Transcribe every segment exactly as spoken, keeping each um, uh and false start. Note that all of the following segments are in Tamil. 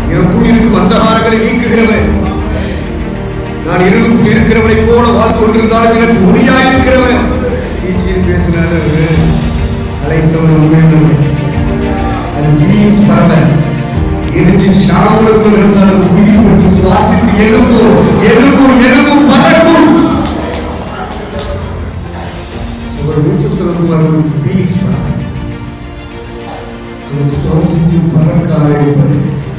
எனக்குள் இருக்கும் அந்தகாரங்களை நீக்குகிறவன். நான் இருளுக்குள் இருக்கிறவனை போல வாழ்ந்து கொண்டிருந்தாலும் எனக்கு ஒளியாயிருக்கிறவன். ஈச்சியில் பேசினார் அழைத்தவன் உண்மையுள்ளவன். அது மீன்ஸ் பரவல் எரிஞ்சு சாமலத்தில் இருந்தாலும் உயிர் மற்றும் சுவாசித்து எழுப்பும் எழுப்பும் எழுப்பும் பறக்கும். ஒரு வீட்டு சொல்லும் மீன்ஸ் பரவல் சுவாசித்து பறக்க ஆரம்பிப்பது.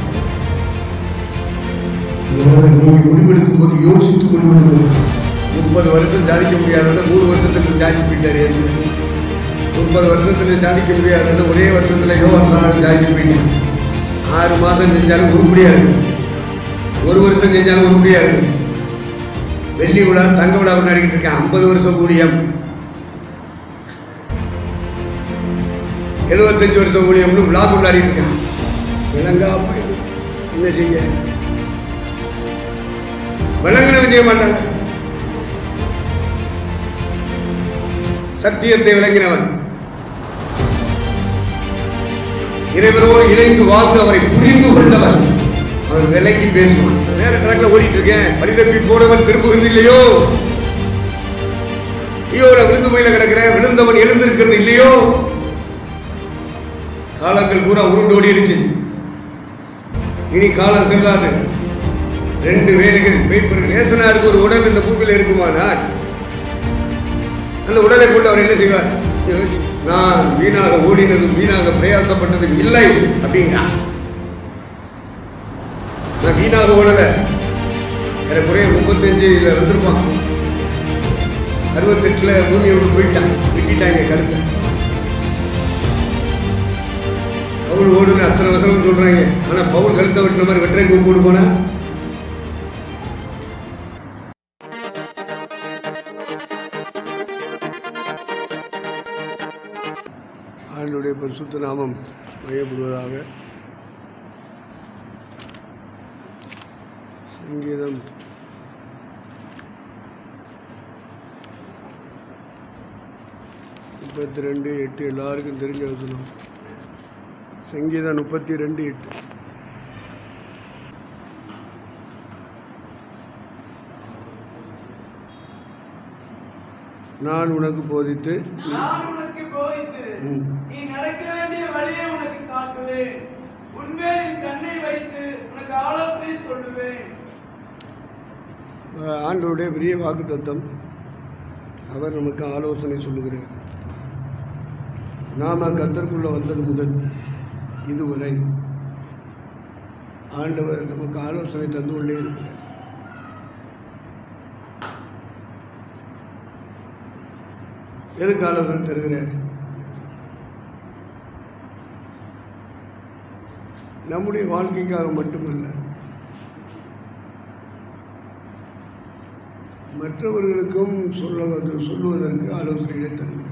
நீங்க முடிவெடுக்கும் போது யோசித்துக் கொள்வது. முப்பது வருஷம் ஜாதிக்க முடியாததை மூணு வருஷத்துக்கு ஜாதி போயிட்டாரு. முப்பது வருஷத்துல ஜாதிக்க முடியாததை ஒரே வருஷத்துல யோகா ஜாதி போயிட்டாரு. ஆறு மாதம் செஞ்சாலும் உருப்படியா இருக்கு, ஒரு வருஷம் செஞ்சாலும் உருப்படியா இருக்கு. வெள்ளி விழா தங்க விழா கொண்டாடிக்கிட்டு இருக்கேன். ஐம்பது வருஷம் ஊழியம், எழுபத்தஞ்சு வருஷம் ஊழியம்னு விழா கொண்டாடிட்டு இருக்கேன். விளங்கா என்ன செய்ய? விளங்கினவன் செய்ய மாட்டாங்க. சத்தியத்தை விளங்கினவன், இறைவனோடு இணைந்து வாழ்ந்து அவரை புரிந்து கொண்டவன், அவன் விலகி பேசுவான். வேற கணக்கில் ஓடிட்டு இருக்கேன். வழிதப்பி போனவன் திரும்புகிறது இல்லையோ? ஐயோ நான் விழுந்து போயில கிடக்கிறேன், விழுந்தவன் எழுந்திருக்கிறது இல்லையோ? காலங்கள் பூரா உருண்டு ஓடிடுச்சு. இனி காலம் செல்லாது. ரெண்டு வேலைகள் நேசனாருக்கு ஒரு உடல் இந்த பூமியில் இருக்குமானால் அந்த உடலை கொண்டு அவர் என்ன செய்வார்? நான் வீணாக ஓடினதும் வீணாக பிரயாசப்பட்டதும் இல்லை அப்படின்னா, நான் வீணாக ஓடல. குறைய முப்பத்தஞ்சுல வந்திருப்பான், அறுபத்தெட்டுல பூமியை விட்டு போயிட்டான், விட்டுட்டாங்க கழுத்தை. பவுல் ஓடுன்னு அத்தனை வசனம் சொல்றாங்க. ஆனா பவுல் கழுத்தை வெட்டின மாதிரி வெற்றை கூப்பிட்டு போனா ஆண்டவருடைய பரிசுத்த நாமம் மையப்படுவதாக. சங்கீதம் முப்பத்தி ரெண்டு எட்டு எல்லாருக்கும் தெரிஞ்ச வசனம். சங்கீதம் முப்பத்தி ரெண்டு எட்டு. நான் உனக்கு போதித்து நான் உனக்கு போதித்து நீ நடக்க வேண்டிய வழியை உனக்கு காட்டுவேன். உன்மேல் என் கண்ணை வைத்து உனக்கு ஆலோசனை சொல்லுவேன். ஆண்டவருடைய பெரிய வாக்குத்தத்தம். அவர் நமக்கு ஆலோசனை சொல்லுகிறார். நாம கர்த்தருக்குள்ள வந்தது முதல் இதுவரை ஆண்டவர் நமக்கு ஆலோசனை தந்து கொண்டே இருக்கிறார். எதுக்கு ஆலோசனை தருகிறார்? நம்முடைய வாழ்க்கைக்காக மட்டுமல்ல, மற்றவர்களுக்கும் சொல்லுவது சொல்லுவதற்கு ஆலோசனைகளை தருகிறார்.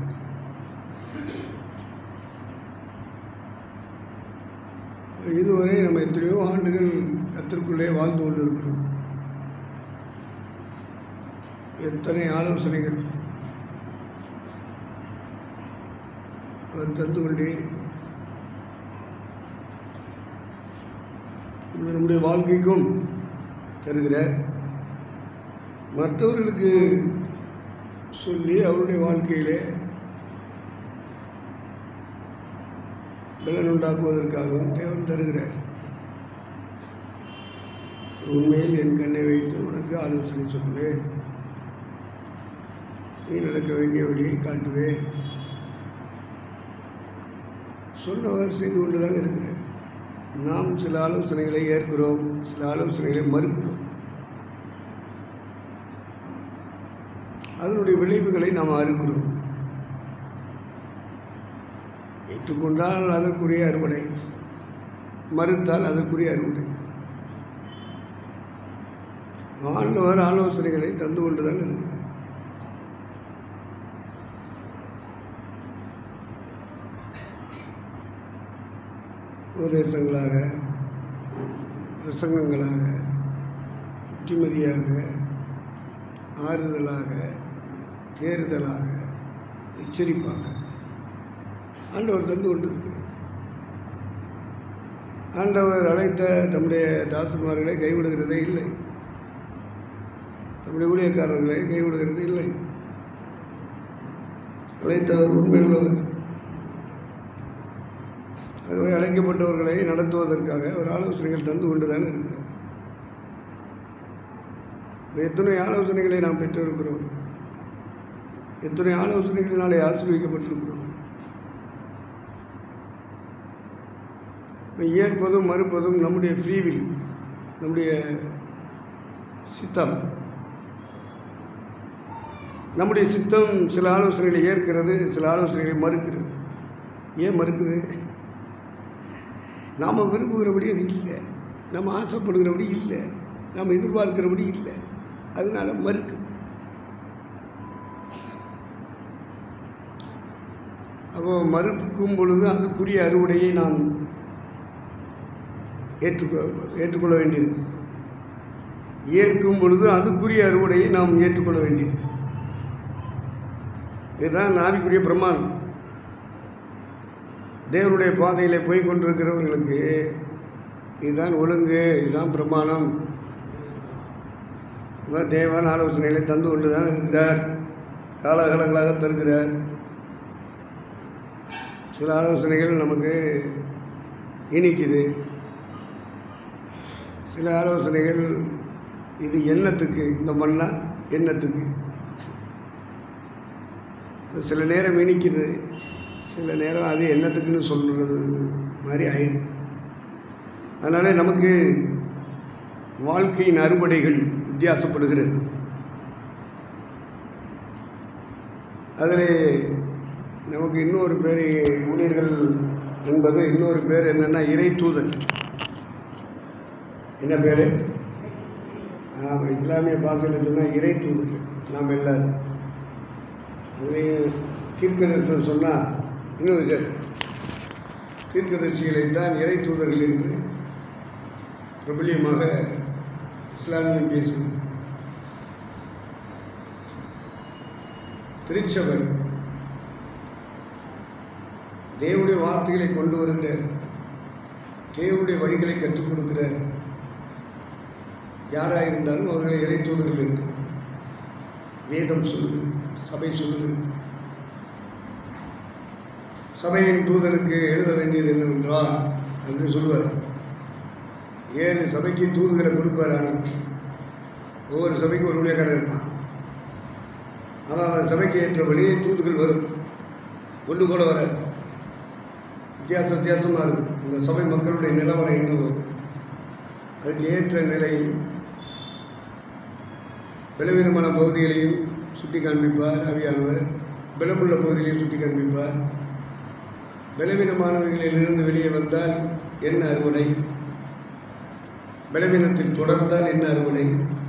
இதுவரை நம்ம எத்தனையோ ஆண்டுகள் கர்த்தருக்குள்ளே வாழ்ந்து கொண்டிருக்கிறோம். எத்தனை ஆலோசனைகள் அவர் தந்து கொண்டே நம்முடைய வாழ்க்கைக்கும் தருகிறார். மற்றவர்களுக்கு சொல்லி அவருடைய வாழ்க்கையிலே பலன் உண்டாக்குவதற்காகவும் தேவன் தருகிறார். உண்மையில் என் கண்ணை வைத்து உனக்கு ஆலோசனை சொல்லுவேன், நீ நடக்க வேண்டிய வழியை காட்டுவேன். சொன்னவர் செய்து கொண்டுதான் இருக்கிறார். நாம் சில ஆலோசனைகளை ஏற்கிறோம், சில ஆலோசனைகளை மறுக்கிறோம். அதனுடைய விளைவுகளை நாம் அறுக்கிறோம். ஏற்றுக்கொண்டால் அதற்குரிய அறுவடை, மறுத்தால் அதற்குரிய அறுவடை. ஆண்டவர் ஆலோசனைகளை தந்து கொண்டுதான் இருக்கிறார். உபதேசங்களாக, பிரசங்கங்களாக, புத்திமதியாக, ஆறுதலாக, தேறுதலாக, எச்சரிப்பாக ஆண்டவர் தந்து கொண்டிருக்கிறார். ஆண்டவர் அழைத்த தம்முடைய தாசன்மார்களை கைவிடுகிறதே இல்லை, நம்முடைய ஊழியக்காரர்களை கைவிடுகிறது இல்லை. அழைத்தவர் உண்மையுள்ளவர். ஆகவே அழைக்கப்பட்டவர்களை நடத்துவதற்காக ஒரு ஆலோசனைகள் தந்து கொண்டுதான் இருக்கிறார். எத்தனை ஆலோசனைகளை நாம் பெற்றிருக்கிறோம், எத்தனை ஆலோசனைகளினாலே ஆசீர்வதிக்கப்பட்டிருக்கிறோம். ஏற்பதும் மறுப்பதும் நம்முடைய ஃப்ரீவில், நம்முடைய சித்தம். நம்முடைய சித்தம் சில ஆலோசனைகளை ஏற்கிறது, சில ஆலோசனைகளை மறுக்கிறது. ஏன் மறுக்குது? நாம் விரும்புகிறபடி அது இல்லை, நம்ம ஆசைப்படுகிறபடி இல்லை, நாம் எதிர்பார்க்கிறபடி இல்லை, அதனால மறுக்குது. அப்போ மறுக்கும் பொழுது அதுக்குரிய அறுவடையை நாம் ஏற்றுக்கொ ஏற்றுக்கொள்ள வேண்டியிருக்கு. ஏற்கும் பொழுது அதுக்குரிய அறுவடையை நாம் ஏற்றுக்கொள்ள வேண்டியிருக்கு. இதுதான் ஆவிக்குரிய பிரமாணம். தேவனுடைய பாதையில் போய் கொண்டிருக்கிறவர்களுக்கு இதுதான் ஒழுங்கு, இதுதான் பிரமாணம். தேவன் ஆலோசனைகளை தந்து கொண்டு தான் இருக்கிறார், காலகாலங்களாக தருகிறார். சில ஆலோசனைகள் நமக்கு இனிக்குது, சில ஆலோசனைகள் இது எண்ணத்துக்கு, இந்த மண்ணா எண்ணத்துக்கு. சில நேரம் இனிக்குது, சில நேரம் அது எண்ணத்துக்குன்னு சொல்கிறது மாதிரி ஆயிடும். அதனால் நமக்கு வாழ்க்கையின் அறுவடைகள் வித்தியாசப்படுகிறது. அதில் நமக்கு இன்னொரு பேர் ஊழியர்கள் என்பது இன்னொரு பேர் என்னென்னா இறை தூதல். என்ன பேர்? ஆமாம், இஸ்லாமிய பாஷையில் சொன்னால் இறை தூதல். நாம் எல்லோரும் அதுலேயும் தீர்க்கதரிசனம் சொன்னால் இன்னும் விசேஷம். தீர்க்கதரிசிகளைத்தான் இறை தூதர்கள் என்று பிரபலியமாக இஸ்லாமியம் பேசுகிறது. திருச்சபை தேவனுடைய வார்த்தைகளை கொண்டு வருகிற, தேவனுடைய வழிகளை கற்றுக் கொடுக்கிற யாராக இருந்தாலும் அவர்களை இறை தூதர்கள் என்று வேதம் சொல்லுது, சபை சொல்லுது. சபையின் தூதருக்கு எழுத வேண்டியது என்னவென்றால் என்று சொல்வார். ஏழு சபைக்கு தூதுகளை கொடுப்பார். ஒவ்வொரு சபைக்கும் ஒரு ஊழியக்காரர் இருப்பான். ஆனால் அந்த சபைக்கு ஏற்றபடி தூதுகள் வரும், ஒன்று கூட வராது, வித்தியாச வித்தியாசமாக இருக்கும். இந்த சபை மக்களுடைய நிலவரம் என்னவோ அதுக்கு ஏற்ற நிலையில் பலவீனமான பகுதிகளையும் சுட்டி காண்பிப்பார் ஆவியானவர், பலமுள்ள பகுதிகளையும் சுட்டி காண்பிப்பார். பலவீனமானவர்களிலிருந்து வெளியே வந்தால் என்ன அறுவடை, பலவீனத்தில் தொடர்ந்தால் என்ன அறுவடை,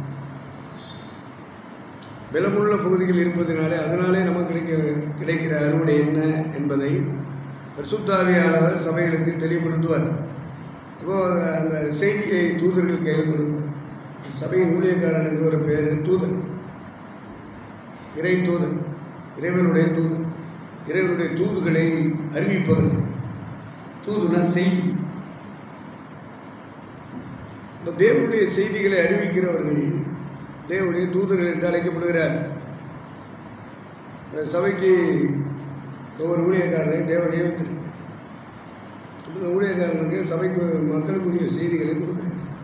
பலமுள்ள பகுதிகள் இருப்பதனாலே அதனாலே நமக்கு கிடைக்க கிடைக்கிற அறுவடை என்ன என்பதை பரிசுத்த ஆவியானவர் சபைகளுக்கு தெளிவுபடுத்துவார். அப்போது அந்த செய்தியை தூதர்கள் கையில் கொடுப்பார். சபையின் ஊழியக்காரன் என்ற ஒரு பேர் தூதன், இறை தூதன், இறைவனுடைய தூதன், இறைவனுடைய தூதுகளை அறிவிப்பவர். தூதுனா செய்தி. இந்த தேவனுடைய செய்திகளை அறிவிக்கிறவர்கள் தேவனுடைய தூதர்கள் என்று அழைக்கப்படுகிறார். சபைக்கு ஒவ்வொரு ஊழியக்காரனை தேவன் நியமித்திருக்கிறார். இந்த ஊழியக்காரனுக்கு சபைக்கு மக்களுக்குரிய செய்திகளை கொடுக்கிறார்.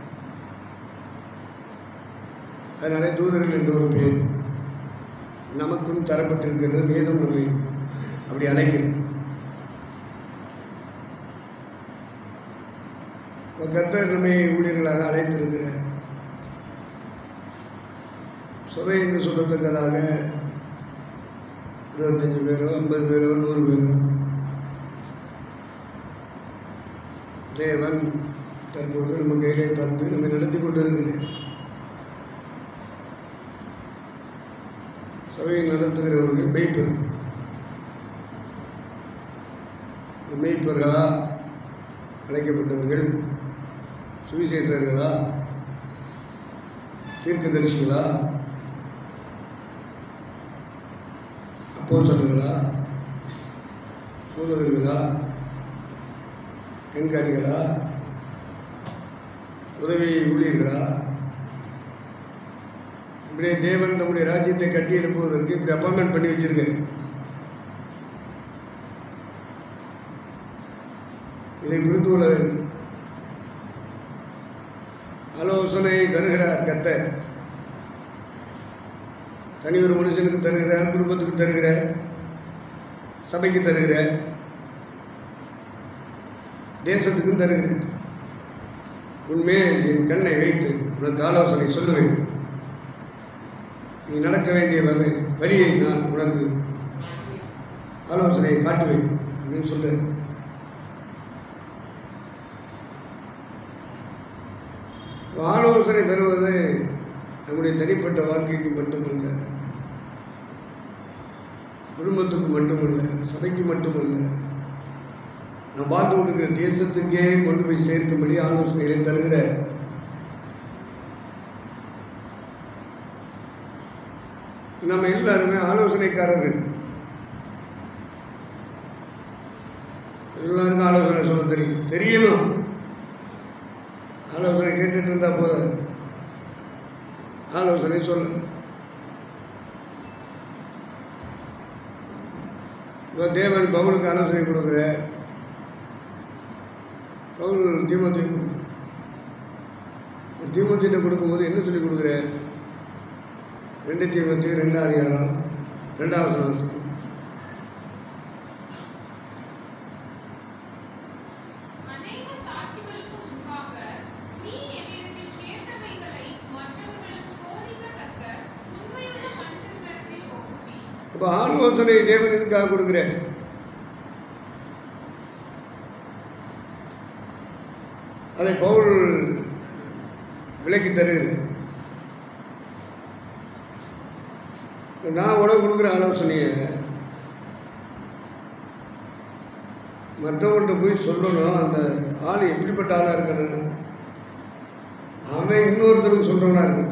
அதனாலே தூதர்கள் என்ற ஒரு பேர் நமக்கும் தரப்பட்டிருக்கிறது. வேதம் நம்மை அப்படி அழைக்கிறது. கர்த்தர் நம்மை ஊழியர்களாக அழைத்திருக்கிறார். சபை என்று சொல்லத்தக்கதாக இருபத்தஞ்சு பேரோ ஐம்பது பேரோ நூறு பேரோ தேவன் தற்போது நம்ம கையிலே தந்து நம்மை நடத்தி கொண்டு இருக்கிறேன். சபையை நடத்துகிறவர்கள் மெய்ப்பர். மெய்ப்பர்களா அழைக்கப்பட்டவர்கள் சுவிசேஷர்களா, தீர்க்கதரிசிகளா, அப்போஸ்தலர்களா, சோதகர்களா, கண்காணிகளா, உதவி ஊழியர்களா? இப்படியே தேவன் நம்முடைய ராஜ்யத்தை கட்டி எழுப்புவதற்கு இப்படி அப்பாயின்மெண்ட் பண்ணி வச்சிருக்கேன். இதை புரிந்து கொள்ள வேண்டும். ஆலோசனை தருகிறார் கர்த்தர். தனி ஒரு மனுஷனுக்கு தருகிறார், குடும்பத்துக்கு தருகிறார், சபைக்கு தருகிறார், தேசத்துக்கும் தருகிறேன். உண்மையில் என் கண்ணை வைத்து உனக்கு ஆலோசனை சொல்லுவேன். நீ நடக்க வேண்டிய வகை வழியை நான் உனக்கு ஆலோசனையை காட்டுவேன் அப்படின்னு சொல்றேன். ஆலோசனை தருவது நம்முடைய தனிப்பட்ட வாழ்க்கைக்கு மட்டுமல்ல, குடும்பத்துக்கு மட்டுமல்ல, சபைக்கு மட்டுமல்ல, நாம் பார்த்து கொண்டிருக்கிற தேசத்துக்கே கொண்டு போய் சேர்க்கும்படி ஆலோசனைகளை தருகிற நம்ம எல்லாருமே ஆலோசனைக்காரர்கள். எல்லாருக்கும் ஆலோசனை சொல்ல தெரியும், தெரியணும். ஆலோசனை கேட்டுட்டு இருந்தா போத ஆலோசனை சொல்ல. இப்போ தேவன் பவுலுக்கு ஆலோசனை கொடுக்குற, பவுல் தீமோத்தி தீமோத்திட்ட கொடுக்கும்போது என்ன சொல்லி கொடுக்குற? ரெண்டு தீமோத்தி ரெண்டாம் அதிகாரம் ரெண்டாவது வருஷம். இப்போ ஆலோசனை தேவன் எதுக்காக கொடுக்குற? அதை பவுல் விலக்கி தருகிறேன். நான் உனக்கு கொடுக்குற ஆலோசனையை மற்றவங்கள்ட்ட போய் சொல்லணும். அந்த ஆள் எப்படிப்பட்ட ஆளாக இருக்கணும், அவன் இன்னொருத்தருக்கு சொல்கிறவனா இருக்கு.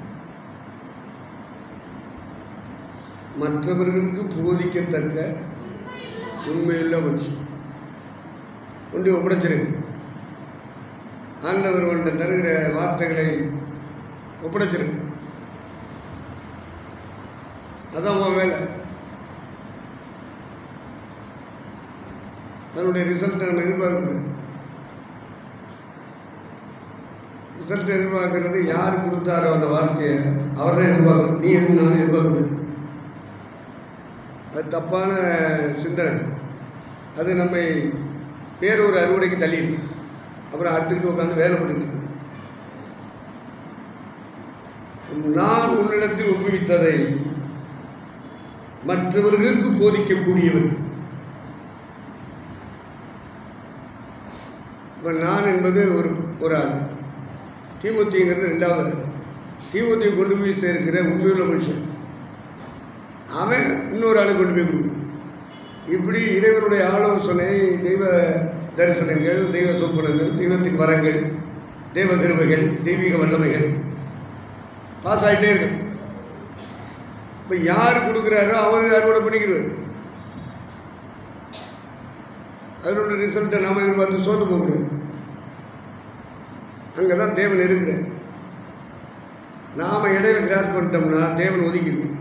மற்றவர்களுக்கு போதிக்கத்தக்க உண்மையுள்ள மனுஷன் ஒன்றி ஒப்படைச்சிருக்கு. ஆண்டவர் ஒன்றை தருகிற வார்த்தைகளை ஒப்படைச்சிருக்கு. அதான் உன் வேலை. அதனுடைய ரிசல்ட்டை நம்ம எதிர்பார்க்கக்கூடாது. ரிசல்ட் எதிர்பார்க்கறது யார் கொடுத்தாரோ அந்த வார்த்தையை அவர் தான் எதிர்பார்க்கணும். நீ எது நானும் எதிர்பார்க்கக்கூடாது. அது தப்பான சிந்தனை. அது நம்மை வேறொரு அறுவடைக்கு தள்ளிடும். அப்புறம் அறுத்துக்கிட்டு உட்காந்து வேலை பண்ணிட்டு நான் உன்னிடத்தில் ஒப்புவித்ததை மற்றவர்களுக்கு போதிக்கக்கூடியவர். இப்போ நான் என்பது ஒரு ஒரு ஆள், தீமோத்திங்கிறது ரெண்டாவது ஆள். தீமோத்தியை கொண்டு போய் சேர்க்கிற உண்மையுள்ள மனுஷன் அவன் இன்னொரு ஆளை கொண்டு போய் கொடுக்கும். இப்படி இறைவனுடைய ஆலோசனை, தெய்வ தரிசனங்கள், தெய்வ சொப்பனங்கள், தெய்வத்தின் வரங்கள், தெய்வ கிருபைகள், தெய்வீக வல்லமைகள் பாஸ் ஆகிட்டே இருக்கும். இப்போ யார் கொடுக்குறாரோ அவர் அறுவடை பண்ணிக்கிறார். அதனோட ரிசல்ட்டை நாம் எதிர்பார்த்து சோர்ந்து போகக்கூடாது. அங்கே தான் தேவன் இருக்கிறார். நாம் இடையில கிராஸ் பண்ணிட்டோம்னா தேவன் ஒதுக்கிடுவோம்.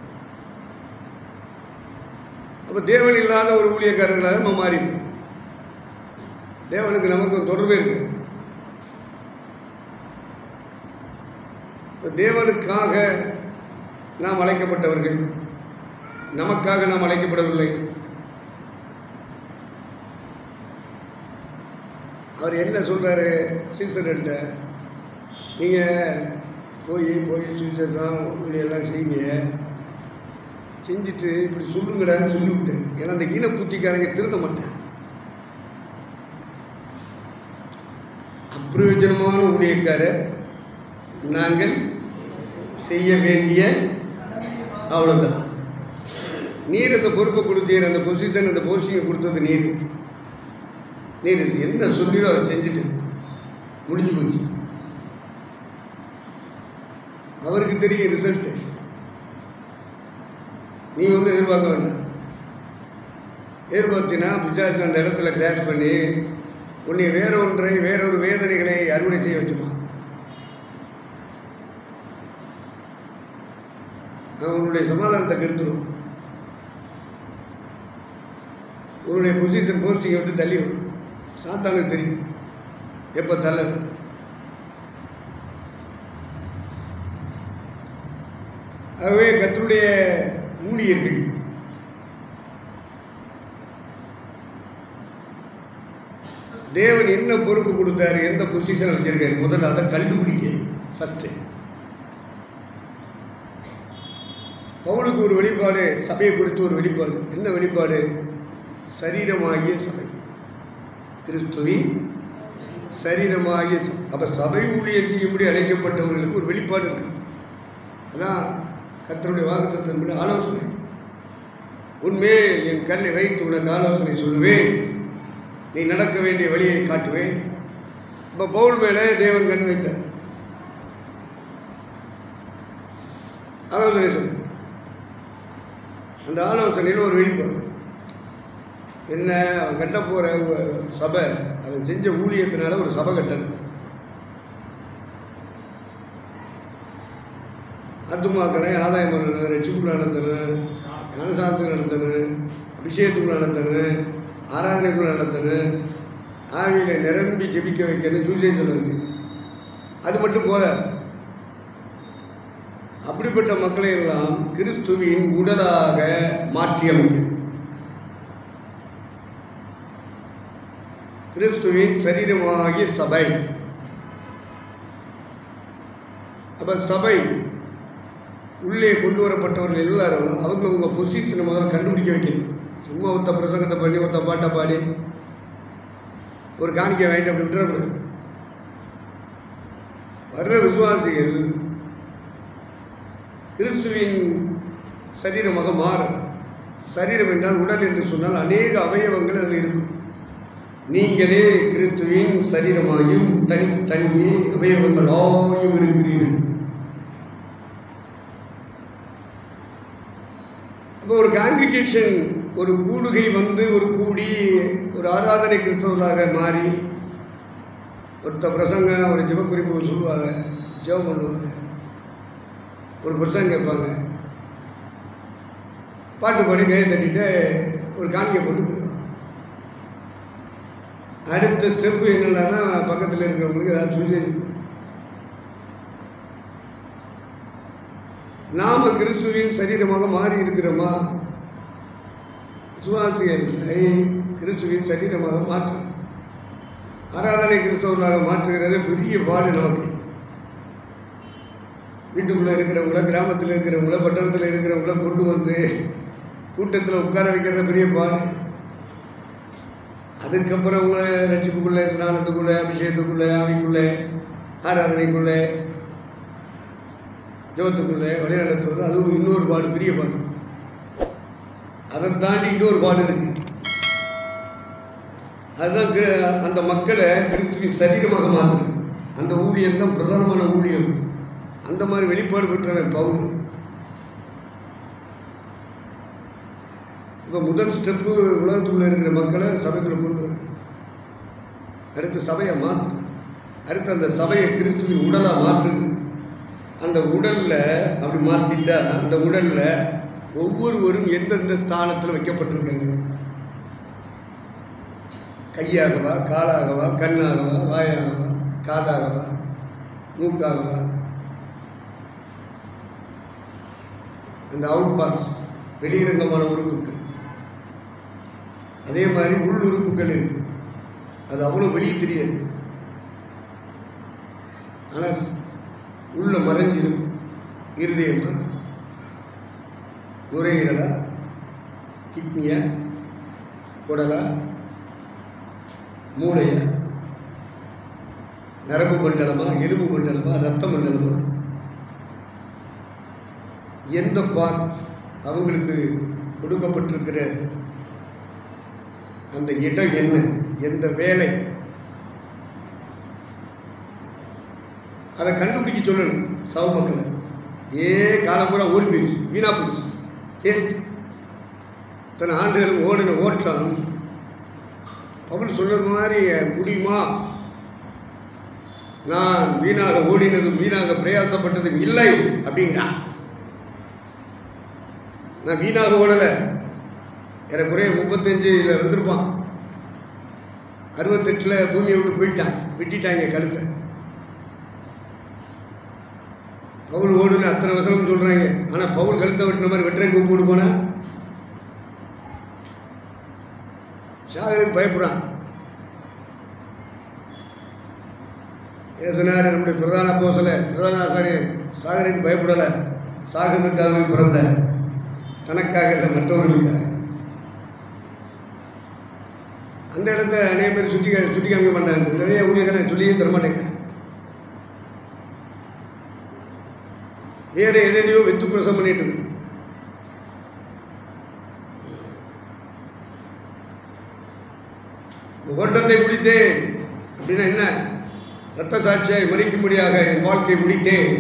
அப்போ தேவன் இல்லாத ஒரு ஊழியக்காரர்களாக நம்ம மாறிடும். தேவனுக்கு நமக்கு தொடர்பே இருக்கு. தேவனுக்காக நாம் அழைக்கப்பட்டவர்கள், நமக்காக நாம் அழைக்கப்படவில்லை. அவர் என்ன சொல்றாரு சீசர்கிட்ட? நீங்கள் போய் போய் சுவிசேஷம் ஊழியெல்லாம் செய்யுங்க, செஞ்சுட்டு இப்படி சொல்லுங்கடான்னு சொல்லிவிட்டேன். ஏன்னா அந்த ஈன புத்திக்காரங்க திருந்த மாட்டேன். அப்பிரயோஜனமான ஊழியக்காரர் நாங்கள் செய்ய வேண்டிய அவ்வளோதான். நீர் அந்த பொறுப்பை கொடுத்தீர், அந்த பொசிஷன், அந்த போஸ்டிங்கை கொடுத்தது நீர். நீர் என்ன சொல்லிடோ அதை செஞ்சுட்டு முடிஞ்சு போச்சு. அவருக்கு தெரியும் ரிசல்ட்டு. நீ ஒன்றும் எதிர்பார்க்க வேண்டாம். எதிர்பார்த்தினா பிசாசு அந்த இடத்துல கிராஷ் பண்ணி உன்னை வேற ஒன்றை, வேறொரு வேதனைகளை அறுவடை செய்ய வச்சுப்பான். நான் உன்னுடைய சமாதானத்தை கெடுத்துடும், உன்னுடைய பொசிஷன் போஸ்டிங்கை விட்டு தள்ளிடும். சாத்தானுக்கு தெரியும் எப்போ தள்ளணும். ஆகவே கர்த்தருடைய ஊழியர்கள் தேவன் என்ன பொறுப்பு கொடுத்தாரு, எந்த பொசிஷன் வச்சிருக்காரு, முதல்ல அதை கண்டுபிடிக்க ஃபர்ஸ்ட். பவுலுக்கு ஒரு வெளிப்பாடு, சபையை குறித்து ஒரு வெளிப்பாடு. என்ன வெளிப்பாடு? சரீரமாகிய சபை, கிறிஸ்துவின் சரீரமாகிய சபை. அப்ப சபை ஊழியம் செய்யும்படி அழைக்கப்பட்டவர்களுக்கு ஒரு வெளிப்பாடு இருக்கு. அதான் கர்த்தருடைய வாக்குத்தத்தத்தின்படி ஆலோசனை. உன்மேல் என் கண்ணை வைத்து உனக்கு ஆலோசனை சொல்லுவேன், நீ நடக்க வேண்டிய வழியை காட்டுவேன். இப்போ பவுல் மேலே தேவன் கண் வைத்தார், ஆலோசனை சொன்னார். அந்த ஆலோசனையில் ஒரு வெளிப்பாடு என்ன? அவன் கட்ட போகிற சபை, அவன் செஞ்ச ஊழியத்தினால ஒரு சபை கட்டணும். ஆத்துமாக்களை ஆதாயம் பண்ணணும், ரட்சிப்புக்குள்ள நடத்தணும், ஞானசாரத்துக்கு நடத்தணும், அபிஷேகத்துக்குள்ள நடத்தணும், ஆராதனைக்குள்ள நடத்தணும், ஆவியில் நிரம்பி ஜெபிக்க வைக்கணும், சூசைத்தில் இருக்கு. அது மட்டும் போத அப்படிப்பட்ட மக்களை எல்லாம் கிறிஸ்துவின் உடலாக மாற்றி அமைக்கும். கிறிஸ்துவின் சரீரமாகிய சபை. அப்ப சபை உள்ளே கொண்டு வரப்பட்டவர்கள் எல்லாரும் அவங்க அவங்க பொசிஷனை முதல்ல கண்டுபிடிக்க வைக்கணும். சும்மா ஒருத்த பிரசங்கத்தை பண்ணி ஒருத்த பாட்டை பாடி ஒரு காணிக்கை வாங்கிட்டு அப்படி விட்டுறக்கூடாது. வர்ற விசுவாசிகள் கிறிஸ்துவின் சரீரமாக மாறும். சரீரம் என்றால் உடல் என்று சொன்னால் அநேக அவயவங்கள் அதில் இருக்கும். நீங்களே கிறிஸ்துவின் சரீரமாயும் தனித்தனியே அவயவங்களாயும் இருக்கிறீர்கள். அப்போ ஒரு காங்கிரிகேஷன், ஒரு கூடுகை வந்து ஒரு கூடி ஒரு ஆராதனை கிறிஸ்தவர்களாக மாறி ஒருத்த பிரசங்க ஒரு ஜெபக்குறிப்பு சொல்லுவாங்க, ஜெபம் பண்ணுவாங்க, ஒரு பிரசங்க கேட்பாங்க, பாட்டு பாடி கையை தட்டிட்டு ஒரு காணிக்கை போட்டு போயிடுவாங்க. அடுத்த ஸ்டெப்பு என்னன்னா பக்கத்தில் இருக்கிறவங்களுக்கு ஏதாவது சொல்லி நாம கிறிஸ்துவின் சரீரமாக மாறி இருக்கிறோமா? விசுவாசிகளை கிறிஸ்துவின் சரீரமாக மாற்று, ஆராதனை கிறிஸ்தவர்களாக மாற்றுகிறது பெரிய பாடு நமக்கு. வீட்டுக்குள்ளே இருக்கிறவங்கள, கிராமத்தில் இருக்கிறவங்கள, பட்டணத்தில் இருக்கிறவங்கள கொண்டு வந்து கூட்டத்தில் உட்கார வைக்கிறத பெரிய பாடு. அதுக்கப்புறம் உங்களை ரட்சிப்புக்குள்ளே, ஸ்நானத்துக்குள்ளே, அபிஷேகத்துக்குள்ளே, ஆவிக்குள்ளே, ஆராதனைக்குள்ளே, ஜோத்துக்குள்ளே வழி நடத்துவது அதுவும் இன்னொரு பாடு, பெரிய பாடு. அதை தாண்டி இன்னொரு பாடு இருக்கு. அதுதான் அந்த மக்களை கிறிஸ்துவின் சரீரமாக மாற்றுறது. அந்த ஊழியம் தான் பிரதானமான ஊழியம். அந்த மாதிரி வெளிப்பாடு பெற்றவன் பவுல். இப்போ முதல் ஸ்டெப்பு உலகத்துக்குள்ள இருக்கிற மக்களை சபைக்குள்ள கொண்டு வரும். அடுத்த சபையை மாற்று, அடுத்து அந்த சபையை கிறிஸ்துவின் உடலாக மாற்று. அந்த உடல்ல அப்படி மாற்றிட்டா அந்த உடல்ல ஒவ்வொருவரும் எந்தெந்த ஸ்தானத்தில் வைக்கப்பட்டிருக்காங்க. கையாகவா, காலாகவா, கண்ணாகவா, வாயாகவா, காதாகவா, மூக்காகவா, அந்த அவுட் பார்ட்ஸ் வெளியிறங்கமான உறுப்புகள். அதே மாதிரி உள் உறுப்புகள் இருக்கு. அது அவ்வளோ வெளியே தெரியாது, ஆனால் உள்ள மறைஞ்சு இருக்கும். இருதயமா, நுரையீரலா, கிட்னியா, குடலா, மூளையா, நரம்பு மண்டலமா, எலும்பு மண்டலமா, ரத்த மண்டலமா, எந்த பார்ட் அவங்களுக்கு கொடுக்கப்பட்டிருக்கிற அந்த இடம் என்ன, எந்த வேலை, அதை கண்டுபிடிக்க சொல்லணும் சவ மக்களை. ஏ காலம் கூட ஓடி போயிடுச்சு, வீணா போச்சு, ஏஸ்ட் தன் ஆண்டுகளும் ஓடின ஓட்டம். பவுல் சொல்றது மாதிரி முடியுமா? நான் வீணாக ஓடினதும் வீணாக பிரயாசப்பட்டதும் இல்லை அப்படிங்கிறான். நான் வீணாக ஓடலை. ஏறக்குறைய முப்பத்தஞ்சில் வந்திருப்பான். அறுபத்தெட்டில் பூமியை விட்டு போயிட்டான், வெட்டிட்டாங்க கழுத்தை. பவுல் ஓடுன்னு அத்தனை வசனம் சொல்கிறாங்க. ஆனால் பவுல் கழுத்தை வெட்டின மாதிரி வெட்டுறதுக்கு கூப்பிட்டு போனால் சாகருக்கு பயப்படுறான். ஏசுனார் நம்முடைய பிரதான அப்போஸ்தல பிரதான ஆசாரியர் சாகருக்கு பயப்படலை. சாகிறதுக்காகவே பிறந்த, தனக்காக இல்லை, மற்றவர்களுக்காக. அந்த இடத்த அநேக பேர் சுற்றி சுட்டி காமிக்க மாட்டாங்க. நிறைய ஊழியர்களை சொல்லியே தரமாட்டேங்க. வேற எதையோ வெத்து பிரசம் பண்ணிட்டு இருக்கு. ஓட்டத்தை முடித்தேன் அப்படின்னா என்ன? ரத்த சாட்சியை மறிக்கும்படியாக என் வாழ்க்கையை முடித்தேன்.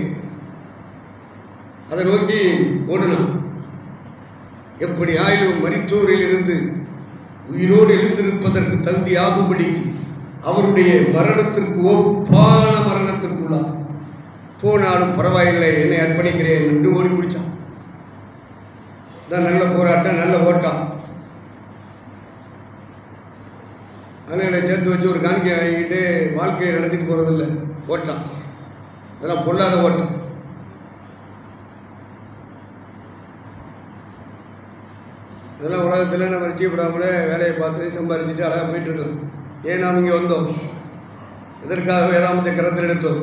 அதை நோக்கி ஓடணும். எப்படி ஆயிலும் மரித்தோரில் இருந்து உயிரோடு எழுந்திருப்பதற்கு தகுதி ஆகும்படிக்கு அவருடைய மரணத்திற்கு ஒப்பான மரணத்திற்குள்ளா போனாலும் பரவாயில்லை, என்னை அர்ப்பணிக்கிறேன் என்று ஓடி முடித்தான். தான் நல்ல போராட்டம், நல்ல ஓட்டம். அதனால் சேர்த்து வச்சு ஒரு காணிக்கை வாங்கிட்டு வாழ்க்கையை நடத்திட்டு போகிறதில்ல, ஓட்டம். அதெல்லாம் பொல்லாத ஓட்டம். அதெல்லாம் உலகத்தில் நம்ம ரசிக்கப்படாமலே வேலையை பார்த்து சம்பாதிச்சுட்டு அழகாக போயிட்டுருக்கலாம். ஏன் நாம் இங்கே வந்தோம்? எதற்காக வேதாமத்தை கரத்தில் எடுத்தோம்?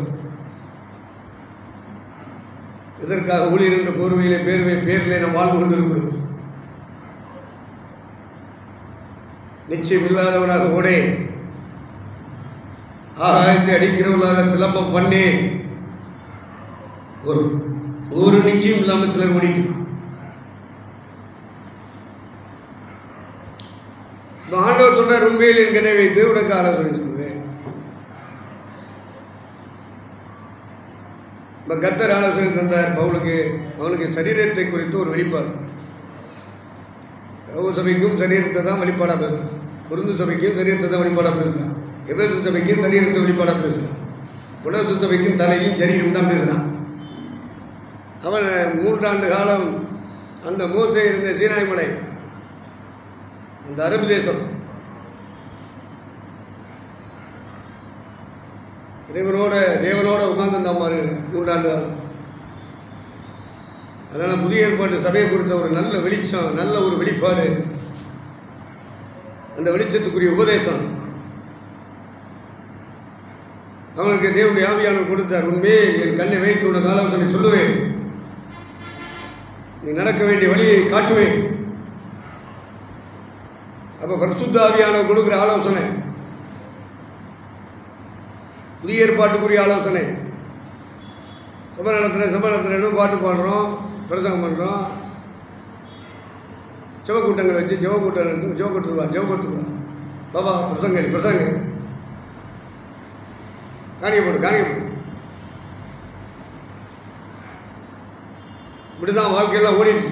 எதற்காக ஊழியர் என்ற போர்வையிலே பேர்வை பேரிலே நாம் வாழ்ந்து கொண்டிருக்கிறோம்? நிச்சயம் இல்லாதவனாக ஓடேன், ஆகாயத்தை அடிக்கிறவர்களாக சிலம்பம் பண்ணேன். ஒரு ஒரு நிச்சயம் இல்லாமல் சிலர் ஓடிட்டு ஆண்டவர் சொல்ற உண்மையில் என் கண்ணை வைத்து உனக்கு ஆலோசனை சொல்லுவேன். கர்த்தர் ஆலோசனை தந்தார் பவுலுக்கு. அவனுக்கு சரீரத்தை குறித்து ஒரு வெளிப்பாடு. ரவு சபைக்கும் சரீரத்தை தான் வெளிப்பாடாக பேசுகிறான். குருந்து சபைக்கும் சரீரத்தை தான் வெளிப்பாடாக பேசுகிறான். எபேசு சபைக்கும் சரீரத்தை வெளிப்பாடாக பேசுகிறான். உலக சபைக்கும் தலையும் சரீரம் தான் பேசுகிறான். அவன் மூன்றாண்டு காலம் அந்த மோசே இருந்த சீனாய் மலை, அந்த அரபு தேசம், இறைவனோட தேவனோட உட்கார்ந்து மாதிரி மூன்றாண்டு காலம். அதனால் புதிய ஏற்பாட்டு சபையை குறித்த ஒரு நல்ல வெளிச்சம், நல்ல ஒரு வெளிப்பாடு, அந்த வெளிச்சத்துக்குரிய உபதேசம் அவனுக்கு தேவனுடைய ஆவியானவர் கொடுத்தார். உண்மையே என் கண்ணை வைத்து உனக்கு ஆலோசனை சொல்லுவேன், நீ நடக்க வேண்டிய வழியை காட்டுவேன். அப்போ பரிசுத்த ஆவியானவர் கொடுக்குற ஆலோசனை, புதிய ஏற்பாட்டுக்குரிய ஆலோசனை. சபை நடத்துகிற சபை நடத்துகிறேன்னு பாட்டு பாடுறோம், பிரசங்கம் பண்ணுறோம், சிவக்கூட்டங்கள் வச்சு சிவக்கூட்டம் நடத்தும், சிவக்கூட்டத்துக்கு வா சிவக்கூட்டத்துக்கு வா பாபா பிரசங்க பிரசங்க காணிக்கப்படும் காணிக்கப்படும். இப்படிதான் வாழ்க்கையெல்லாம் ஓடிடுச்சு.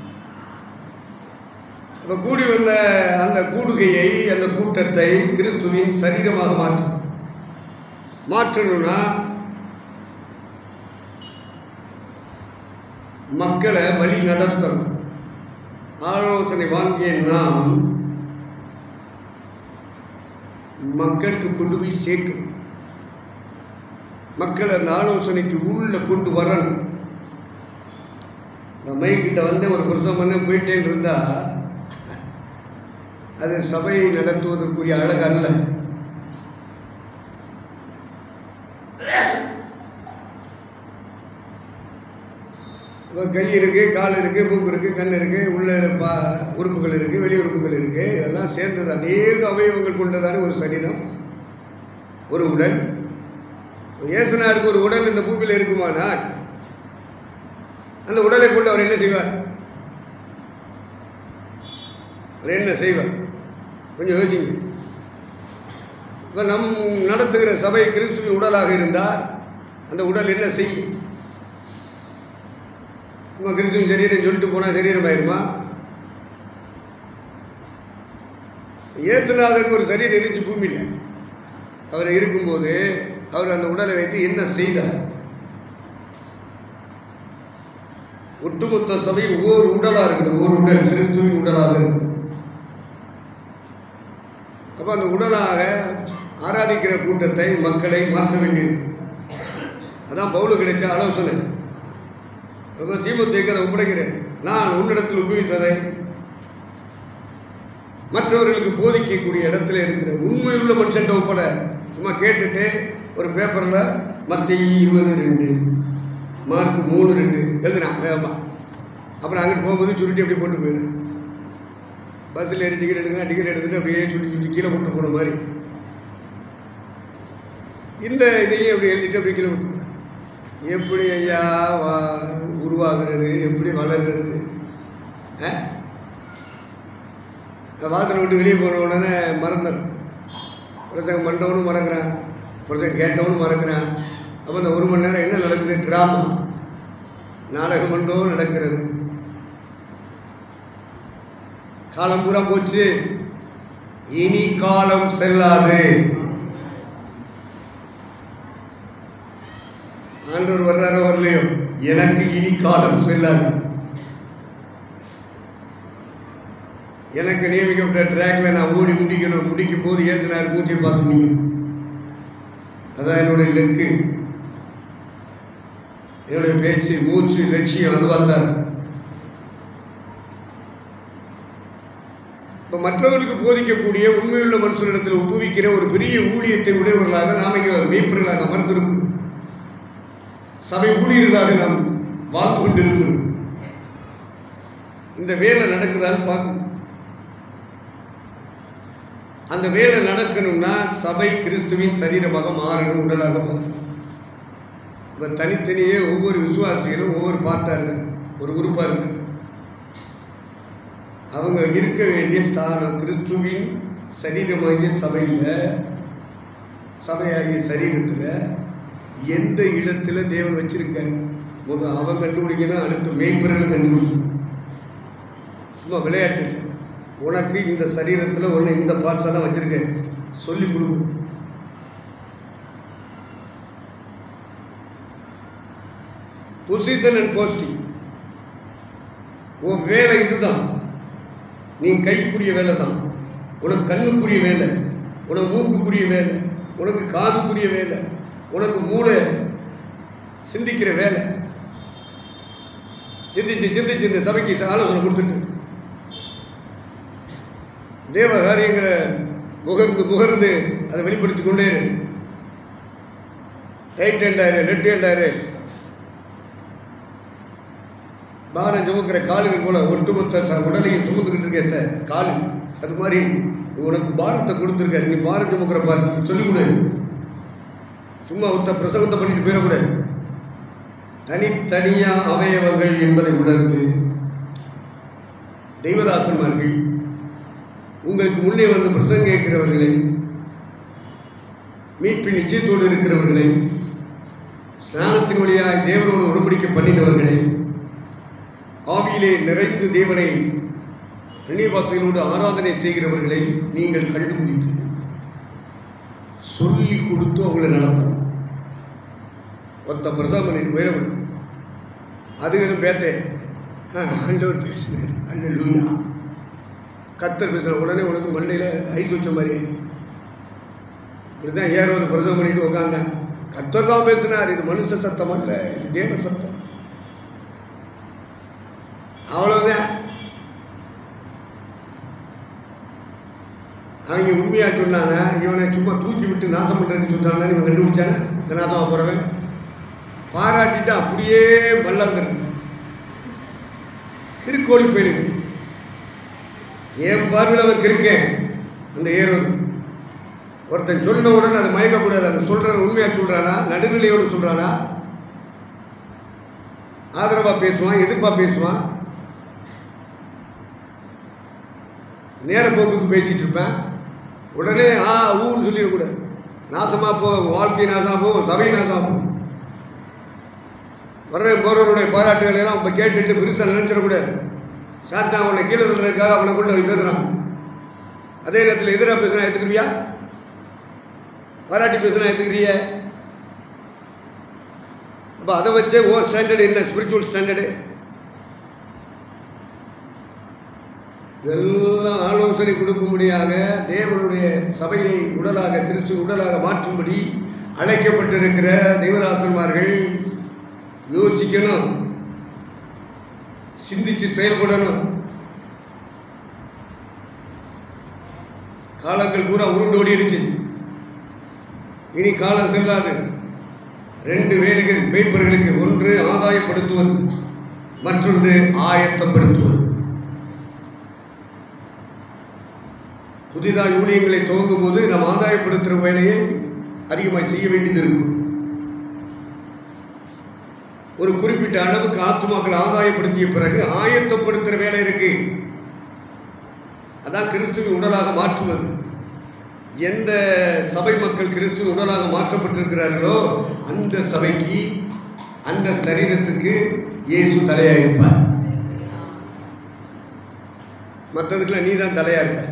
இப்போ கூடி வந்த அந்த கூடுகையை, அந்த கூட்டத்தை கிறிஸ்துவின் சரீரமாக மாற்றும். மாற்றணும்னா மக்களை வழி நடத்தணும். ஆலோசனை வாங்கிய நாம் மக்களுக்கு கொண்டு போய் சேர்க்கணும். மக்கள் அந்த ஆலோசனைக்கு உள்ள கொண்டு வரணும். நம்ம கிட்ட வந்து ஒரு புருஷன் பண்ண போயிட்டேன்னு இருந்தா அது சபையை நடத்துவதற்குரிய அழகு அல்ல. கை இருக்கு, கால் இருக்கு, மூக்கு இருக்கு, கண் இருக்கு, உள்ள பா உறுப்புகள் இருக்கு, வெளி உறுப்புகள் இருக்கு. இதெல்லாம் சேர்ந்தது அநேக அவயவங்கள் கொண்டதான ஒரு சரீரம், ஒரு உடல். இயேசுநாதருக்கு ஒரு உடல் இந்த பூமியில் இருக்குமானால் அந்த உடலை கொண்டு அவர் என்ன செய்வார்? அவர் என்ன செய்வார்? கொஞ்சம் யோசிங்க. இப்போ நம் நடத்துகிற சபை கிறிஸ்துவின் உடலாக இருந்தால் அந்த உடல் என்ன செய்யும்? நம்ம கிறிஸ்துவின் சரீரம் சொல்லிட்டு போனால் சரீரம் ஆயிருமா? இயேசுநாதருக்கு ஒரு சரீரம் இருந்துச்சு பூமியில். அவர் இருக்கும்போது அவர் அந்த உடலை வைத்து என்ன செய்தார்? ஒட்டுமொத்த சபை ஒவ்வொரு உடலாக இருக்குது. ஒவ்வொரு உடல் கிறிஸ்துவின் உடலாக இருக்கு. அப்போ அந்த உடலாக ஆராதிக்கிற கூட்டத்தை மக்களை மாற்ற வேண்டியிருக்கு. அதான் பவுலுக்கு கிடைச்ச ஆலோசனை. அப்போ தீமோத்தேயுக்கு அதை ஒப்படைக்கிறேன். நான் உன்னிடத்தில் உபயோகித்ததை மற்றவர்களுக்கு போதிக்கக்கூடிய இடத்துல இருக்கிற உண்மையுள்ள மனுஷன் ஒப்பட. சும்மா கேட்டுட்டு ஒரு பேப்பரில் மத்திய இருபது ரெண்டு மார்க் மூணு ரெண்டு எழுதுனான் வேகமா. அப்புறம் அங்கிட்டு போகும்போது சுருட்டி அப்படி போட்டு போயிடுறேன். பஸ்ஸில் ஏறி டிக்கெட் எடுக்கிறேன், டிக்கெட் எடுத்துகிட்டு அப்படியே சுட்டி சுட்டி கீழே போட்டு போன மாதிரி இந்த இதையும் அப்படி எழுதிட்டு அப்படி கீழே போட்டு எப்படி ஐயா வா உருவாகிறது, எப்படி வளர்கிறது? வாசனை விட்டு வெளியே போன உடனே மறந்துடுறேன். ஒருத்தங்க மண்டவனும் மறக்கிறான், ஒருத்தங்க கேட்டவனும் மறக்கிறான். அப்போ இந்த ஒரு மணி நேரம் என்ன நடக்குது? ட்ராமா நாடகம் மண்டபம் நடக்கிறது. காலம் பூரா போச்சு, இனி காலம் செல்லாது. ஆண்டவர் வர்றாரோ வரலையோ, எனக்கு இனி காலம் செல்லாது. எனக்கு நியமிக்கப்பட்ட ட்ராக்ல நான் ஓடி முடிக்கணும். முடிக்கும் போது ஏசுனார் மூச்சை பார்த்து முடிக்கணும். அதான் என்னுடைய இலக்கு, என்னுடைய பேச்சு, மூச்சு, லட்சியம் அது பார்த்தார். இப்போ மற்றவர்களுக்கு போதிக்கக்கூடிய உண்மையுள்ள மனுஷனிடத்தில் ஒப்புவிக்கிற ஒரு பெரிய ஊழியத்தை உடையவர்களாக நாம் இங்கே மேய்ப்பர்களாக அமர்ந்திருக்கிறோம். சபை ஊழியர்களாக நாம் வாழ்ந்து கொண்டிருக்கிறோம். இந்த வேலை நடக்குதான்னு பார்க்கணும். அந்த வேலை நடக்கணும்னா சபை கிறிஸ்துவின் சரீரமாக மாறணும், உடலாக மாறணும். இப்போ தனித்தனியே ஒவ்வொரு விசுவாசிகளும் ஒவ்வொரு பார்ட்டாக இருக்காங்க, ஒரு உறுப்பாக இருக்காங்க. அவங்க இருக்க வேண்டிய ஸ்தானம் கிறிஸ்துவின் சரீரமாகிய சபையில், சபையாகிய சரீரத்தில் எந்த இடத்துல தேவன் வச்சிருக்காங்க முதல் அவன் கண்டுபிடிக்கணும். அடுத்து மேய்ப்பர்களும் கண்டுபிடிக்கணும். சும்மா விளையாட்டு இல்லை. உனக்கு இந்த சரீரத்தில் ஒன்று இந்த பார்ட்ஸ் எல்லாம் வச்சிருக்கேன் சொல்லி கொடுக்கணும். Position and posting. உன் வேலை இதுதான். நீ கைக்குரிய வேலை தான். உனக்கு கண்ணுக்குரிய வேலை, உனக்கு மூக்குக்குரிய வேலை, உனக்கு காதுக்குரிய வேலை, உனக்கு மூளை சிந்திக்கிற வேலை. சிந்திச்சு சிந்திச்சு இந்த சபைக்கு ஆலோசனை கொடுத்துட்டு தேவ காரியங்களை முகர்ந்து முகர்ந்து அதை வெளிப்படுத்தி கொண்டே ரைட் ஹேண்டாரு லெஃப்ட் ஹேண்டாரு பாரம் சுமக்கிற காலுகள் போல ஒட்டுமொத்த உடலையும் சுமந்துக்கிட்டு இருக்கேன் சார் காலு. அது மாதிரி உனக்கு பாரத்தை கொடுத்துருக்காரு. நீ பாரம் சுமக்கிற பார்த்து சொல்லிக் கொடு. சும்மா ஒத்த பிரசங்கத்தை பண்ணிட்டு போயிடக்கூடாது. தனித்தனியா அவயவங்கள் என்பதை உணர்ந்து தெய்வதாசன்மார்கள் உங்களுக்கு முன்னே வந்து பிரசங்க கேட்கிறவர்களை, மீட்பின் நிச்சயத்தோடு இருக்கிறவர்களை, ஸ்நானத்தின் வழியாய் தேவனோடு உடன்படிக்கை பண்ணினவர்களை, ஆவியிலே நிறைந்து தேவனை அந்நிய பாஷைகளோடு ஆராதனை செய்கிறவர்களை நீங்கள் கண்டுபிடித்து சொல்லி கொடுத்து அவங்களை நடத்தணும். ஒத்த பிரசவம் பண்ணிட்டு போயிடக்கூடாது. அதுகளும் பேத்தே ஆண்டவர் பேசினார், அல்லேலூயா கர்த்தர் பேசுகிற உடனே உனக்கு மண்டையில் ஐஸ் வச்ச மாதிரி இப்படிதான் ஏறுவது பிரசவம் பண்ணிட்டு உட்காந்தேன். கர்த்தர் தான் பேசினார். இது மனுஷ சத்தம் அல்ல, இது தேவ சத்தம். அவ்வளவுதான். அவங்க உண்மையா சொன்னானா, இவனை சும்மா தூக்கி விட்டு நாசம் பண்றதுக்கு சொன்னானா, இவன் கண்டுபிடிச்சானே இந்த நாசமா போறவன் பாராட்டிட்டு அப்படியே மல்லாந்துருக்கு திருக்கோழி போயிருக்கு. என் பார்வையில் அவன் இருக்கேன். அந்த ஏறுவது ஒருத்தன் சொன்ன உடனே அதை மயக்கக்கூடாது. அந்த சொல்றவன் உண்மையா சொல்றானா, நடுநிலையோடு சொல்றானா, ஆதரவா பேசுவான், எதிர்ப்பா பேசுவான், நேர போக்குக்கு பேசிட்டு இருப்பேன். உடனே ஆ ஊன்னு சொல்லிடக்கூடாது. நாசமா போ, வாழ்க்கை நாசமா போ, சபை நாசமா போ. வர்ற போறவனுடைய பாராட்டுகளை எல்லாம் இப்போ கேட்டுட்டு பெருசாக நினைச்சிடக்கூடாது. சாத்தா அவனை கீழே சொல்றதுக்காக அவனை கொண்டு அவன் பேசுறான். அதே நேரத்தில் எதிராக பேசுனா ஏற்றுக்கிறியா? பாராட்டி பேசுனா ஏற்றுக்கிறிய? அப்போ அதை வச்சே ஓ ஸ்டாண்டர்டு என்ன, ஸ்பிரிச்சுவல் ஸ்டாண்டர்டு இதெல்லாம் ஆலோசனை கொடுக்கும்படியாக தேவனுடைய சபையை உடலாக கிறிஸ்து உடலாக மாற்றும்படி அழைக்கப்பட்டிருக்கிற தெய்வதாசன்மார்கள் யோசிக்கணும், சிந்திச்சு செயல்படணும். காலங்கள் பூரா உருண்டோடிருச்சு, இனி காலம் செல்லாது. ரெண்டு வேலைகள் மேய்ப்பர்களுக்கு, ஒன்று ஆதாயப்படுத்துவது, மற்றொன்று ஆயத்தப்படுத்துவது. புதிதாக ஊழியங்களை துவங்கும் போது நாம் ஆதாயப்படுத்துகிற வேலையை அதிகமாக செய்ய வேண்டியது இருக்கும். ஒரு குறிப்பிட்ட அளவுக்கு ஆத்துமாக்கள் ஆதாயப்படுத்திய பிறகு ஆயத்தப்படுத்துகிற வேலை இருக்கு. அதான் கிறிஸ்துவின் உடலாக மாற்றுவது. எந்த சபை மக்கள் கிறிஸ்துவின் உடலாக மாற்றப்பட்டிருக்கிறார்களோ அந்த சபைக்கு, அந்த சரீரத்துக்கு இயேசு தலையா இருப்பார். மற்றதுக்குலாம் நீ தான் தலையா இருப்ப.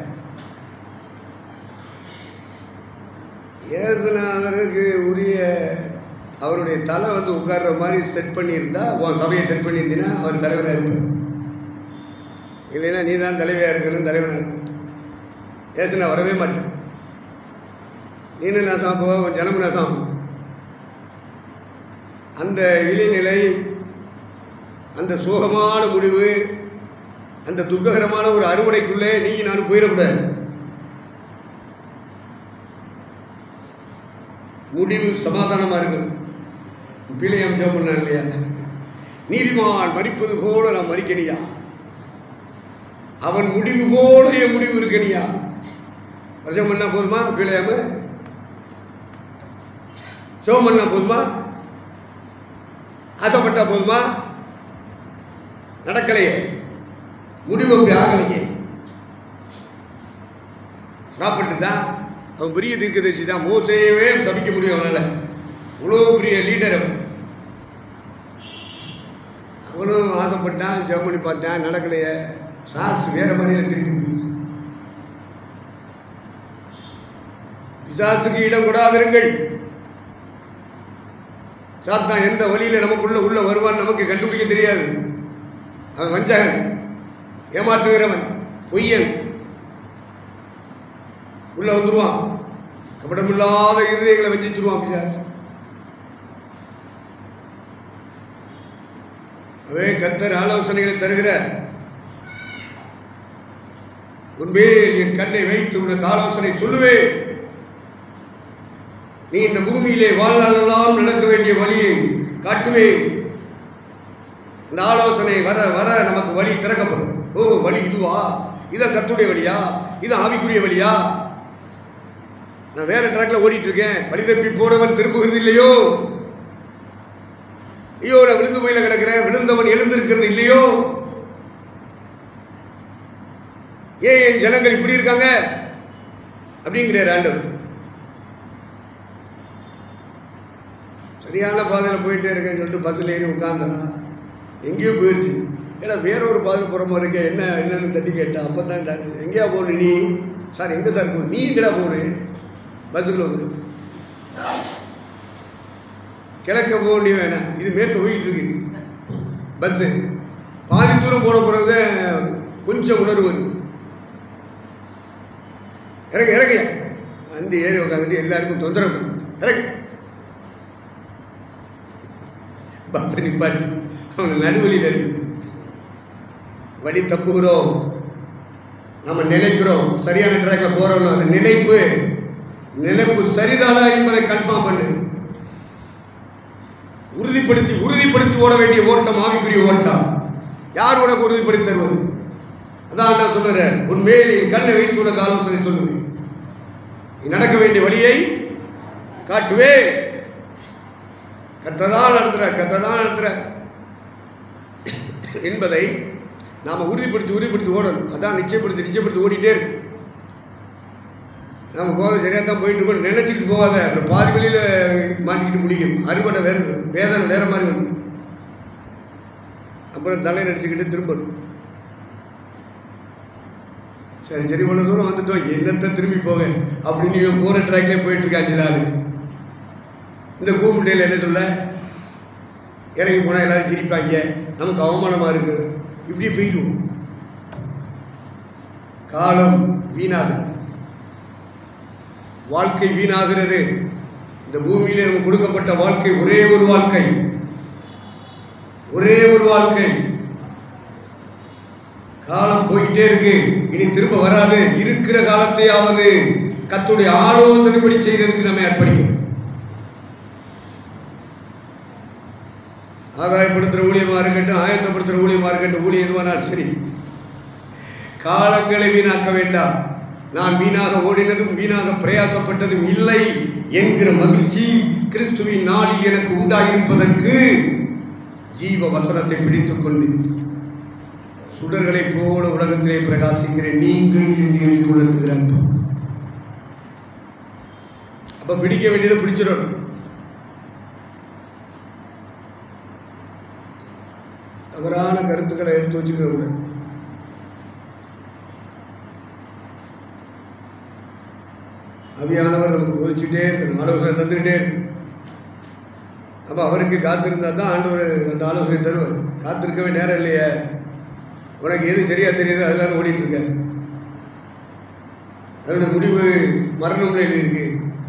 இயேசுநாதருக்கு உரிய அவருடைய தலை வந்து உட்கார்ற மாதிரி செட் பண்ணியிருந்தா, உன் சபையை செட் பண்ணியிருந்தீங்கன்னா அவர் தலைவராக இருப்பார். இல்லைன்னா நீ தான் தலைவியாக இருக்கணும், தலைவனாக இருக்கும். ஏசு நான் வரவே மாட்டேன், நீனு நாசாம் போ, உன் ஜனமும் நாசாம். அந்த இழிநிலை, அந்த சோகமான முடிவு, அந்த துக்ககரமான ஒரு அறுவடைக்குள்ளே நீ நானும் போயிடக்கூடாது. முடிவு சமாதானமாக இருக்கணும். பிள்ளையம் ஜெபம் பண்ண இல்லையா, நீதிமான் மரிப்பது போல நான் மறிக்கணியா, அவன் முடிவு போல என் முடிவு இருக்கணியா. வருஷம் பண்ணா போதுமா? பிள்ளையாம ஜெபம் பண்ணா போதுமா? ஆசைப்பட்டா போதுமா? நடக்கலையே, முடிவு அப்படி ஆகலையே. சாப்பிட்டு தான் அவன் பெரிய தீர்க்கதரிசி தான், மோசேவே சபிக்க முடியும் அவனால. இவ்வளோ பெரிய லீடர் அவன். அவனும் ஆசைப்பட்டான், ஜெபம் பண்ணி பார்த்தான், நடக்கலையே. சாஸ் வேற மாதிரியில திருப்பி போயிடுச்சு. பிசாசுக்கு இடம் கொடாதிருங்கள். சாத்தான் எந்த வழியில நமக்குள்ள உள்ள வருவான் நமக்கு கண்டுபிடிக்க தெரியாது. அவன் வஞ்சகன், ஏமாற்றுகிறவன், பொய்யன். உள்ள வந்துருவான், கபடமில்லாத இருதயங்களை வஞ்சிச்சிருவான் பிசாசு. அவே கர்த்தர் ஆலோசனைகளை தருகிறார். உன்மேல் என் கண்ணை வைத்து உனக்கு ஆலோசனை சொல்லுவேன். நீ இந்த பூமியிலே வாழ்நாளெல்லாம் நடக்க வேண்டிய வழியை காட்டுவேன். இந்த ஆலோசனை வர வர நமக்கு வழி திறக்கப்படும். ஓ, வழி இதுவா? இதான் கர்த்தருடைய வழியா? இதான் ஆவிக்குரிய வழியா? நான் வேற ட்ராக்ல ஓடிட்டு இருக்கேன், வழி தப்பி போனவன் திரும்புகிறது இல்லையோ? ஐயோ, நான் விழுந்து போயில கிடக்கிறேன், விழுந்தவன் எழுந்திருக்கிறது இல்லையோ? ஏன் என் ஜனங்கள் இப்படி இருக்காங்க அப்படிங்கிற ஆண்டவர். சரியான பாதையில் போயிட்டே இருக்கேன்னு சொல்லிட்டு பஸ்ஸில் ஏறி உட்காந்தா எங்கேயோ போயிடுச்சு. ஏன்னா வேற ஒரு பாதையில் போகிற மாதிரி இருக்க, என்ன என்னன்னு தட்டி கேட்டா அப்போ தான் டாக்டர் எங்கேயா போகணும் நீ? சார் எங்கே சார் போகணும்? நீ எங்கடா போகணும்? பஸ்ஸுக்குள்ள வந்து கிழக்க போக வேண்டிய வேணாம், இது மேற்கு போயிட்டு இருக்கு பஸ்ஸு. பாதி தூரம் போன பிறகு கொஞ்சம் உணர்வு வருது. இறங்க இறக்கையா அந்த ஏறி உட்காந்துட்டு எல்லாருக்கும் தொந்தரவு இறக்கு. பஸ்ஸை நிப்பாட்டி அவனை நடுவழியில் இருக்கு. வழி தப்புகிறோம், நம்ம நினைக்கிறோம் சரியான ட்ராக்ல போறோம். அந்த நினைப்பு நினைப்பு சரிதானா என்பதை கன்ஃபார்ம் பண்ணு. உறுதிப்படுத்தி உறுதிப்படுத்தி ஓட வேண்டிய ஓட்டம் ஆவிக்குரிய ஓட்டம். யார் உனக்கு உறுதிப்படுத்தி தருவது? அதான் நான் சொல்லுறேன், உன் மேல் என் கண்ணை வைத்து உனக்கு ஆலோசனை சொல்லுவேன். நீ நடக்க வேண்டிய வழியை காட்டுவே. கத்ததான் நடத்துற கத்ததான் நடத்துற என்பதை நாம உறுதிப்படுத்தி உறுதிப்படுத்தி ஓடணும். அதான் நிச்சயப்படுத்தி நிச்சயப்படுத்தி ஓடிட்டே இருக்கு. நம்ம போக சரியா தான் போயிட்டு இருக்கோம் நினைச்சிட்டு போகாத. அப்புறம் பாதி வழியில மாட்டிக்கிட்டு முடிக்கும். அறுவடை வேற, வேதனை வேற மாதிரி வந்து அப்புறம் தலையை நடிச்சுக்கிட்டு திரும்பணும். சரி சரி இவ்வளவு தூரம் வந்துட்டோம், என்னத்தை திரும்பி போக அப்படின்னு இவன் போற ட்ராக்லேயே போயிட்டு இருக்கான். அஞ்சு நாள் இந்த கூமுட்டையில் என்ன சொல்ல, இறங்கி போனால் எல்லாரும் சிரிப்பாங்க, நமக்கு அவமானமா இருக்கு, இப்படியே போயிடுவோம். காலம் வீணாகிறது, வாழ்க்கை வீணாகிறது. இந்த பூமியிலே நமக்கு கொடுக்கப்பட்ட வாழ்க்கை ஒரே ஒரு வாழ்க்கை, ஒரே ஒரு வாழ்க்கை. காலம் போயிட்டே இருக்கு, இனி திரும்ப வராது. இருக்கிற காலத்தையாவது கர்த்தருடைய ஆலோசனைப்படி செய்யறதுக்கு நம்ம அர்ப்பணிக்கணும். ஆதாயப்படுத்துற ஊழியமா இருக்கட்டும், ஆயத்தப்படுத்துற ஊழியமா இருக்கட்டும், ஊழியம் எதுவானால் சரி, காலங்களை வீணாக்க வேண்டாம். நான் வீணாக ஓடினதும் வீணாக பிரயாசப்பட்டதும் இல்லை என்கிற மகிழ்ச்சி கிறிஸ்துவின் நாளில் எனக்கு உண்டாயிருப்பதற்கு ஜீவ வசனத்தை பிடித்துக் கொண்டு சுடர்களைப் போல உலகத்திலே பிரகாசிக்கிற நீங்கள் என்று எழுதி கொள்ளுகிறான். அப்ப பிடிக்க வேண்டியதை பிடிச்சிடணும். தவறான கருத்துக்களை எடுத்து வச்சுக்க கூட அவியானவர் நமக்கு போதிச்சுட்டே இருக்கணும், ஆலோசனை தந்துக்கிட்டே இருக்கணும். அப்போ அவருக்கு காத்திருந்தா தான் ஆண்டவர் அந்த ஆலோசனை தருவார். காத்திருக்கவே நேரம் இல்லையே, உனக்கு எது சரியா தெரியுது அதெல்லாம் ஓடிட்டு இருக்க. அதனுடைய முடிவு மரணம்ல எழுதியிருக்கு.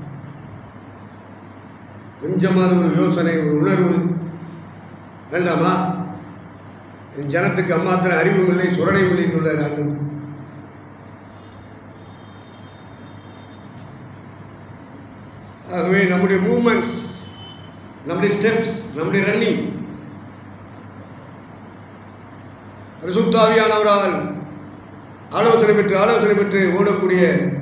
கொஞ்சமாவது ஒரு யோசனை, ஒரு உணர்வு வேண்டாமா? ஜனத்துக்கு அம்மாத்திர அறிவும் இல்லை, சுரணையும் இல்லை சொல்றார் ஆண்டவர். ஆகவே நம்முடைய மூவ்மெண்ட்ஸ், நம்முடைய ஸ்டெப்ஸ், நம்முடைய ரன்னிங் பரிசுத்த ஆவியானவரால் ஆலோசனை பெற்று ஆலோசனை பெற்று ஓடக்கூடிய,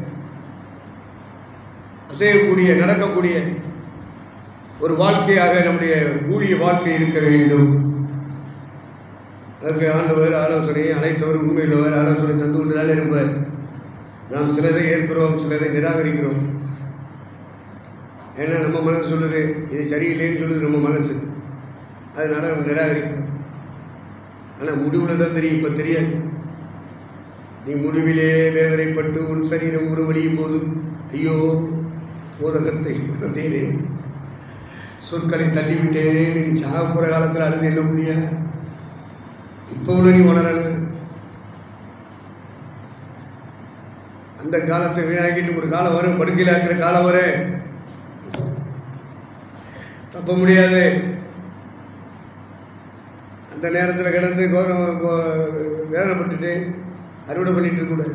அசையக்கூடிய, நடக்கக்கூடிய ஒரு வாழ்க்கையாக நம்முடைய ஊழிய வாழ்க்கை இருக்க வேண்டும். அதுக்கு ஆண்டவர் ஆலோசனையை அழைத்தவர், உண்மையுள்ளவர், ஆலோசனை தந்து கொண்டுதான் இருப்பார். நாம் சிலதை ஏற்கிறோம், சிலதை நிராகரிக்கிறோம். ஏன்னா நம்ம மனசு சொல்லுது இது சரியில்லைன்னு சொல்லுது நம்ம மனசு, அதனால நம்ம நிராகரிக்கிறோம். ஆனால் முடிவில் தான் தெரியும், இப்போ தெரியாது. நீ முடிவிலே வேதனைப்பட்டு உன் சரீரம் ஒரு வழியும் போது ஐயோ போதகத்தை மறந்தேனே, சொற்களை தள்ளிவிட்டேனே, நீ சாகப்புற காலத்தில் அழுது என்ன முடியா? இப்போ உள்ள நீ உணரணும். அந்த காலத்தை வீணாக்கிட்டு ஒரு காலம் வரும், படுக்கையில் இருக்கிற காலம் வர தப்ப முடியாது. அந்த நேரத்தில் கிடந்து வேதனைப்பட்டுட்டு அறுவடை பண்ணிட்டு கூட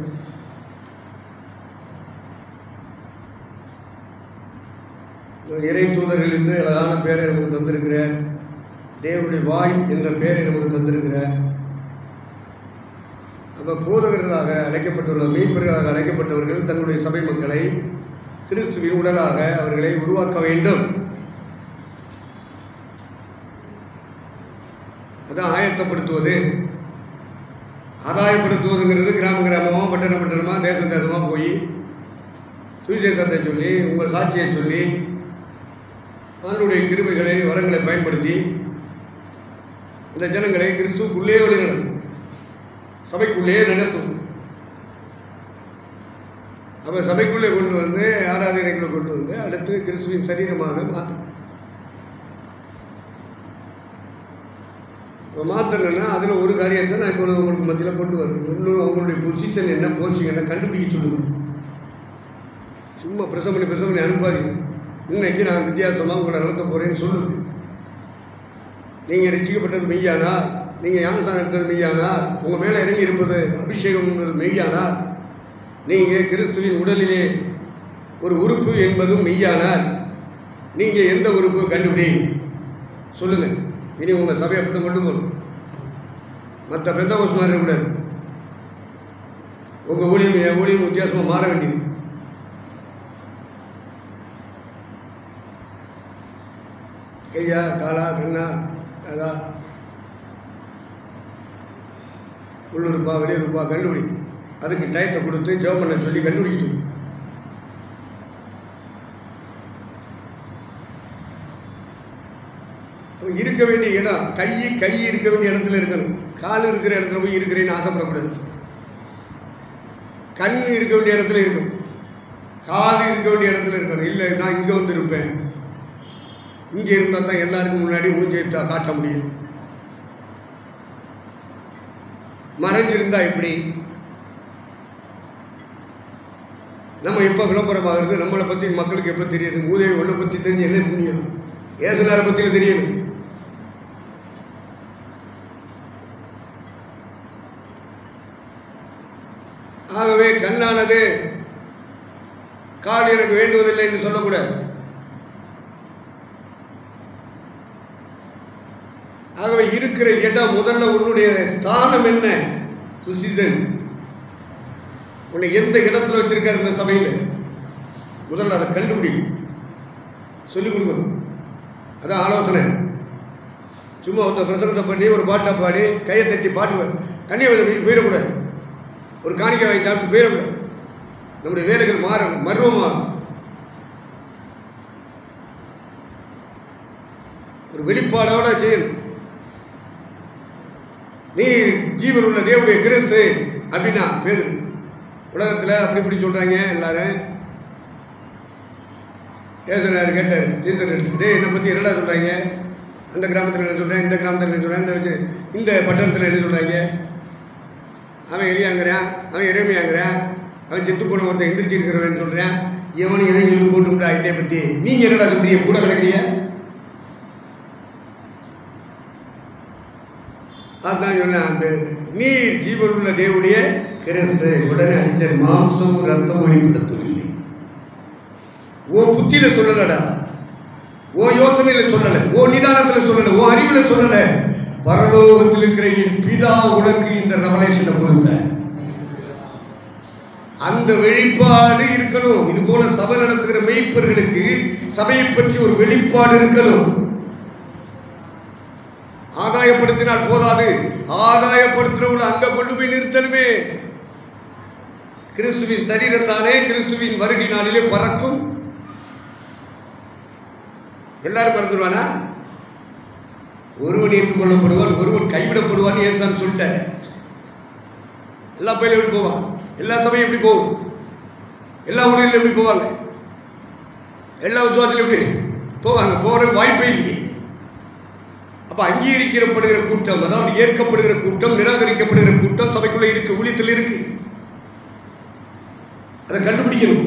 இறை தூதர்கள் என்று அழகான பேரை நமக்கு தந்திருக்கிறார். தேவனுடைய வாய் என்ற பெயரை நமக்கு தந்திருக்கிறார். அப்போ போதகர்களாக அழைக்கப்பட்டுள்ள மீட்பர்களாக அழைக்கப்பட்டவர்கள் தங்களுடைய சபை மக்களை கிறிஸ்துவின் உடலாக அவர்களை உருவாக்க வேண்டும். அதான் ஆயத்தப்படுத்துவது. ஆதாயப்படுத்துவதுங்கிறது கிராம கிராமமாக, பட்டண பட்டணமாக, தேச தேசமாக போய் சுவிசேஷத்தை சொல்லி, உங்கள் சாட்சியை சொல்லி, அவனுடைய கிருபைகளை வரங்களை பயன்படுத்தி அந்த ஜனங்களை கிறிஸ்துவுக்குள்ளே வழி நடத்தும், சபைக்குள்ளே நடத்தும். அப்போ சபைக்குள்ளே கொண்டு வந்து ஆராதனைக்குள்ளே கொண்டு வந்து அடுத்து கிறிஸ்துவின் சரீரமாக மாற்றும். இப்போ மாற்றணுன்னா அதில் ஒரு காரியத்தை நான் இப்போ உங்களுக்கு மத்தியில் கொண்டு வரேன். இன்னும் அவங்களுடைய பொசிஷன் என்ன, போஸ்டிங் என்ன கண்டுபிடிக்க சொல்லுவேன். சும்மா பிரசவம் பண்ணி பிரசவம் பண்ணி அனுப்பாதீங்க. இன்னைக்கு நான் வித்தியாசமாக உங்களை நடத்த போகிறேன்னு சொல்லுது. நீங்கள் ரட்சிக்கப்பட்டது மெய்யானா, நீங்கள் ஞானஸ்நானம் எடுத்தது மெய்யானா, உங்கள் மேலே இறங்கி இருப்பது அபிஷேகம் என்பது மெய்யானா, நீங்கள் கிறிஸ்துவின் உடலிலே ஒரு உறுப்பு என்பதும் மெய்யானால் நீங்கள் எந்த உறுப்பு கண்டுபிடி சொல்லுங்கள். இனி உங்கள் சபையை அப்படி கொண்டு போகணும். மற்ற பெந்தகோஸ் மாதிரி இருக்கக்கூடாது. உங்கள் ஊழியம் என் ஊழியம் வித்தியாசமாக மாற வேண்டியது. கையா காலா கண்ணா அதா உள்ளுறுப்பா வெளியுறுப்பா கண்டுபிடி. அதுக்கு டயத்தை கொடுத்து ஜெபம் பண்ண சொல்லி கண்டுபிடிக்க சொல்லி. இருக்க வேண்டிய இடம், கை கை இருக்க வேண்டிய இடத்துல இருக்கணும். கால் இருக்கிற இடத்துல போய் இருக்கிறேன்னு ஆசைப்படக்கூடாது. கண் இருக்க வேண்டிய இடத்துல இருக்கும், காது இருக்க வேண்டிய இடத்துல இருக்கணும். இல்லை நான் இங்கே வந்து இருப்பேன், இங்கே இருந்தால் தான் எல்லாருக்கும் முன்னாடி மூஞ்சி காட்ட முடியும். மறைஞ்சிருந்தா எப்படி? நம்ம எப்போ விளம்பரமாகிறது, நம்மளை பற்றி மக்களுக்கு எப்போ தெரியுது? மூதேவி ஒன்றை பற்றி தெரிஞ்சு என்ன புண்ணியம்? ஏசுநாரை பற்றியில் தெரியணும். ஆகவே கண்ணானது கால் எனக்கு வேண்டுவதில்லை என்று சொல்லக்கூடாது. ஆகவே இருக்கிற இடம், முதல்ல உன்னுடைய ஸ்தானம் என்ன, பொசிஷன், உன்னை எந்த இடத்துல வச்சிருக்காரு இந்த சபையில், முதல்ல அதை கண்டுபிடி, சொல்லிக் கொடுக்கணும். அதான் ஆலோசனை. சும்மா ஒருத்த பிரசங்கத்தை பண்ணி ஒரு பாட்டை பாடி கையை தட்டி பாட்டு கன்னியாகுமரி போயிடக்கூடாது, ஒரு காணிக்கை வாங்கி சாப்பிட்டு போயிடக்கூடாது. நம்முடைய வேலைகள் மாறணும், மர்வமாகும். ஒரு வெளிப்பாடோட செய்யணும். நீ ஜீவன் உள்ள தேவனுடைய கிறிஸ்து அப்படின்னா பேரு. உலகத்தில் அப்படி இப்படி சொல்றாங்க எல்லாரும். ஏசுனார் கேட்டார், ஜீசர் டே என்னை பற்றி என்னடா சொல்றாங்க? அந்த கிராமத்தில் என்ன சொல்கிறேன், இந்த கிராமத்தில் என்ன சொல்கிறேன், இந்த இந்த பட்டணத்தில் என்ன சொல்கிறாங்க? அவன் எலியாங்கிறான், அவன் இறைமையாங்கிறான், அவன் செத்து போன ஒருத்தன் எந்திரிச்சு இருக்கிறவன் சொல்கிறேன். எவனும் எதையும் சொல்லி போட்டும்டா ஐட்டை பற்றி. நீங்கள் என்னடா சொல்றீங்க? கூட கிடக்கிறீங்க. அதுதான் சொன்னேன், நீர் ஜீவன் உள்ள தேவனுடைய கிறிஸ்து. உடனே அடிச்சார், மாம்சமும் ரத்தம் வெளிப்படுத்தவில்லை. ஓ புத்தியில சொல்லலடா, ஓ யோசனையில சொல்லல, ஓ நிதானத்துல சொல்லல, ஓ அறிவுல சொல்லல, பரலோகத்தில் இருக்கிற என் பிதா உனக்கு இந்த ரெவலேஷனை கொடுத்த அந்த வெளிப்பாடு இருக்கணும். இது போல சபை நடத்துகிற மெய்ப்பர்களுக்கு சபையை பற்றி ஒரு வெளிப்பாடு இருக்கணும். ஆதாயப்படுத்தினால் போதாது, ஆதாயப்படுத்துறவங்களை அங்க கொண்டு போய் நிறுத்தணுமே. கிறிஸ்துவின் சரீரம் தானே கிறிஸ்துவின் வருகை நாளிலே பறக்கும். எல்லாரும் மறந்துடுவானா? ஒருவன் ஏற்றுக்கொள்ளப்படுவான், ஒருவன் கைவிடப்படுவான். ஏசாமி சொல்லிட்டாரு. எல்லா பயிலும் எப்படி போவான்? எல்லா சபையும் எப்படி போகும்? எல்லா ஊழியர்களும் எப்படி போவாங்க? எல்லா விசுவாசத்திலும் எப்படி போவாங்க? போகிற வாய்ப்பே இல்லை. அப்ப அங்கீகரிக்கப்படுகிற கூட்டம், அதாவது ஏற்கப்படுகிற கூட்டம், நிராகரிக்கப்படுகிற கூட்டம் சபைக்குள்ள இருக்கு, ஊழியத்தில் இருக்கு. அதை கண்டுபிடிக்கணும்.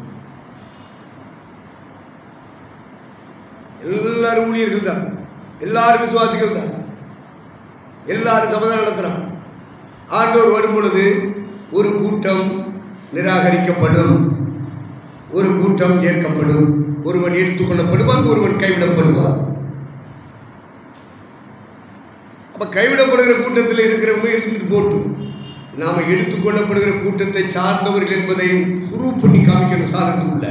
எல்லாரும் ஊழியர்கள் தான், எல்லாரும் விசுவாசிகள் தான், எல்லாரும் சபை நடத்துறான். ஆண்டவர் வரும் பொழுது ஒரு கூட்டம் நிராகரிக்கப்படும், ஒரு கூட்டம் ஏற்கப்படும். ஒருவன் எடுத்துக்கொள்ளப்படுவான், ஒருவன் கைவிடப்படுவான். அப்ப கைவிடப்படுகிற கூட்டத்தில் இருக்கிறவங்க இருந்துட்டு போட்டும், நாம எடுத்துக்கொள்ளப்படுகிற கூட்டத்தை சார்ந்தவர்கள் என்பதை சுரூப் பண்ணி காமிக்கணும் சாதனத்துக்குள்ள.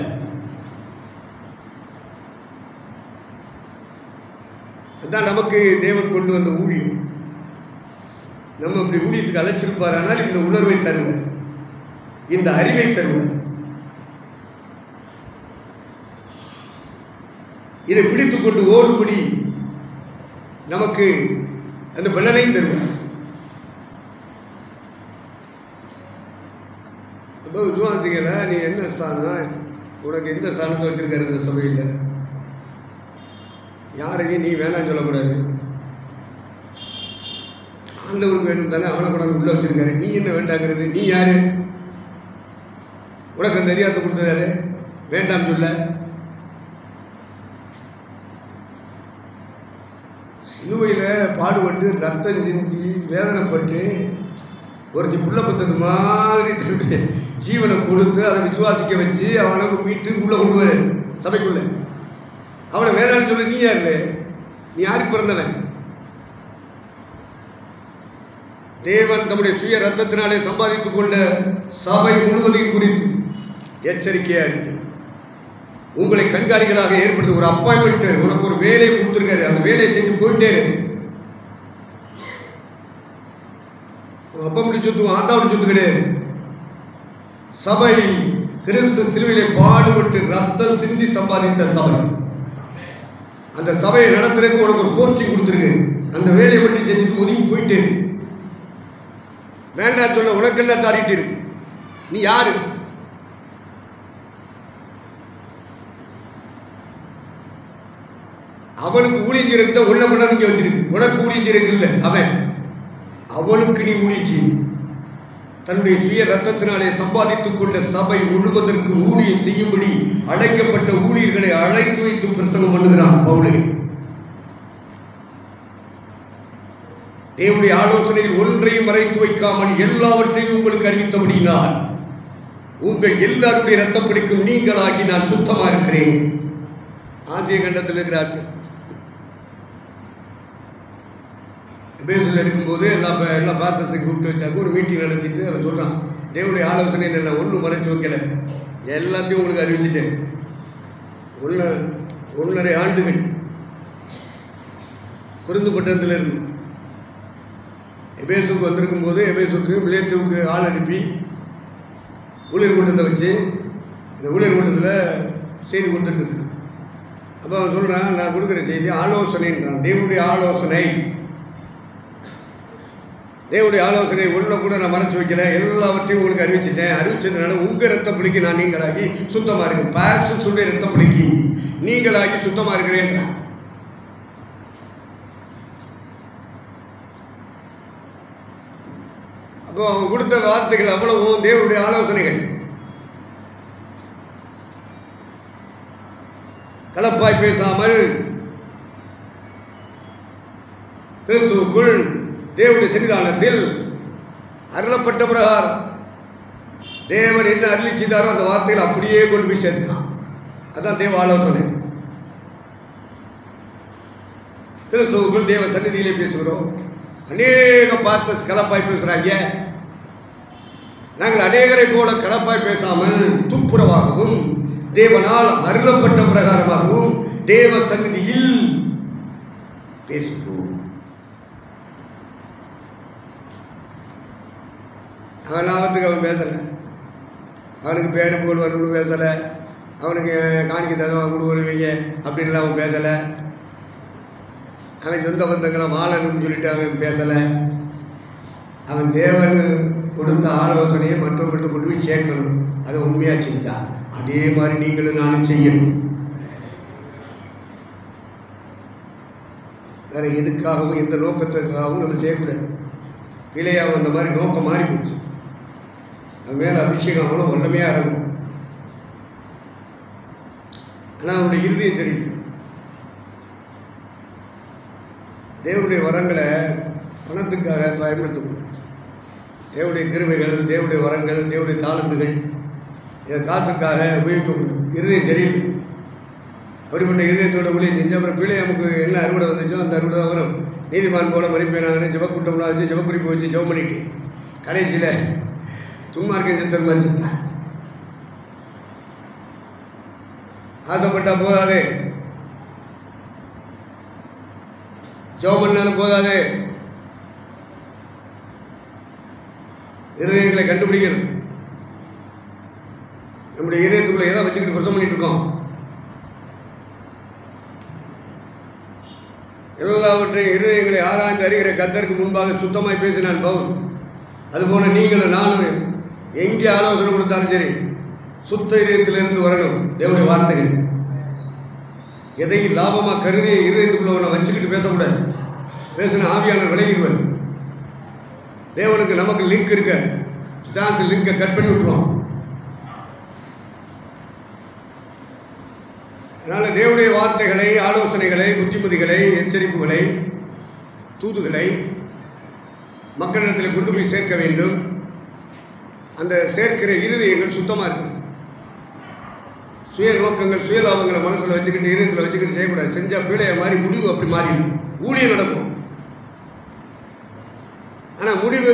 அதுதான் நமக்கு தேவன் கொண்டு வந்த ஊழியம். நம்ம இப்படி ஊழியத்துக்கு அழைச்சிருப்பார், ஆனால் இந்த உணர்வை தருவார், இந்த அறிவை தருவார், இதை பிடித்துக் கொண்டு ஓடும்படி நமக்கு அந்த பலனையும் தருவார். அப்போ விசுவாசிக்கல, நீ என்ன ஸ்தானம், உனக்கு எந்த ஸ்தானத்தை வச்சிருக்காரு இந்த சபையில்? யாரையும் நீ வேணான்னு சொல்லக்கூடாது. ஆண்டவருக்கு வேணும் தானே, அவனை கூட உள்ள வச்சிருக்காரு. நீ என்ன வேண்டாங்கிறது? நீ யாரு? உனக்கு அந்த அதிகாரத்தை கொடுத்ததாரு? வேண்டாம் சொல்ல. சிலுவையில் பாடுபட்டு ரத்தம் சிந்தி வேதனைப்பட்டு ஒருத்தி புள்ள பத்தது மாதிரி திருப்பி ஜீவனை கொடுத்து அதை விசுவாசிக்க வச்சு அவனை மீட்டு உள்ள கொண்டு வர சபைக்குள்ள. அவனை வேணான்னு சொல்ல. நீ யாரு? நீ யாருக்கு பிறந்தவன்? தேவன் தம்முடைய சுய ரத்தத்தினாலே சம்பாதித்துக் கொண்ட சபை முழுவதையும் குறித்து எச்சரிக்கையா இருக்கு. உங்களை கண்காணிகளாக ஏற்படுத்த ஒரு அப்பாயின்மெண்ட், உனக்கு ஒரு வேலையை கொடுத்துருக்காரு. அந்த வேலையை செஞ்சு போயிட்டே இருக்கு. அப்பா முடி சொத்து ஆத்தா முடி சொத்து கிடையாது. சபை கிறிஸ்து சிலுவையிலே பாடுபட்டு ரத்தம் சிந்தி சம்பாதித்த சபை. அந்த சபையை நடத்துறதுக்கு உனக்கு ஒரு போஸ்டிங் கொடுத்துருக்கு. அந்த வேலையை மட்டும் செஞ்சுட்டு ஒதுங்கி போயிட்டே இருக்கு. வேண்டாம் சொல்ல உனக்கு என்ன தாரிட்டு இருக்கு? நீ யாரு? அவனுக்கு ஊழியம் செய்யறத உள்ள கூட நீங்க வச்சிருக்கு. உனக்கு ஊழியம் செய்யறது இல்லை, அவன் அவனுக்கு நீ ஊழியம் செய்ய. தன்னுடைய சுய ரத்தத்தினாலே சம்பாதித்துக் கொண்ட சபை முழுவதற்கு ஊழியம் செய்யும்படி அழைக்கப்பட்ட ஊழியர்களை அழைத்து வைத்து பிரசங்கம் பண்ணுகிறான் பவுல். தேவனுடைய ஆலோசனையில் ஒன்றையும் மறைத்து வைக்காமல் எல்லாவற்றையும் உங்களுக்கு அறிவித்தபடினால் உங்கள் எல்லாருடைய ரத்தப்படிக்கும் நீங்களாகி நான் சுத்தமா இருக்கிறேன். ஆசிய கண்டத்தில் இருக்கிறார்கள். பேசில் இருக்கும்போது எல்லா எல்லா பாசஸையும் கூப்பிட்டு வச்சாக்க ஒரு மீட்டிங் நடத்திட்டு அவன் சொல்கிறான், தேவனுடைய ஆலோசனை நான் ஒன்றும் மறைச்சு வைக்கல, எல்லாத்தையும் உங்களுக்கு அறிவிச்சிட்டேன். ஒன்று ஒன்றரை ஆண்டுகள் குருந்து பட்டணத்தில் இருந்து எபேசுக்கு வந்திருக்கும் போது எபேசுக்கு மிலேத்துவுக்கு ஆள் அனுப்பி ஊழியர் கூட்டத்தை வச்சு இந்த ஊழியர் கூட்டத்தில் செய்தி கொடுத்துட்டு இருக்கு. அப்போ அவன் சொல்கிறான், நான் கொடுக்குற செய்தி ஆலோசனைன்றான். தேவனுடைய ஆலோசனை தேவனுடைய ஆலோசனை ஒன்றை கூட நான் மறைச்சு வைக்கல, எல்லாவற்றையும் உங்களுக்கு அறிவிச்சிட்டேன். அறிவிச்சதுனால உங்கள் ரத்த பிடிக்கி நான் நீங்களாகி சுத்தமாக இருக்கேன். பாசு சொல்லுடைய ரத்த பிடிக்கி நீங்களாகி சுத்தமாக இருக்கிறேன். அப்போ அவன் கொடுத்த வார்த்தைகள் அவ்வளவும் தேவனுடைய ஆலோசனைகள். கலப்பாய் பேசாமல் கிறிஸ்துவுக்குள் தேவனுடைய சன்னிதானத்தில் அருளப்பட்ட பிரகாரம் தேவன் என்ன அருளி செய்தாரோ அந்த வார்த்தைகள் அப்படியே கொண்டு போய் சேர்த்துக்கான். அதான் தேவ ஆலோசனை. கிறிஸ்துவுக்குள் தேவ சன்னிதியிலே பேசுகிறோம். அநேக பாஸ்டர்ஸ் கலப்பாய் பேசுகிறாங்க. நாங்கள் அநேகரை போல கலப்பாய் பேசாமல் துப்புரவாகவும் தேவனால் அருளப்பட்ட பிரகாரமாகவும் தேவ சந்நிதியில் பேசுகிறோம். அவன் லாபத்துக்கு அவன் பேசலை, அவனுக்கு பேரு போல் வரணும்னு பேசலை, அவனுக்கு காணிக்க தருவான் கொடுவீங்க அப்படின்லாம் அவன் பேசலை, அவன் சொந்த பந்தங்களை வாழணும்னு சொல்லிட்டு அவன் பேசலை. அவன் தேவன் கொடுத்த ஆலோசனையை மற்றவங்கள்ட்ட கொண்டு போய் சேர்க்கணும். அதை உண்மையாக செஞ்சான். அதே மாதிரி நீங்களும் நானும் செய்யணும். வேற எதுக்காகவும் எந்த நோக்கத்துக்காகவும் நம்ம செய்யக்கூடாது. பிள்ளையாவும் அந்த மாதிரி நோக்கம் மாறி போச்சு. அது மேலே அபிஷேகம் அவ்வளோ வல்லமையாக இருக்கும். ஆனால் அவனுடைய இறுதியும் சரியில்லை. தேவனுடைய வரங்களை பணத்துக்காக பயன்படுத்தக்கூடாது. தேவனுடைய கிருபைகள், தேவனுடைய வரங்கள், தேவனுடைய தாளந்துகள் இதை காசுக்காக உபயோகிக்கக்கூடாது. இருதயம் சரியில்லை. அப்படிப்பட்ட இருதயத்தோட ஊழியம் செஞ்சு அப்புறம் பிள்ளை நமக்கு என்ன அறுவடை வந்துச்சோ அந்த அறுவடை தான் வரும். நீதிமான் போல மறிப்பேனாங்கன்னு ஜபக்கூட்டம்லாம் வச்சு ஜபக்குறிப்பு வச்சு ஜபம் பண்ணிட்டு கடைசியில் துன்மார்க்கன் சித்தன் மாதிரி செத்தான். ஆசைப்பட்டா போதாது, ஜபம் பண்ணாலும் போதாது, இருதயங்களை கண்டுபிடிக்கணும். நம்முடைய இதயத்துக்குள்ள எதை வச்சுக்கிட்டு பிரசவம் பண்ணிட்டு இருக்கோம்? எல்லாவற்றையும் இருதயங்களை ஆராய்ந்து அறிகிற கர்த்தருக்கு முன்பாக சுத்தமாய் பேசினான் பவுல். அதுபோல நீங்களும் நானும் எங்கே ஆலோசனை கொடுத்தாலும் சரி சுத்த இதயத்திலிருந்து வரணும். தேவனுடைய வார்த்தைகள் எதையும் லாபமாக கருதி இருதயத்துக்குள்ளவனை வச்சுக்கிட்டு பேசக்கூடாது. பேசின ஆவியாளர் விலகிடுவார். தேவனுக்கு நமக்கு லிங்க் இருக்க சான்ஸ் லிங்கை கட் பண்ணி விட்டுருவோம். அதனால் தேவனுடைய வார்த்தைகளை, ஆலோசனைகளை, புத்திமதிகளை, எச்சரிப்புகளை, தூதுகளை மக்களிடத்தில் கொண்டு போய் சேர்க்க வேண்டும். அந்த சேர்க்கிற இருதயங்கள் சுத்தமாக இருக்கும். சுய நோக்கங்கள், சுய லாபங்களை மனசில் வச்சுக்கிட்டு இருதயத்தில் வச்சுக்கிட்டு செய்யக்கூடாது. செஞ்சால் பீடைய மாதிரி முடிவு அப்படி மாறிடும். ஊழியம் நடக்கும். ஆனால் முடிவு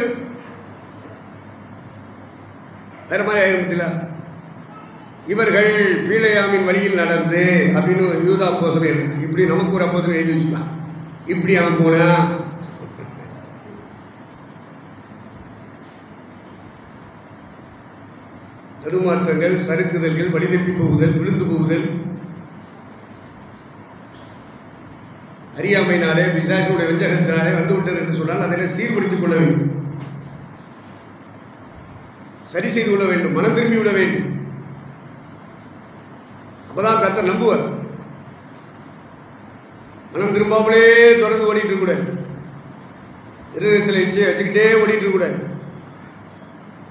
வேற மாதிரி ஆயிரத்தில இவர்கள் பீலையாமின் வழியில் நடந்து அப்படின்னு யூதா அப்போஸ்தலன் இருக்கு. இப்படி நமக்கு ஒரு அப்போஸ்தலன் எழுதி வச்சுக்கலாம். இப்படி அவன் போனா தடுமாற்றங்கள், சறுக்குதல்கள், வழிதப்பி போகுதல், விழுந்து போகுதல், அறியாமையினாலே பிசாசுடைய வஞ்சகத்தினாலே வந்து விட்டது என்று சொன்னால் அதனை சீர்படுத்திக் கொள்ள வேண்டும், சரி செய்து கொள்ள வேண்டும், மனம் திரும்பி விட வேண்டும். அப்பதான் கர்த்தர் நம்புவார். மனம் திரும்பாமலே தொடர்ந்து ஓடிட்டு கூட இருதயத்தில் இச்சையை வச்சுக்கிட்டே ஓடிட்டு கூட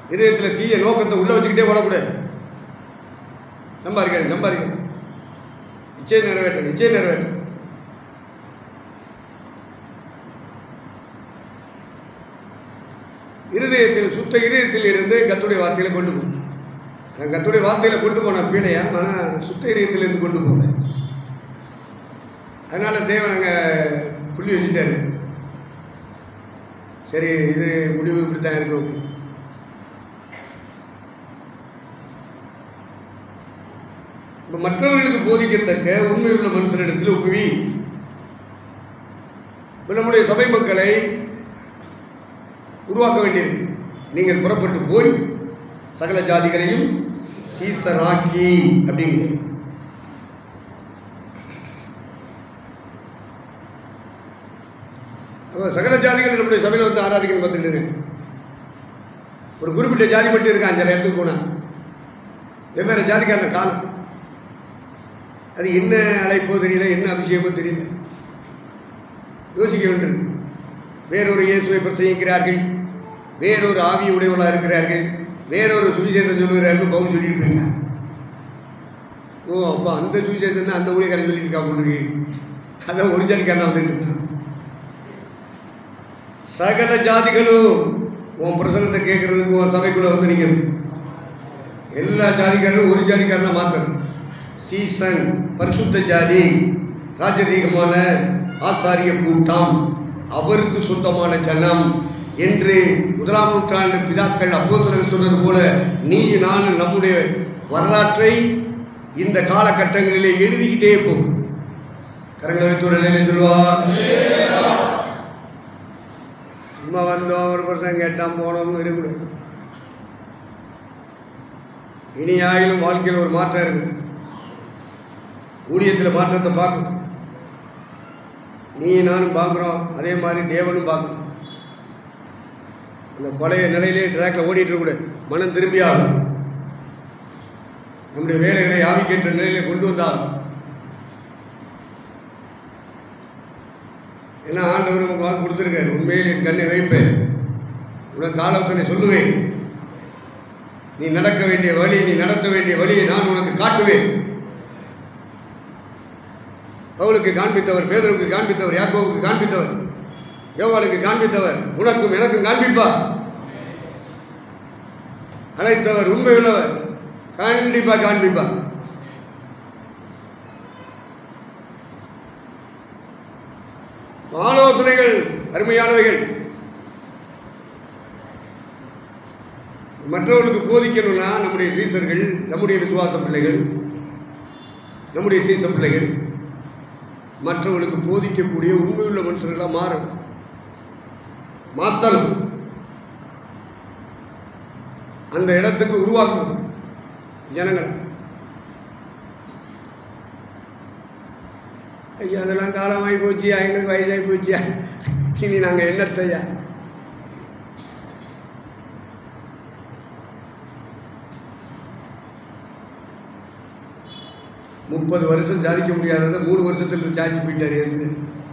இதயத்தில் தீய நோக்கத்தை உள்ள வச்சுக்கிட்டே வரக்கூடாது. சம்பாதிக்கணும் சம்பாதிக்கணும் நிச்சயம் நிறைவேற்ற நிச்சயம் நிறைவேற்ற இருதயத்தில் சுத்த இருதயத்தில் இருந்து கர்த்தருடைய வார்த்தையில கொண்டு போகும். கர்த்தருடைய வார்த்தையில கொண்டு போன பீடையா மன சுத்த இதயத்திலிருந்து கொண்டு போனேன். அதனால தேவன் அங்கே புள்ளி வச்சுட்டாரு. சரி, இது முடிவு இப்படித்தான் இருக்கும். இப்போ மற்றவர்களுக்கு போதிக்கத்தக்க உண்மையுள்ள மனுஷனிடத்தில் உபவி. இப்போ நம்முடைய சபை மக்களை உருவாக்க வேண்டியிருக்கு. நீங்கள் புறப்பட்டு போய் சகல ஜாதிகளையும் சீசராக்கி அப்படிங்கிறது. அப்போ சகல ஜாதிகள் நம்முடைய சபையில் வந்து ஆராதிக்கணும் பார்த்துக்கிட்டு. ஒரு குறிப்பிட்ட ஜாதி மட்டும் இருக்கான். சில இடத்துக்கு போனால் வெவ்வேறு ஜாதிக்காரனை காணும். அது என்ன அழைப்போ தெரியல, என்ன அபிஷேகமோ தெரியல. யோசிக்க வேண்டியது. வேறொரு இயேசுவை பிரசங்கிக்கிறார்கள், வேறொரு ஆவி உடையவர்களாக இருக்கிறார்கள், வேறொரு சுவிசேஷம் சொல்லுகிறார்கள். பவுல் சொல்லிட்டு போயிருக்காங்க. ஓ, அப்போ அந்த சுவிசேஷம் தான் அந்த ஊழியக்காரன் சொல்லிட்டு இருக்கா போட்டு. அதான் ஒரு ஜாதிக்காரன் வந்துட்டு இருக்கான். சகல ஜாதிகளும் உன் பிரசங்கத்தை கேட்கறதுக்கு உன் சபைக்குள்ள வந்து நிற்கணும். எல்லா ஜாதிக்காரனும் ஒரு ஜாதிக்காரனை மாற்றணும். சீசன் பரிசுத்த ஜாதி, ராஜரீகமான ஆசாரிய கூட்டம், அவருக்கு சொந்தமான ஜனம் என்று முதலாம் நூற்றாண்டு பிதாக்கள் அப்போஸ்தலர்கள் சொன்னது போல நீ நான் நம்முடைய வரலாற்றை இந்த காலகட்டங்களிலே எழுதிக்கிட்டே போகும். கரங்களை வைத்து ஒரு நிலையில சொல்லுவார். சும்மா வந்தோம், ஒரு பர்சன் கேட்டான், போனோம் இருக்கக்கூடாது. இனி ஆயிலும் வாழ்க்கையில் ஒரு மாற்றம் இருக்கு. ஊழியத்தில் மாற்றத்தை பார்க்கணும். நீ நானும் பார்க்குறோம், அதே மாதிரி தேவனும் பார்க்கணும். அந்த பழைய நிலையிலே ட்ராக்ல ஓடிட்டு இருக்கக்கூடாது. மனம் திரும்பி ஆகும். நம்முடைய வேலைகளை ஆவிக்கேற்ற நிலையில கொண்டு வந்தாகும். ஏன்னா ஆண்டவர் நமக்கு வாக்கு கொடுத்துருக்காரு. உண்மையில் என் கண்ணை வைப்பேன், உனக்கு ஆலோசனை சொல்லுவேன், நீ நடக்க வேண்டிய வழி, நீ நடத்த வேண்டிய வழியை நான் உனக்கு காட்டுவேன். பவுலுக்கு காண்பித்தவர், பேதுருவுக்கு காண்பித்தவர், யாக்கோவுக்கு காண்பித்தவர், யோவானுக்கு காண்பித்தவர், உனக்கும் எனக்கும் காண்பிப்பார். அழைத்தவர் உண்மையுள்ளவர், கண்டிப்பா காண்பிப்பார். ஆலோசனைகள் அருமையானவைகள். மற்றவர்களுக்கு போதிக்கணும்னா நம்முடைய சீசர்கள், நம்முடைய விசுவாச பிள்ளைகள், நம்முடைய சீச பிள்ளைகள் மற்றவர்களுக்கு போதிக்கக்கூடிய உண்மையுள்ள மனுஷர்களாக மாறும், மாற்றணும். அந்த இடத்துக்கு உருவாக்கணும் ஜனங்களை. ஐயா அதெல்லாம் காலமாகி போச்சு, எங்களுக்கு வயசாகி போச்சியா, இனி நாங்கள் என்னத்தையா? முப்பது வருஷம் சாதிக்க முடியாததை மூணு வருஷத்துல சாதிச்சு போயிட்டார் இயேசு.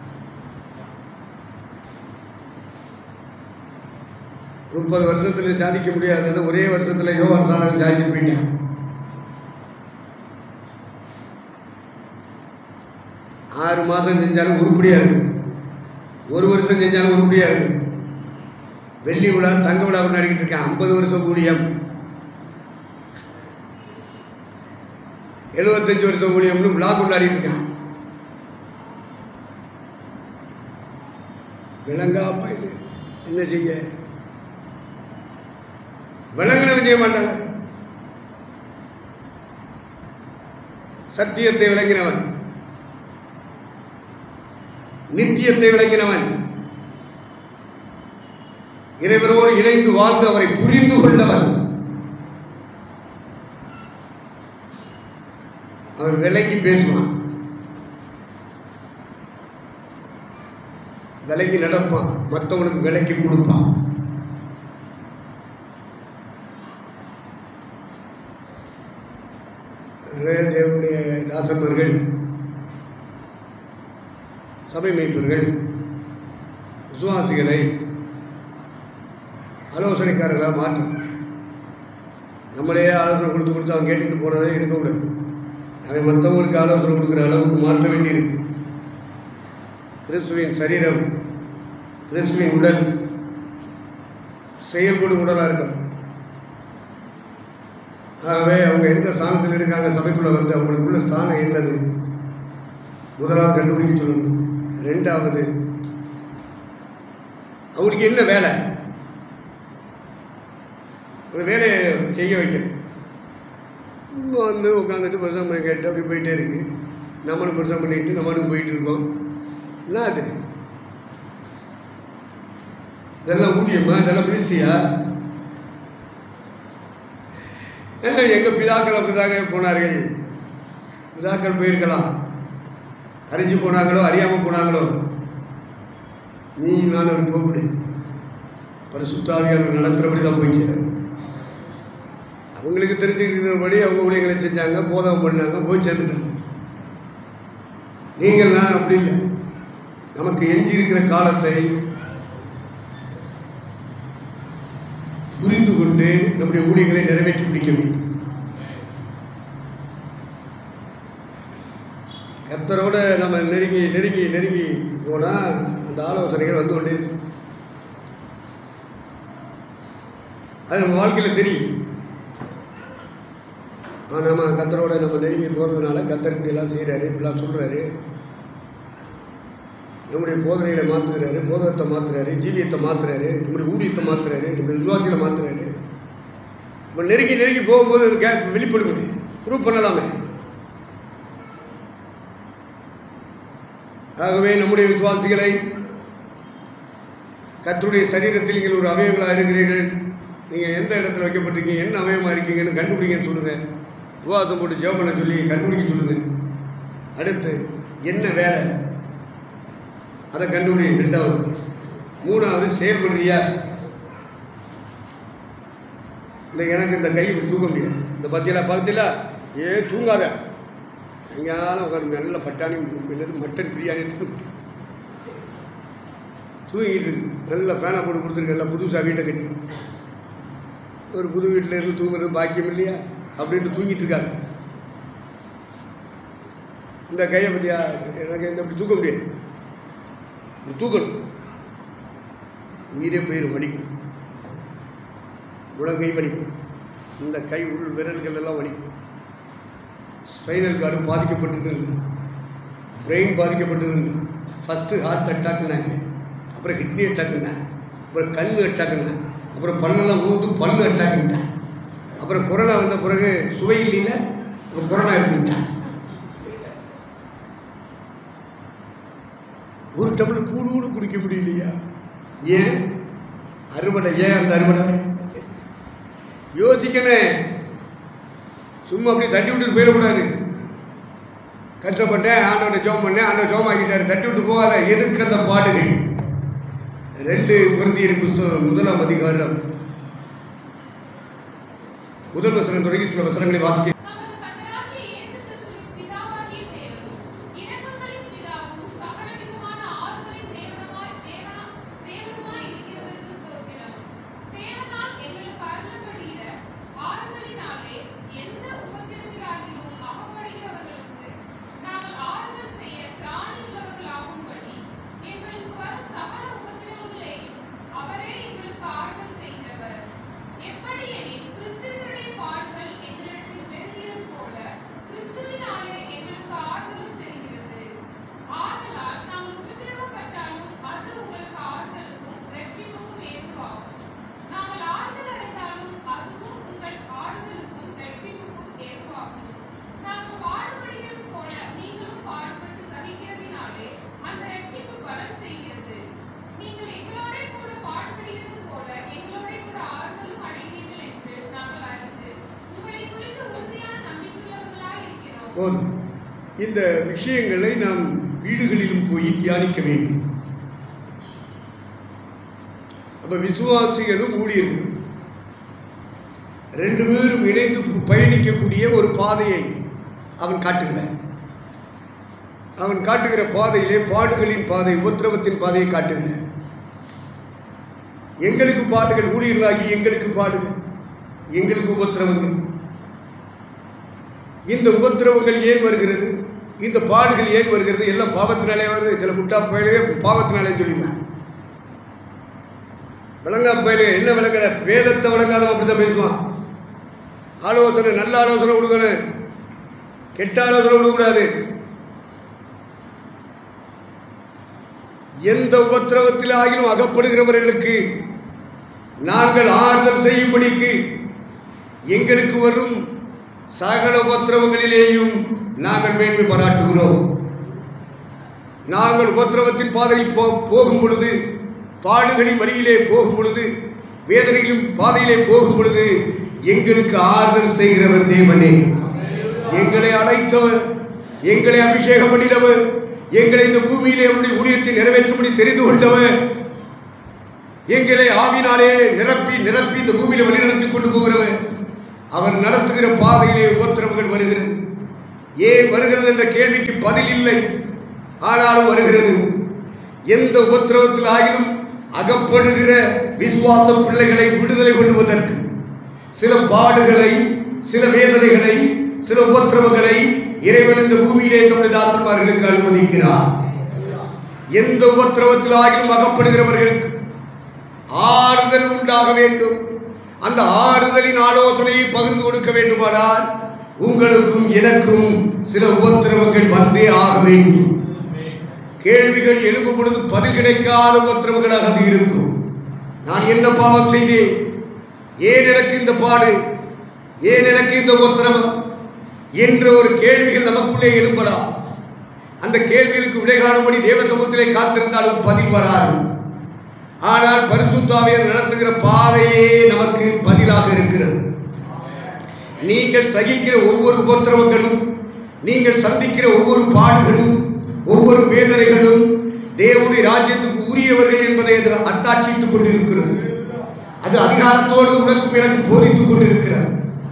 முப்பது வருஷத்துல சாதிக்க முடியாததை ஒரே வருஷத்துல யோவான் சாணகம் சாதிச்சு போயிட்டான். ஆறு மாதம் செஞ்சாலும் உருப்படியா இருக்கு, ஒரு வருஷம் செஞ்சாலும் உருப்படியா இருக்கு. வெள்ளி விழா தங்க விழா கொண்டாடிக்கிட்டு இருக்கேன். ஐம்பது வருஷம் ஊழியம், எழுபத்தஞ்சு வருஷம் ஊழியம்னு விழா கொண்டாடிட்டு இருக்கான். விளங்காப்பா இல்லை, என்ன செய்ய? விளங்கினவன் செய்ய மாட்டாங்க. சத்தியத்தை விளங்கினவன், நித்தியத்தை விளங்கினவன், இறைவனோடு இணைந்து வாழ்ந்து அவரை புரிந்து கொண்டவன், அவன் விளங்கி பேசுவான், விளங்கி நடப்பான், மற்றவனுக்கு விளக்கி கொடுப்பான். தேவனுடைய தாசன்மார்கள், சபை மேய்ப்பர்கள், விசுவாசிகளை ஆலோசனைக்காரர்களாக மாற்றும். நம்மளே ஆலோசனை கொடுத்து கொடுத்து அவன் கேட்டுட்டு போனதே இருக்கக்கூடாது. அவன் மற்றவங்களுக்கு ஆலோசனை கொடுக்குற அளவுக்கு மாற்ற வேண்டியிருக்கு. கிறிஸ்துவின் சரீரம், கிறிஸ்துவின் உடல் செயல்படும் உடலாக இருக்கும். ஆகவே அவங்க எந்த ஸ்தானத்தில் இருக்காங்க, சபைக்குள்ளே வந்து அவங்களுக்குள்ள ஸ்தானம் என்னது முதலாவது கண்டுபிடிக்க சொல்லணும். ரெண்டாவது, அவங்களுக்கு என்ன வேலை, அந்த வேலையை செய்ய வைக்கணும். வந்து உட்காந்துட்டு பிரசவம் பண்ணி கேட்டு அப்படி போயிட்டே இருக்கு. நம்மளும் பிரசவம் பண்ணிட்டு நம்மளும் போயிட்டு இருக்கோம். என்ன அது? இதெல்லாம் ஊழியமா? இதெல்லாம் மினிஸ்ட்ரியா? எங்கள் பிதாக்கள் அப்படிதாங்க போனார்கள். பிதாக்கள் போயிருக்கலாம், அறிஞ்சு போனாங்களோ அறியாமல் போனாங்களோ. நீ நான் அப்படி போகக்கூடாது. பரிசுத்தாவியானவர் நடத்துகிறபடி தான் போய் சேரும். அவங்களுக்கு தெரிஞ்சுக்கிறபடி அவங்க ஊழியர்களை செஞ்சாங்க, போதகம் பண்ணாங்க, போய் சேர்ந்துட்டாங்க. நீங்கள் நான் அப்படி இல்லை. நமக்கு எஞ்சி இருக்கிற காலத்தை புரிந்து கொண்டு நம்முடைய ஊழியர்களை நிறைவேற்றி பிடிக்க வேண்டும். கர்த்தரோட நம்ம நெருங்கி நெருங்கி நெருங்கி போனால் அந்த ஆலோசனைகள் வந்து கொண்டு அது நம்ம வாழ்க்கையில் தெரியும். நம்ம கர்த்தரோட நம்ம நெருங்கி போகிறதுனால கர்த்தர் இப்படியெல்லாம் செய்கிறாரு, இப்படிலாம் சொல்கிறாரு, நம்முடைய போதனைகளை மாற்றுகிறாரு, போதகத்தை மாற்றுறாரு, ஜீவியத்தை மாற்றுறாரு, நம்முடைய ஊழியத்தை மாற்றுறாரு, நம்முடைய விசுவாசிகளை மாற்றுறாரு. நம்ம நெருங்கி நெருங்கி போகும்போது அது கேப் வெளிப்படுமே, ப்ரூவ் பண்ணலாமே. ஆகவே நம்முடைய விசுவாசிகளை கர்த்தருடைய சரீரத்தில் நீங்கள் ஒரு அவயவங்களாக இருக்கிறீர்கள், நீங்கள் எந்த இடத்துல வைக்கப்பட்டிருக்கீங்க, என்ன அவயமாக இருக்கீங்கன்னு கண்டுபிடிங்கன்னு சொல்லுங்கள். உபவாசம் போட்டு ஜெபம் பண்ண சொல்லி கண்டுபிடிக்க சொல்லுங்கள். அடுத்து என்ன வேலை அதை கண்டுபிடி. ரெண்டாவது. மூணாவது, செயல்படுறியா? இந்த எனக்கு இந்த கை இப்படி தூக்க முடியாது, இந்த பத்தியெல்லாம் பக்கத்தில் ஏ தூங்காத, எங்கேயாலும் உட்காந்து நல்ல பட்டாணி மட்டன் பிரியாணி தூங்கிட்டு தூங்கிட்டு நல்லா ஃபேனை போட்டு கொடுத்துருக்கு. நல்லா புதுசாக வீட்டை கட்டி ஒரு புது வீட்டில் இருந்து தூங்குறது பாக்கியம் இல்லையா அப்படின்ட்டு தூங்கிட்டு இருக்காங்க. இந்த கையை பற்றியா எனக்கு இந்த இப்படி தூக்க முடியாது, இப்படி தூக்கணும், உயிரே போயிடும், வலிக்கும், முழங்கை வலிக்கும், இந்த கை உள் விரல்கள் எல்லாம் வலிக்கும். ஸ்பைனல் கார்டு பாதிக்கப்பட்டிருக்கு, பிரெயின் பாதிக்கப்பட்டிருக்கு. ஃபஸ்ட்டு ஹார்ட் அட்டாக்குனாங்க, அப்புறம் கிட்னி அட்டாக்குனா, அப்புறம் கண் அட்டாக்குனா, அப்புறம் பல்லெல்லாம் ஊந்து பல்லு அட்டாக்குன்ட்டான், அப்புறம் கொரோனா வந்த பிறகு சுவை இல்லைன்னா இப்போ கொரோனா இருக்குன்ட்டான். ஒரு டம்ளர் கூடு கூட குடிக்க முடியலையா? ஏன் அறுவடை? ஏன் அந்த அறுவடை யோசிக்கணும். சும்மா அப்படியே தட்டி விட்டுட்டு போயிடக்கூடாது. கஷ்டப்பட்டேன், ஆண்டவனை ஜோம் பண்ணேன், ஆண்டவன் ஜோம் ஆக்கிட்டாரு, தட்டி விட்டு போகாத. எதுக்கு அந்த பாடுகள்? ரெண்டு கொரிந்தியர் புத்தகம் முதலாம் அதிகாரம் முதல் வசனம் தொடங்கி சில வசனங்களை வாசிக்க. போதும். இந்த விஷயங்களை நாம் வீடுகளிலும் போய் தியானிக்க வேண்டும். அப்ப விசுவாசிகளும் ஊழியர்களும் ரெண்டு பேரும் இணைந்து பயணிக்கக்கூடிய ஒரு பாதையை அவன் காட்டுகிறான். அவன் காட்டுகிற பாதையிலே பாடுகளின் பாதை, உபத்திரவத்தின் பாதையை காட்டுகிறான். எங்களுக்கு பாடுகள், ஊழியர்களாகி எங்களுக்கு பாடுகள், எங்களுக்கு உபத்திரவங்கள். இந்த உபத்திரவங்கள் ஏன் வருகிறது? இந்த பாடுகள் ஏன் வருகிறது? எல்லாம் பாவத்தினாலே வருது. சில முட்டா பயிலே பாவத்தினாலே சொல்லிடுவேன். விளங்கா பயிலே என்ன விளங்கல, வேதத்தை விளங்காதவன் அப்படித்தான் பேசுவான். ஆலோசனை நல்ல ஆலோசனை கொடுக்கணும், கெட்ட ஆலோசனை கொடுக்கக்கூடாது. எந்த உபத்திரவத்தில் ஆகிலும் அகப்படுகிறவர்களுக்கு நாங்கள் ஆறுதல் செய்யும்படிக்கு எங்களுக்கு வரும் சகல உபத்திரவங்களிலேயும் நாங்கள் மேன்மை பாராட்டுகிறோம். நாங்கள் உபத்திரவத்தின் பாதையில் போகும் பொழுது, பாடுகளின் வழியிலே போகும் பொழுது, வேதனைகளின் பாதையிலே போகும் பொழுது எங்களுக்கு ஆறுதல் செய்கிறவர் தேவனே. எங்களை அழைத்தவர், எங்களை அபிஷேகம் பண்ணினவர், எங்களை இந்த பூமியிலே உடைய ஊழியத்தை நிறைவேற்றும்படி தெரிந்து கொண்டவர், எங்களை ஆவினாலே நிரப்பி நிரப்பி இந்த பூமியில வழிநடத்தி கொண்டு போகிறவர், அவர் நடத்துகிற பாதையிலே உபத்திரவங்கள் வருகிறது. ஏன் வருகிறது என்ற கேள்விக்கு பதில் இல்லை, ஆனாலும் வருகிறது. எந்த உபத்திரவத்தில் ஆகிலும் அகப்படுகிற விசுவாச பிள்ளைகளை விடுதலை கொள்வதற்கு சில பாடுகளை, சில வேதனைகளை, சில உபத்திரவங்களை இறைவன் இந்த பூமியிலே தம்முடைய தாசன்மார்களுக்கு அனுமதிக்கிறார். எந்த உபத்திரவத்தில் ஆகிலும் அகப்படுகிறவர்களுக்கு ஆறுதல் உண்டாக வேண்டும். அந்த ஆறுதலின் ஆலோசனையை பகிர்ந்து கொடுக்க வேண்டுமானால் உங்களுக்கும் எனக்கும் சில உபத்திரவங்கள் வந்தே ஆக வேண்டும். கேள்விகள் எழுப்பும் பொழுது பதில் கிடைக்காத உபத்திரவங்களாக அது இருக்கும். நான் என்ன பாவம் செய்தேன்? ஏன் எனக்கு இந்த பாடு? ஏன் எனக்கு இந்த உபத்திரவம் என்ற ஒரு கேள்விகள் நமக்குள்ளே எழும்பலாம். அந்த கேள்விகளுக்கு விடை காணும்படி தேவ சமூகத்திலே காத்திருந்தாலும் பதில் வராது. ஆனால் பரிசுத்த ஆவியானவர் நடத்துகிற பாதையே நமக்கு பதிலாக இருக்கிறது. நீங்கள் சகிக்கிற ஒவ்வொரு உபத்திரவங்களும், நீங்கள் சந்திக்கிற ஒவ்வொரு பாடுகளும், ஒவ்வொரு வேதனைகளும் தேவனுடைய ராஜ்யத்துக்கு உரியவர்கள் என்பதை அது அத்தாட்சித்துக் கொண்டிருக்கிறது. அது அதிகாரத்தோடு உனக்கும் எனக்கு போதித்துக் கொண்டிருக்கிறது.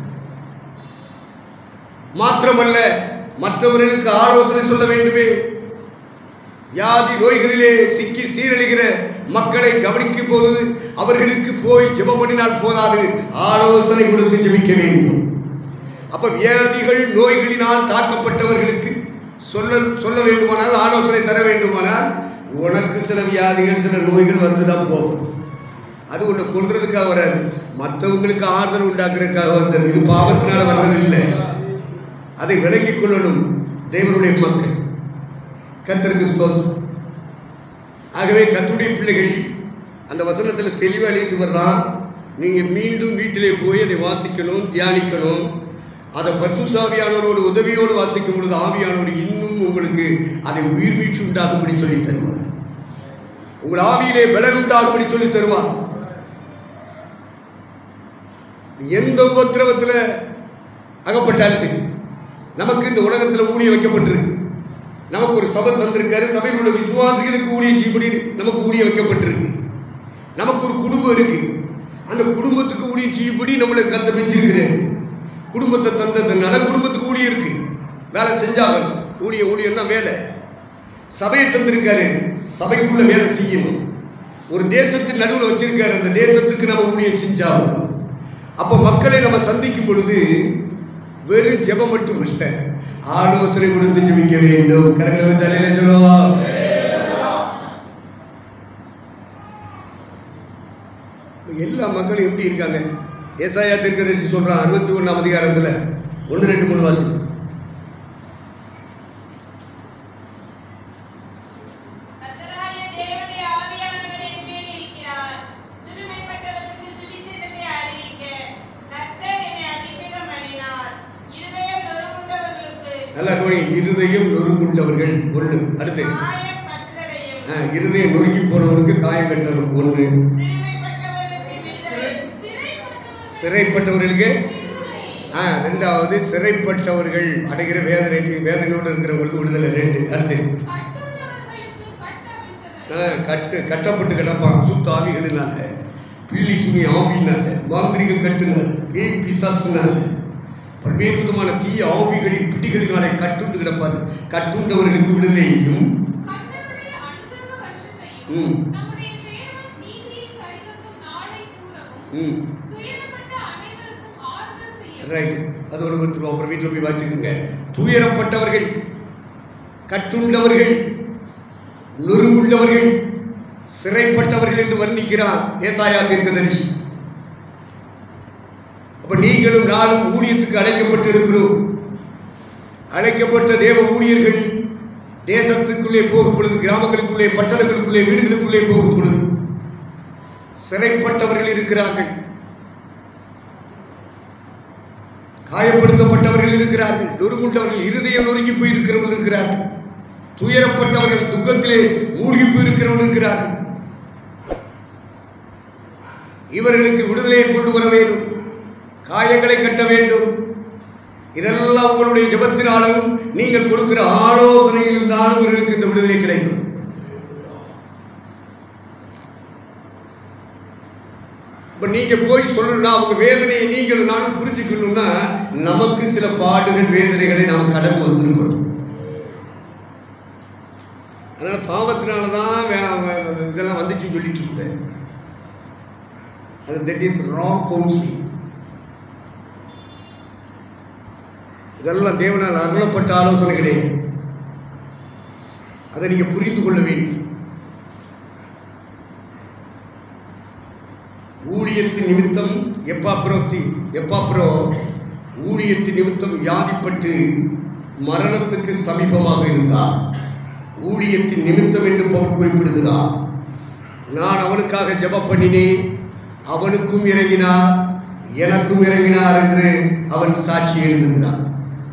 மாத்திரமல்ல, மற்றவர்களுக்கு ஆலோசனை சொல்ல வேண்டுமே. வியாதி நோய்களிலே சிக்கி சீரழிகிற மக்களை கவனிக்கும் போது அவர்களுக்கு போய் ஜெபம் பண்ணினால் போதாது, ஆலோசனை கொடுத்து ஜெபிக்க வேண்டும். அப்ப வியாதிகள் நோய்களினால் தாக்கப்பட்டவர்களுக்கு சொல்ல சொல்ல வேண்டுமானால், ஆலோசனை தர வேண்டுமானால், உனக்கு சில வியாதிகள் சில நோய்கள் வந்துதான் போகும். அது உன்னை கொல்றதுக்காக வராது, மற்றவங்களுக்கு ஆறுதல் உண்டாக்குறதுக்காக வந்தது. இது பாவத்தினால வர்றதில்லை. அதை விளங்கிக் கொள்ளணும் தேவனுடைய மக்கள். கர்த்தருக்கு ஸ்தோத்திரம். ஆகவே கர்த்தருடைய பிள்ளைகள் அந்த வசனத்தில் தெளிவாக எழுதி வர்றான். நீங்கள் மீண்டும் வீட்டிலே போய் அதை வாசிக்கணும், தியானிக்கணும். அதை பரிசுத்த ஆவியானவரோடு உதவியோடு வாசிக்கும் பொழுது ஆவியானோடு இன்னும் உங்களுக்கு அதை உயிர் மீட்சி உண்டாகும்படி சொல்லி தருவார். உங்கள் ஆவியிலே பலன் உண்டாகும்படி சொல்லி தருவார். எந்த உபத்திரவத்தில் அகப்பட்டாலும் தெரியும். நமக்கு இந்த உலகத்தில் ஊழிய வைக்கப்பட்டிருக்கு. நமக்கு ஒரு சபை தந்திருக்காரு. சபையில் உள்ள விசுவாசிகளுக்கு ஊழியம் செய்யப்படி நமக்கு ஊழிய வைக்கப்பட்டிருக்கு. நமக்கு ஒரு குடும்பம் இருக்கு. அந்த குடும்பத்துக்கு ஊழியம் செய்யப்படி நம்மளை கத்த வச்சிருக்கிறாரு. குடும்பத்தை தந்ததுனால குடும்பத்துக்கு ஊழியம் இருக்கு. வேலை செஞ்சாகணும். ஊழிய ஊழியம்னா வேலை. சபையை தந்திருக்காரு, சபைக்குள்ள வேலை செய்யணும். ஒரு தேசத்தின் நடுவில் வச்சிருக்காரு, அந்த தேசத்துக்கு நம்ம ஊழியம் செஞ்சாகணும். அப்போ மக்களை நம்ம சந்திக்கும் பொழுது வெறும் ஜெபம் மட்டும் இல்லை, ஆலோசனை கொடுத்து ஜெபிக்க வேண்டும். கரங்களை தலையில சொல்லுவோம். எல்லா மக்களும் எப்படி இருக்காங்க? ஏசாயா தீர்க்கதரிசி சொல்றான் அறுபத்தி ஒன்னாம் அதிகாரத்துல ஒன்று ரெண்டு மூணு வாசி. நல்லா கோணி. இருதயம் நொறுங்குண்டவர்கள் ஒன்று. அடுத்து இருதயம் நொறுக்கி போனவனுக்கு காயம் கட்டணும் ஒன்று. சிறைப்பட்டவர்களுக்கு ஆ ரெண்டாவது சிறைப்பட்டவர்கள் அடைகிற வேதனைக்கு வேதனையோடு இருக்கிறவங்களுக்கு விடுதலை ரெண்டு. அடுத்து கட்டு கட்டப்பட்டு கிடப்பான் சுத்த ஆவிகளினால, பில்லி சுமி ஆவினால, மாந்திரிக கட்டுனால, பேய் பிசாசுனால, பல்வேறு விதமான தீய ஆவிகளின் பிடிகளினாலே கட்டுண்டு கிடப்பார். கட்டுண்டவர்களுக்கு விடுதலையும் ரைட், அதோட கொடுத்துருவோம். அப்புறம் வீட்டில் போய் வச்சுக்கோங்க. துயரப்பட்டவர்கள், கட்டுண்டவர்கள், நொறுங்குண்டவர்கள், சிறைப்பட்டவர்கள் என்று வர்ணிக்கிறான் ஏசாயா தீர்க்கதரிசி. அப்ப நீங்களும் நானும் ஊழியத்துக்கு அழைக்கப்பட்டு இருக்கிறோம். அழைக்கப்பட்ட தேவ ஊழியர்கள் தேசத்துக்குள்ளே போகும் பொழுது, கிராமங்களுக்குள்ளே, பட்டணங்களுக்குள்ளே, வீடுகளுக்குள்ளே போகும் பொழுது சிறைப்பட்டவர்கள் இருக்கிறார்கள், காயப்படுத்தப்பட்டவர்கள் இருக்கிறார்கள், நொறுங்குண்டவர்கள், இருதயம் நொறுங்கி போயிருக்கிறவர்கள் இருக்கிறார்கள், துயரப்பட்டவர்கள், துக்கத்திலே மூழ்கி போயிருக்கிறவர்கள் இருக்கிறார்கள். இவர்களுக்கு விடுதலையை கொண்டு வர வேண்டும், காயங்களை கட்ட வேண்டும். இதெல்லாம் உங்களுடைய ஜெபத்தினாலும் நீங்கள் கொடுக்கிற ஆலோசனையிலும் தான் இவர்களுக்கு இந்த விடுதலை கிடைக்கும். இப்ப நீங்க போய் சொல்லணும்னா அவங்க வேதனையை நீங்கள் நானும் புரிஞ்சுக்கணும்னா நமக்கு சில பாடுகள், வேதனைகளை நாம் கடந்து வந்திருக்கணும். அதனால பாவத்தினாலதான் இதெல்லாம் வந்துச்சு சொல்லிட்டு இருப்பேன். அது தட் இஸ் ராங் கவுன்சிலிங். இதெல்லாம் தேவனால் அருளப்பட்ட ஆலோசனை கிடையாது. அதை நீங்க புரிந்து கொள்ள வேண்டும். ஊழியத்தின் நிமித்தம் எப்பாப்ரோத்தி எப்பாப்ரோ ஊழியத்தின் நிமித்தம் வியாதிப்பட்டு மரணத்துக்கு சமீபமாக இருந்தார். ஊழியத்தின் நிமித்தம் என்று பவுல் குறிப்பிடுகிறார். நான் அவனுக்காக ஜெபம் பண்ணினேன், அவனுக்கும் இறங்கினார், எனக்கும் இறங்கினார் என்று அவன் சாட்சி எழுதுகிறார்.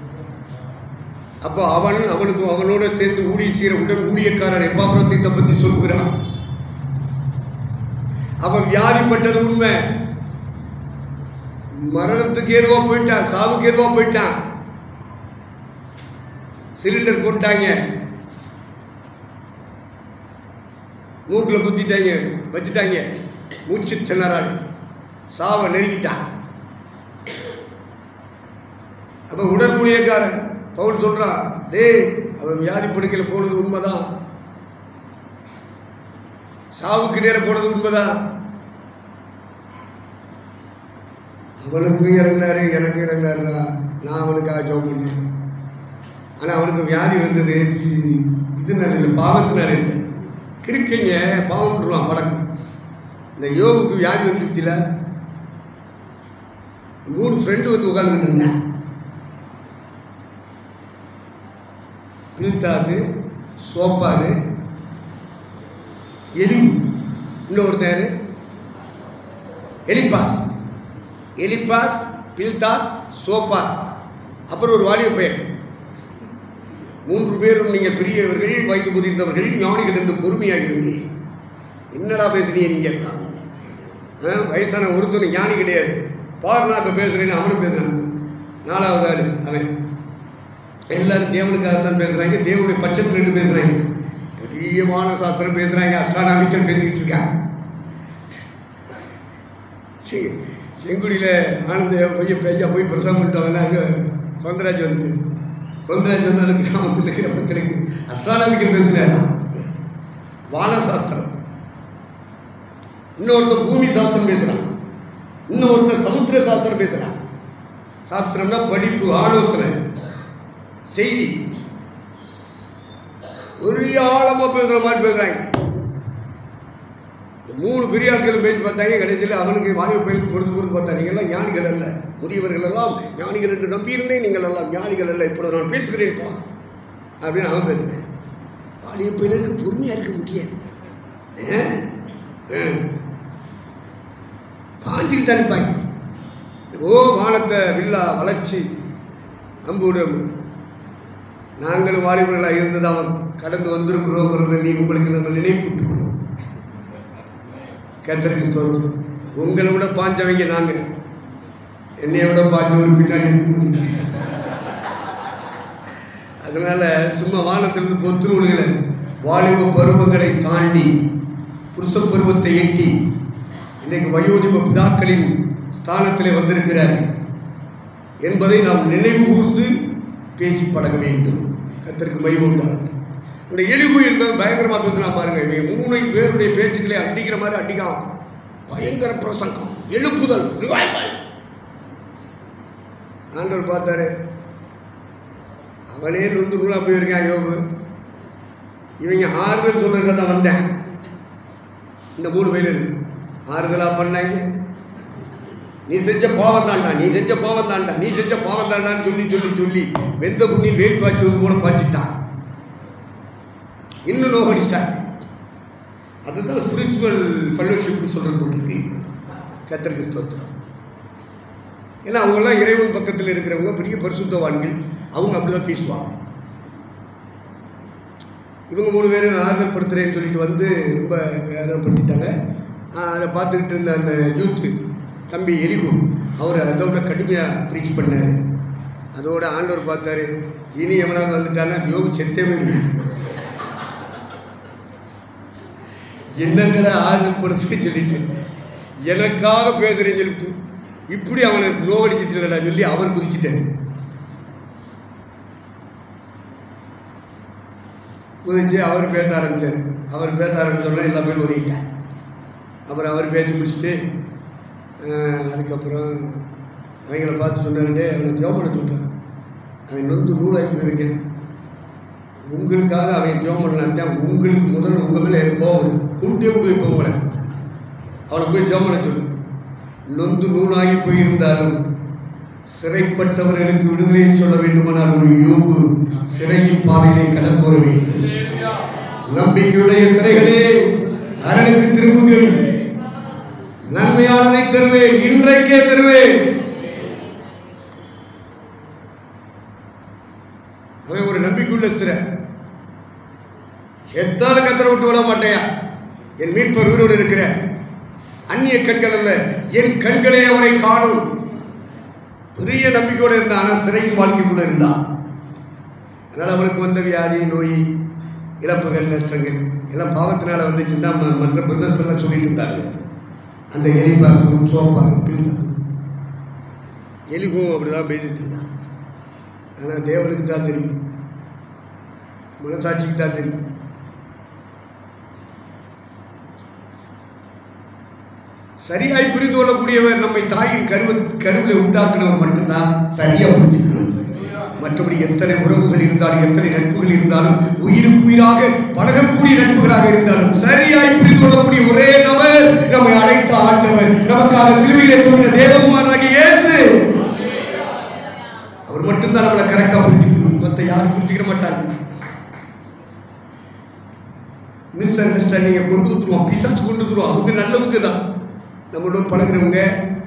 அப்போ அவன் அவனுக்கு அவனோட சேர்ந்து ஊழிய செய்கிற உடன் ஊழியக்காரர் எப்பாப்ரோத்தை பற்றி சொல்கிறான். அவன் வியாதிப்பட்டது உண்மை, மரணத்துக்கு ஏதுவா போயிட்டான், சாவுக்கு ஏதுவா போயிட்டான். சிலிண்டர் போட்டாங்க, மூக்கில் குத்திட்டாங்க, வச்சுட்டாங்க, மூச்சு திணறாள், சாவை நெருங்கிட்டான். அப்ப உடன் ஊழியக்காரன் பவுல் சொல்றான், டேய் அவன் வியாதி படுக்கையில் போனது உண்மைதான், சாவுக்கு நேரம் போனது உண்மைதான். அவனுக்கும் இறங்கினாரு, எனக்கு இறங்கினாருடா, நான் அவனுக்காக ஜெபம் பண்ணேன். ஆனா அவனுக்கு வியாதி வந்தது இதுனால இல்லை, பாவத்தினால இல்லை. கிருக்கைங்க பாவம்ன்றான் படக்கு. இந்த யோகுக்கு வியாதி வந்துச்சுல, மூணு ஃப்ரெண்டு வந்து உட்கார்ந்துட்டு இருந்தேன். பில்தாது, சோப்பாரு, எலி, இன்னொருத்தர் எலிபாஸ், எலிபாஸ், பில்தாத், சோப்பார், அப்புறம் ஒரு வாலிப பெயர். மூன்று பேரும் நீங்கள் பெரியவர்கள், வயது முதிர்ந்தவர்கள், ஞானிகள் என்று பொறுமையாக இருந்தீங்க. என்னடா பேசுறீங்க நீங்கள்? வயசான ஒருத்தர் ஞானி கிடையாது. பாருனா இப்போ பேசுறேன்னு அவனும் பேசுறான். நாலாவது ஆள் அவன். எல்லாரும் தேவனுக்காகத்தான் பேசுறாங்க, தேவனுடைய பட்சத்தில் ரெண்டு பேசுறாங்க. பெரிய மான சாஸ்திரம் பேசுறாங்க, அஸ்ட்ரானாமிக்கல் பேசிக்கிட்டு இருக்காங்க. செங்குடியில் ஆனந்த பையன் பேச்சா போய் பிரசவம் பண்ணிட்டாங்கன்னா அங்கே கொந்தராஜ் வந்து கொந்தராஜ் வந்து அது கிராமத்தில் இருக்கிற மக்களுக்கு அஸ்ட்ரானாமிக்கல் பேசுனாரா, வானசாஸ்திரம். இன்னொருத்தர் பூமி சாஸ்திரம் பேசுறான், இன்னொருத்தர் சமுத்திர சாஸ்திரம் பேசுறான். சாஸ்திரம்னா படிப்பு, ஆலோசனை, செய்தி. ஒரு ஆழமா பேசுற மாதிரி பேசுறாங்க. மூணு பெரிய ஆட்கள் பேசி பார்த்தாங்க. கடைசியில் அவனுக்கு வாலிப பயிலுக்கு பொறுத்து பொறுத்து பார்த்தா, நீங்கள் எல்லாம் ஞானிகள் அல்ல, முதியவர்கள் எல்லாம் ஞானிகள் என்று நம்பியிருந்தேன், நீங்கள் எல்லாம் ஞானிகள் அல்ல, இப்பொழுது நான் பேசுகிறேன்ப்பா அப்படின்னு அவன் பேசுகிறேன். வாலிப பயிலுக்கு பொறுமையா இருக்க முடியாது, பாஞ்சுக்கிட்டு அனுப்பாங்க. ஓ வானத்தை வில்லா வளர்ச்சி அம்புடம், நாங்களும் வாலிபர்களாக இருந்தது அவன் கடந்து வந்திருக்கிறோங்கிறத நீ உங்களுக்கு நாங்கள் நினைப்புட்டுக்கிறோம். கர்த்தருக்கு ஸ்தோத்திரம். உங்களை விட பாஞ்சவங்க நாங்க, என்னைய விட பாஞ்ச ஒரு பின்னாடி இருக்கு. அதனால சும்மா வானத்திலிருந்து பொத்து நூல்களை வாலிப பருவங்களை தாண்டி புருஷ பருவத்தை எட்டி இன்னைக்கு வயோதிப பிதாக்களின் ஸ்தானத்திலே வந்திருக்கிறார் என்பதை நாம் நினைவு கூர்ந்து பேசி பழக வேண்டும். கர்த்தருக்கு மகிமை உண்டாகட்டும். இந்த எலிகு என்பது பயங்கரமாக பேசினா பாருங்க. மூணு பேருடைய பேச்சுக்களை அடிக்கிற மாதிரி அடிக்கலாம். பயங்கர பிரசங்கம், எழுப்புதல், ரிவைவல். ஆண்டவர் பார்த்தாரு, அவனே நொந்து நூலாக போயிருக்கான் யோபு, இவங்க ஆறுதல் சொல்றதுக்கு தான் வந்தேன். இந்த மூணு வயலில் ஆறுதலாக பண்ணாங்க. நீ செஞ்ச பாவம் தாண்டா, நீ செஞ்ச பாவம் தாண்டா, நீ செஞ்ச பாவம் தாண்டான்னு சொல்லி சொல்லி சொல்லி வெந்த புண்ணில் வேல் பாய்ச்சுவது போல பாய்ச்சிட்டான். இன்னும் நோகடிச்சாங்க. அதுதான் ஸ்பிரிச்சுவல் ஃபெல்லோஷிப்னு சொல்றது இருக்கு. கர்த்தருக்கு ஸ்தோத்திரம். ஏன்னா அவங்கெல்லாம் இறைவன் பக்கத்தில் இருக்கிறவங்க பெரிய பரிசுத்தவான்கள், அவங்க அப்படிதான் பேசுவாங்க. இவங்க மூணு பேரும் ஆறுதல் படுத்துறேன்னு சொல்லிட்டு வந்து ரொம்ப வேதனைப்படுத்திட்டாங்க. அதை பார்த்துக்கிட்டு இருந்த அந்த யூத்து தம்பி எலிகு அவர் அதோட கடுமையாக ப்ரீச் பண்ணார். அதோட ஆண்டவர் பார்த்தாரு, இனி எவனாவது வந்துட்டான்னா யோபு செத்தே போயிடுவேன், என்னங்கடா ஆறுதல் படுத்துன்னு சொல்லிட்டு எனக்காக பேசுறேன்னு சொல்லிட்டு இப்படி அவனை நோகடிச்சிட்டு இல்லடா சொல்லி அவர் குதிச்சுட்டார். குதிச்சு அவர் பேச ஆரம்பித்தார். அவர் பேச ஆரம்பிச்சோன்னா எல்லா பேரும் ஒதுக்கிட்டார். அப்புறம் அவர் பேசி முடிச்சுட்டு அதுக்கப்புறம் அவங்கள பார்த்து சொன்னாருடே, அவனை ஜோமனை சொல்கிறான், அவன் நொந்து நூலாகி போயிருக்கேன், உங்களுக்காக அவன் ஜோமனாத்தான், உங்களுக்கு முதல் உங்கள் மேலே எனக்கு போகும், குண்டே விடு இப்போ உங்களை, அவனை போய் ஜோமனை சொல்லு, நொந்து நூலாகி போயிருந்தாலும் சிறைப்பட்டவர்களுக்கு விடுதலையை சொல்ல வேண்டுமானால் ஒரு யோபு சிறையின் பாதையிலே கடந்து வர வேண்டும். நம்பிக்கையுடைய சிறைகளே அரணுக்கு திரும்புங்கள், நன்மையானதை தருவேன், இன்றைக்கே தருவேன். அவன் ஒரு நம்பிக்கையுள்ள சிறை. செத்தாலும் கத்தரை விட்டு விட மாட்டேயா, என் மீட்பர் உயிரோடு இருக்கிற, அந்நிய கண்கள் அல்ல என் கண்களே அவரை காணும். பெரிய நம்பிக்கையோடு இருந்தான். ஆனால் சிறையின் வாழ்க்கைக்குள்ள இருந்தான். அதனால் அவனுக்கு வந்த வியாதி, நோய், இழப்புகள், நஷ்டங்கள் எல்லாம் பாவத்தினால வந்துச்சுன்னா மற்ற பிரதர்ஸ் எல்லாம் சொல்லிட்டு இருந்தாங்க. அந்த எலிபாசும் சோப்பாரும் பிரிந்தார். எலிகும் அப்படிதான் பேசிட்டு இருந்தான். ஆனால் தேவனுக்கு தான் தெரியும், மனசாட்சிக்கு தான் தெரியும். சரியாய் புரிந்து கொள்ளக்கூடியவர் நம்மை தாயின் கருவ கருவில் உண்டாக்குனவர் மட்டும்தான் சரியா புரிஞ்சுக்கணும். மற்றபடி எத்தனை உறவுகள் இருந்தாலும், எத்தனை நட்புகள் இருந்தாலும், உயிருக்கு உயிராக பழகக்கூடிய நட்புகளாக இருந்தாலும், சரியாய் புரிந்து கொள்ளக்கூடிய ஒரே நபர் நம்மை அழைத்த ஆண்டவர், நமக்காக சிலுவையிலே தோன்றிய தேவகுமாரனாகிய இயேசு. அவர் மட்டும்தான் நம்மளை கரெக்டா புரிஞ்சுக்கணும். மற்ற யாரும் புரிஞ்சுக்க மாட்டாங்க. மிஸ் அண்டர்ஸ்டாண்டிங்கை கொண்டு வந்துருவோம், பிசாசு கொண்டு வந்துருவோம். அவங்க நல்லவங்க தான், நம்மளோட பழகிறவங்க,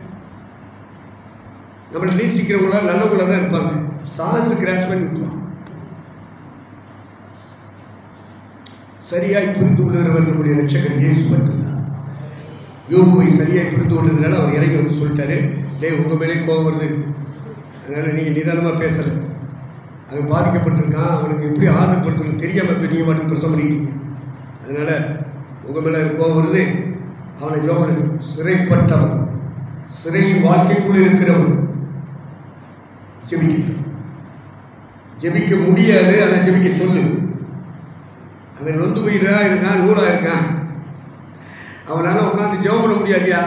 நம்மளை நேசிக்கிறவங்களா நல்லவங்களா தான் இருப்பாங்க. சான்ஸ் கிராஸ் பண்ணி விட்டுருவான். சரியாய் புரிந்து கொள்கிறவர் நம்முடைய ரட்சகர் இயேசு மட்டும்தான். யோபுவை சரியாய் புரிந்து கொண்டதுனால அவர் இறங்கி வந்து சொல்லிட்டாரு, டே உங்க மேலே கோபம் வருது, அதனால நீங்க நிதானமா பேசல, அவன் பாதிக்கப்பட்டிருக்கான், அவனுக்கு எப்படி ஆதரப்படுத்தணும் தெரியாம இப்போ நீங்க மட்டும் பிரசவம் பண்ணிட்டீங்க, அதனால உங்க மேல கோபம் வருது, அவனை ஜோமனை சிறைப்பட்டவன், சிறையின் வாழ்க்கைக்குள் இருக்கிறவன் ஜெபிக்க ஜெபிக்க முடியாது. ஆனால் ஜெபிக்க சொல்லு. அவன் நொந்து போயிடா இருக்கான், நூலா இருக்கான், அவனால உட்காந்து ஜெபம் பண்ண முடியாதியா,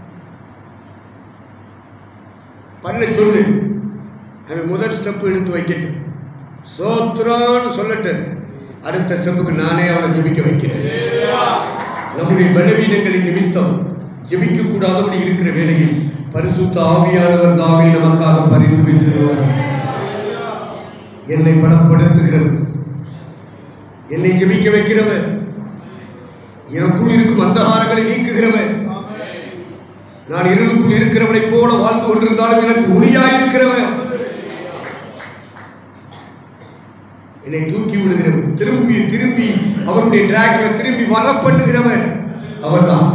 பண்ண சொல்லு. அவன் முதல் ஸ்டெப் எடுத்து வைக்கட்டு, சோத்ரான்னு சொல்லட்டு, அடுத்த ஸ்டெப்புக்கு நானே அவனை ஜெபிக்க வைக்கிறேன். நம்முடைய பலவீனங்களின் நிமித்தம் ஜெபிக்க கூடாதபடி இருக்கிற வேளையில் பரிசுத்த ஆவியானவர் தாமே நமக்காக பரிந்து பேசுகிறவர். என்னை பலப்படுத்துகிறவர், என்னை ஜெபிக்க வைக்கிறவர், எனக்குள் இருக்கும் அந்தகாரங்களை நீக்குகிறவர், நான் இருளுக்குள் இருக்கிறவனை போல வாழ்ந்து கொண்டிருந்தாலும் எனக்கு ஒளியாயிருக்கிறவர், என்னை தூக்கி விடுகிறவர், திரும்பி திரும்பி அவருடைய டிராக்ல திரும்பி வர பண்ணுகிறவர் அவர்தான்.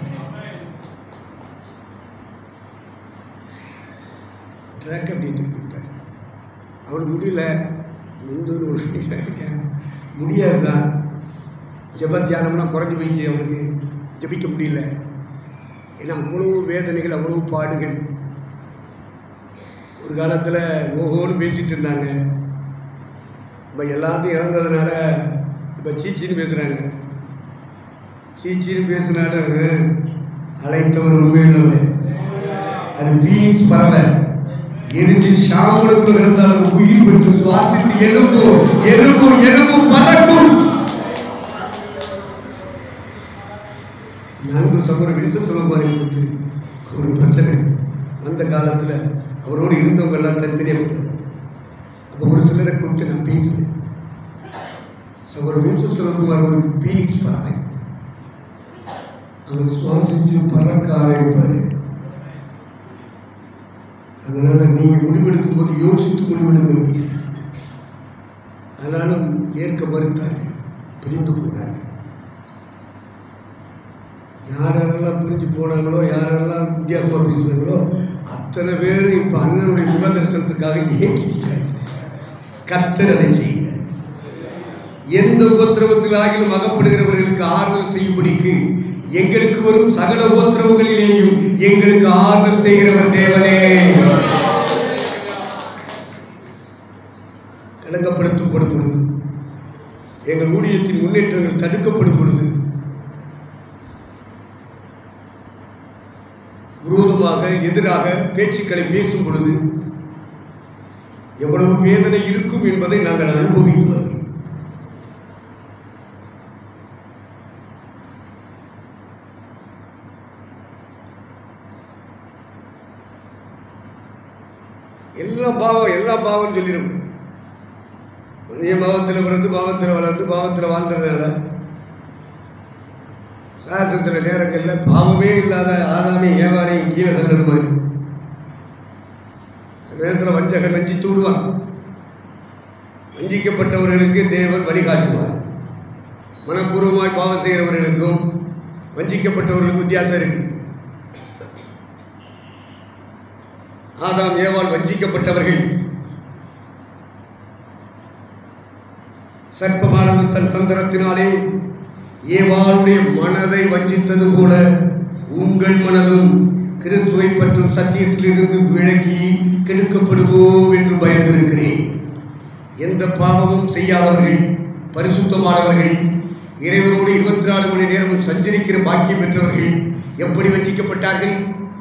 ட்ராக் அப்படியே திருப்பி விட்டார். அவனுக்கு முடியல, முடியாதுதான். ஜெப தியானம்லாம் குறைஞ்சி போயிடுச்சு, அவனுக்கு ஜெபிக்க முடியல. ஏன்னா அவ்வளவு வேதனைகள், அவ்வளவு பாடுகள். ஒரு காலத்தில் ஓஹோன்னு பேசிட்டு இருந்தாங்க, இப்போ எல்லாத்தையும் இறந்ததுனால இப்போ சீச்சின்னு பேசுகிறாங்க. சீச்சின்னு பேசினாலும் அழைத்தவர் உண்மையுள்ளவர், அது பீனிங்ஸ் பறவை, எரிஞ்சு சாம்பலுக்கு இருந்தாலும் உயிர் பெற்று சுவாசித்து எழும்பும் எழும்பும் எழும்பும் பறக்கும். நான்கு சகோதரர் வில்சன் சொல்லுவாரு கொடுத்து ஒரு பிரச்சனை அந்த காலத்துல அவரோடு இருந்தவங்க எல்லாம் தனித்தனியா போனாங்க. அப்போ ஒரு சிலரை கூப்பிட்டு நான் பேசினேன். சகோதரர் வில்சன் சிவகுமார் ஒரு பீனிக்ஸ் பறவை, அவர் சுவாசிச்சு பறக்க ஆரம்பிப்பாரு. அதனால நீங்க முடிவெடுக்கும் போது யோசித்து முடிவெடுங்க. ஆனாலும் ஏற்க மறுத்தார்கள், பிரிந்து போனார்கள். யாரெல்லாம் பிரிஞ்சு போனாங்களோ, யாரெல்லாம் வித்தியாசமா பேசினாங்களோ அத்தனை பேரும் இப்ப அண்ணனுடைய முக தரிசனத்துக்காக ஏங்கிக்கிறாங்க. கர்த்தர் அதை செய்கிறார். எந்த உபத்திரவத்தில் ஆகிலும் அகப்படுகிறவர்களுக்கு ஆறுதல் செய்யும்படிக்கு எங்களுக்கு வரும் சகல உபத்திரவங்களிலேயும் எங்களுக்கு ஆறுதல் செய்கிறவர் தேவனே. கலங்கப்படுத்தப்படும் பொழுது, எங்கள் ஊழியத்தின் முன்னேற்றங்கள் தடுக்கப்படும் பொழுது, விரோதமாக எதிராக பேச்சுக்களை பேசும் பொழுது எவ்வளவு வேதனை இருக்கும் என்பதை நாங்கள் அனுபவித்துள்ளோம். எல்லாம் பாவம் எல்லாம் பாவம் சொல்லிடும். பாவத்தில் பிறந்து பாவத்தில் வளர்ந்து பாவத்தில் வாழ்ந்ததுனால சாஸ்திர நேரங்களில் பாவமே இல்லாத ஆதாமே ஏவாரையும் கீழே தள்ளுற மாதிரி சில நேரத்தில் வஞ்சகன் வஞ்சி தூடுவான். வஞ்சிக்கப்பட்டவர்களுக்கு தேவன் வழிகாட்டுவார். மனப்பூர்வமாய் பாவம் செய்கிறவர்களுக்கும் வஞ்சிக்கப்பட்டவர்களுக்கும் வித்தியாசம் இருக்கு. ஆதாம் ஏவாள் வஞ்சிக்கப்பட்டவர்கள். சர்ப்பமானது தன் தந்திரத்தினாலே ஏவாளுடைய மனதை வஞ்சித்தது போல உங்கள் மனதும் கிறிஸ்துவை பற்றும் சத்தியத்திலிருந்து விலகி கெடுக்கப்படுமோ என்று பயந்திருக்கிறேன். எந்த பாவமும் செய்யாதவர்கள், பரிசுத்தமானவர்கள், இறைவனோடு இருபத்தி நாலு மணி நேரமும் சஞ்சரிக்கிற பாக்கியம் பெற்றவர்கள் எப்படி வஞ்சிக்கப்பட்டார்கள்?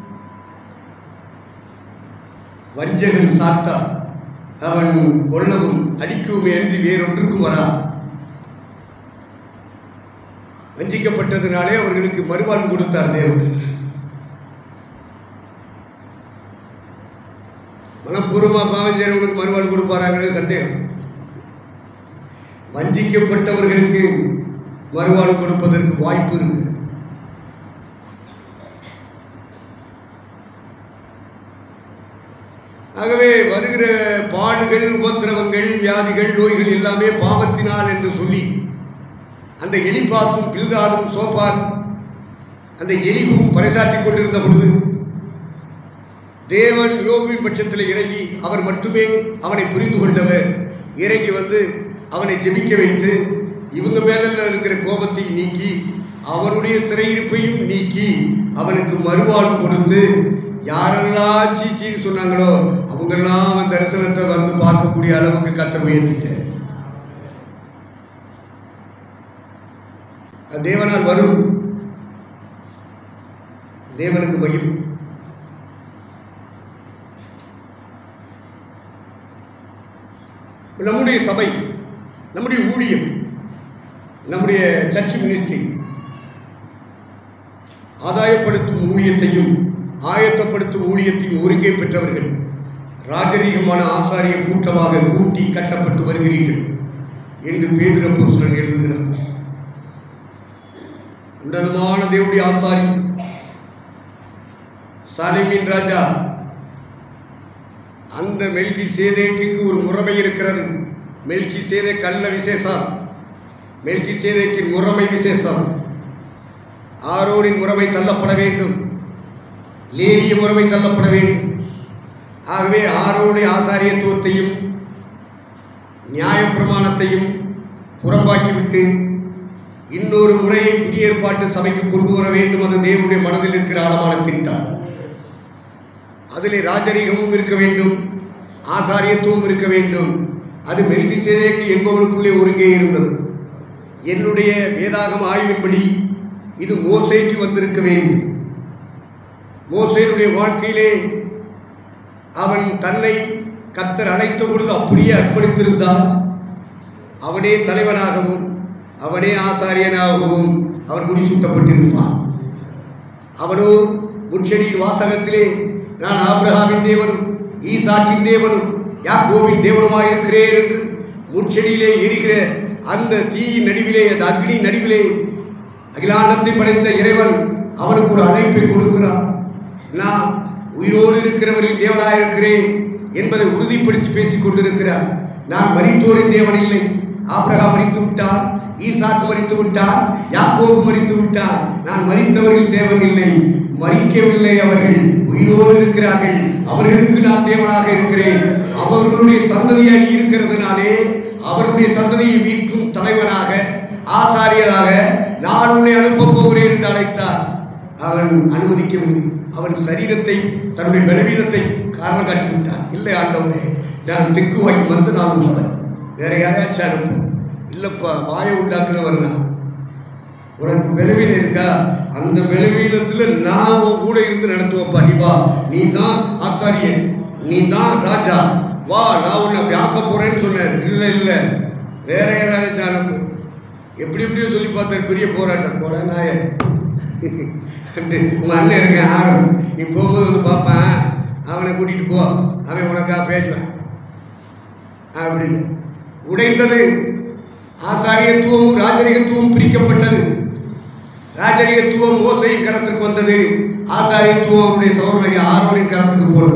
வஞ்சகன் சாத்தா அவன் கொல்லவும் அழிக்கவுமே என்று வேறொன்றுக்கும் வரா. வஞ்சிக்கப்பட்டதினாலே அவர்களுக்கு மறுவாழ்வு கொடுத்தார் தேவன். மனப்பூர்வமா பாவம் செய்யறவங்களுக்கு மறுவாழ்வு கொடுப்பாராங்கிறது சந்தேகம். வஞ்சிக்கப்பட்டவர்களுக்கு மறுவாழ்வு கொடுப்பதற்கு வாய்ப்பு இருக்குது. ஆகவே வருகிற பாடுகள், உபத்திரவங்கள், வியாதிகள், நோய்கள் எல்லாமே பாவத்தினால் என்று சொல்லி அந்த எலிபாசும் பில்தாரும் சோப்பான் அந்த எலிகும் பறைசாற்றிக் கொண்டிருந்த பொழுது தேவன் யோபுவின் பட்சத்தில் இறங்கி, அவர் மட்டுமே அவனை புரிந்து கொண்டவர், இறங்கி வந்து அவனை ஜெபிக்க வைத்து இவங்க மேல இருக்கிற கோபத்தை நீக்கி அவனுடைய சிறையிருப்பையும் நீக்கி அவனுக்கு மறுவாழ்வு கொடுத்து யாரெல்லாம் சீச்சின்னு சொன்னாங்களோ அவங்கெல்லாம் அவன் தரிசனத்தை வந்து பார்க்கக்கூடிய அளவுக்கு கர்த்தர் உயர்த்திட்டார். தேவனால் வரும். தேவனுக்கு மகிமை. நம்முடைய சபை, நம்முடைய ஊழியம், நம்முடைய சர்ச் மினிஸ்ட்ரி ஆதாயப்படுத்தும் ஊழியத்தையும் ஆயத்தப்படுத்தும் ஊழியத்தையும் ஒருங்கே பெற்றவர்கள் ராஜரீகமான ஆசாரிய கூட்டமாக கூட்டி கட்டப்பட்டு வருகிறீர்கள் என்று பேதுரு அப்போஸ்தலன் எழுதுகிறார். உன்னதமான தேவனுடைய ஆசாரி சாலேமின் ராஜா, அந்த மெல்கி சேதேக்கு ஒரு முறைமை இருக்கிறது. மெல்கி சேதேக் அல்ல விசேஷம், மெல்கி சேதேக்கின் முறைமை விசேஷம். ஆரோனின் முறைமை தள்ளப்பட வேண்டும், லேவிய முறைமை தள்ளப்பட வேண்டும். ஆகவே ஆரோனுடைய ஆசாரியத்துவத்தையும் நியாயப்பிரமாணத்தையும் புறம்பாக்கிவிட்டு இன்னொரு முறையை புதிய ஏற்பாட்டு சபைக்கு கொண்டு வர வேண்டும். அது தேவனுடைய மனதில் இருக்கிற ஆழமான திட்டம். அதிலே ராஜரீகமும் இருக்க வேண்டும், ஆசாரியத்துவம் இருக்க வேண்டும். அது மெல்கிசேதேக்கு என்பவனுக்குள்ளே ஒருங்கே இருந்தது. என்னுடைய வேதாகம ஆய்வின்படி இது மோசேக்கு வந்திருக்க வேண்டும். மோசேனுடைய வாழ்க்கையிலே அவன் தன்னை கர்த்தர் அழைத்த பொழுது அப்படியே அர்ப்பணித்திருந்தான். அவனே தலைவனாகவும் அவனே ஆசாரியனாகவும் அவன் முடிசூட்டப்பட்டிருப்பான். அவனோ முட்செடியின் வாசகத்திலே நான் ஆபிரகாமின் தேவனும் ஈசாக்கின் தேவனும் யாக்கோபின் தேவனுமாயிருக்கிறேன் என்று முட்செடியிலே எரிகிற அந்த தீயின் நடுவிலே, அந்த அக்னி நடுவிலே அகிலாண்டத்தை படைத்த இறைவன் அவனுக்கு ஒரு அழைப்பை கொடுக்கிறார். நான் உயிரோடு இருக்கிறவரின் தேவனாயிருக்கிறேன் என்பதை உறுதிப்படுத்தி பேசிக் கொண்டிருக்கிறார். நான் மரித்தோரின் தேவன் இல்லை. ஆபிரகாம் மரித்து விட்டான், ஈசாக்கு மரித்து விட்டான், யாக்கோபு மரித்து விட்டான். நான் மரித்தவர்கள் தேவன் இல்லை, மரிக்கவில்லை, அவர்கள் உயிரோடு இருக்கிறார்கள். அவர்களுக்கு நான் தேவனாக இருக்கிறேன். அவர்களுடைய சந்ததியை நீ இருக்கிறதுனாலே அவருடைய சந்ததியை மீட்கும் தலைவனாக ஆசாரியராக நான் உன்னை அனுப்ப போகிறேன் என்று அழைத்தார். அவன் அனுமதிக்கவில்லை. அவன் சரீரத்தை தன்னுடைய பலவீனத்தை காரணம் காட்டிவிட்டான். இல்லை ஆண்டவனே, நான் திக்கு வாங்கி வந்து நான் உள்ளவன், வேற யாரையாச்சும் அனுப்பு. இல்லப்பா, வாயை உண்டாக்குனவர் நான், உனக்கு பலவீனம் இருக்கா, அந்த பலவீனத்துல நான் உன் கூட இருந்து நடத்துவப்பா. நீ வா, நீ தான் ஆசாரியன், நீ தான் ராஜா, வா, நான் உன்னை அப்படி ஆக்க போறேன்னு சொன்னார். இல்லை இல்லை, வேற யாராச்சும் அனுப்பு. எப்படி எப்படியோ சொல்லி பார்த்தார். பெரிய போராட்டம். போட நாய உங்க அண்ணன் இருக்க ஆரம், நீ போகும்போது வந்து பார்ப்பேன், அவனை கூட்டிட்டு போ, அவன் உனக்கா பேசுவேன் அப்படின்னு. உடைந்தது. ஆசாரியத்துவமும் ராஜரிகத்துவம் பிரிக்கப்பட்டது. ராஜரிகத்துவம் மோசையின் கரத்துக்கு வந்தது, ஆசாரியத்துவம் அவருடைய சகோதரன் ஆரோனின் கரத்துக்கு போனது.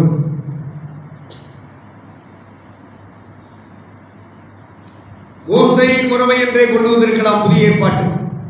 மோசையின் முறைமை என்றே கொண்டு வந்திருக்கலாம் புதிய ஏற்பாட்டுக்கு.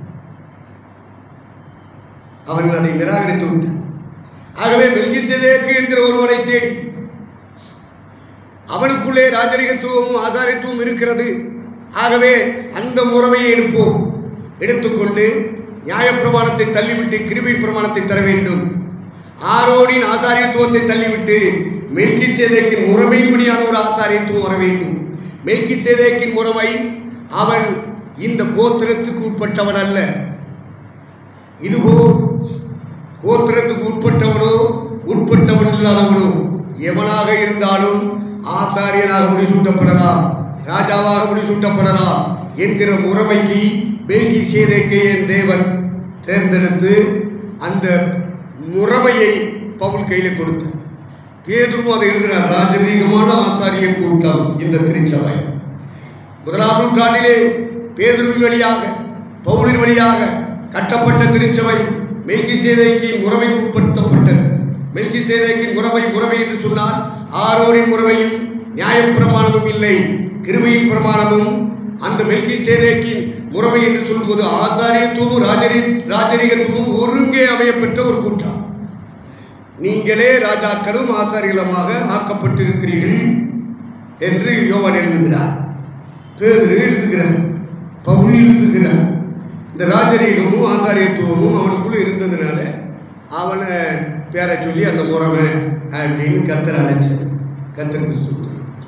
அவன் அதை நிராகரித்து விட்டான். ஆகவே மெல்கிசேதேக்கு என்கிற ஒருவனை தேடி, அவனுக்குள்ளே ராஜரிகத்துவமும் ஆசாரியத்துவம் இருக்கிறது. ஆகவே அந்த முறைமையை எடுப்போம். எடுத்துக்கொண்டு நியாயப்பிரமாணத்தை தள்ளிவிட்டு கிருபையின் பிரமாணத்தை தர வேண்டும். ஆரோனின் ஆசாரியத்துவத்தை தள்ளிவிட்டு மெல்கிசேதேக்கின் முறைமையின்படியான ஒரு ஆசாரியத்துவம் வர வேண்டும். மெல்கிசேதேக்கின் முறைமை, அவன் இந்த கோத்திரத்துக்கு உட்பட்டவன் அல்ல. இதுபோல் கோத்திரத்துக்கு உட்பட்டவனோ உட்பட்டவன் இல்லாதவனோ எவனாக இருந்தாலும் ஆசாரியனாக முடிசூட்டப்படலாம், ராஜாவாக முடிசூட்டப்படலாம் என்கிற முறைமைக்கு மெல்கிசேதேக்கை என் தேவன் தேர்ந்தெடுத்து அந்த முறைமையை பவுல் கையில் கொடுத்தார். பேதுருவும் அதை எழுதினார். ராஜரீகமான ஆசாரிய கூட்டம் இந்த திருச்சபை. முதலாம் நூற்றாண்டிலே பேதுருவின் வழியாக பவுலின் வழியாக கட்டப்பட்ட திருச்சபை மெல்கிசேதேக்கின் முறைமைக்கு உட்படுத்தப்பட்டது. மெல்கிசேதேக்கின் முறைமை முறைமை என்று சொன்னால் ஆரோனின் முறைமையும் நியாயப்பிரமாணமும் இல்லை, கிருபையின் பிரமாணமும். அந்த மெல்கிசேதேக்கின் முறைமை என்று சொல்லும்போது ஆசாரியத்துவமும் ராஜரி ராஜரிகத்துவமும் ஒருங்கே அமையப்பெற்ற ஒரு கூட்டம். நீங்களே ராஜாக்களும் ஆசாரியர்களுமாக ஆக்கப்பட்டிருக்கிறீர்கள் என்று யோவான் எழுதுகிறார், பேதுரு எழுதுகிறார், பவுல் எழுதுகிறார். இந்த ராஜரீகமும் ஆசாரியத்துவமும் அவனுக்குள்ள இருந்ததுனால அவனை பேரை சொல்லி அந்த முறைமை அப்படின்னு கர்த்தர் அழைச்சார். கர்த்தருக்கு ஸ்தோத்திரம்.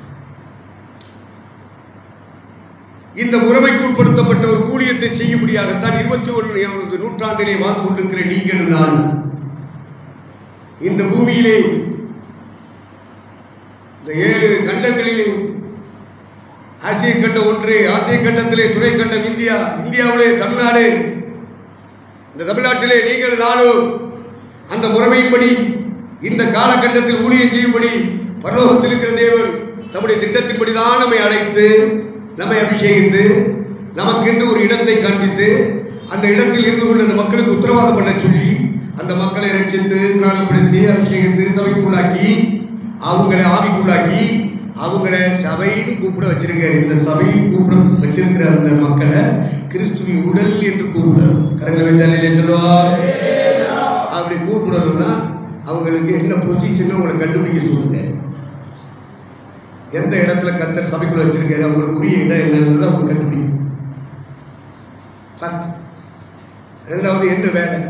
இந்த முறைமைக்கு உட்படுத்தப்பட்ட ஒரு ஊழியத்தை செய்யும்படியாகத்தான் இருபத்தி ஒன்றாவது நூற்றாண்டிலே வாழ்ந்து கொண்டிருக்கிற நீங்கள் நான் இந்த பூமியிலே இந்த ஏழு கண்டங்களிலே ஆசிய கண்டம் ஒன்று, ஆசிய கண்டத்திலே துணை கண்டம் இந்தியா, இந்தியாவிலே தமிழ்நாடு, இந்த தமிழ்நாட்டிலே நீங்கள் நானும் அந்த முறைமையின்படி இந்த காலகட்டத்தில் ஊழியம் செய்யும்படி பரலோகத்தில் இருக்கிற தேவன் தம்முடைய திட்டத்தின்படி தான் நம்மை அழைத்து நம்மை அபிஷேகித்து நமக்கென்று ஒரு இடத்தை காண்பித்து அந்த இடத்தில் இருந்து கொண்டு அந்த மக்களுக்கு உத்தரவாதம் பண்ண சொல்லி அந்த மக்களை ரட்சித்து ஸ்நானப்படுத்தி அபிஷேகித்து சபைக்குள்ளாக்கி அவங்களை ஆவிக்குள்ளாக்கி அவங்களை சபைன்னு கூப்பிட வச்சிருக்காரு. இந்த சபையில் கூப்பிட வச்சிருக்கிற அந்த மக்களை கிறிஸ்துவின் உடல் என்று கூப்பிடணும். கரங்களை வைத்தாலே சொல்லுவார். அப்படி கூப்பிடணும்னா அவங்களுக்கு என்ன பொசிஷன் அவங்களை கண்டுபிடிக்க சொல்லுங்க. எந்த இடத்துல கர்த்தர் சபைக்குள்ள வச்சிருக்காரு, அவங்களுக்கு உரிய இடம் என்னன்றது அவங்க கண்டுபிடிக்கும். ஃபர்ஸ்ட். ரெண்டாவது, என்ன வேலை,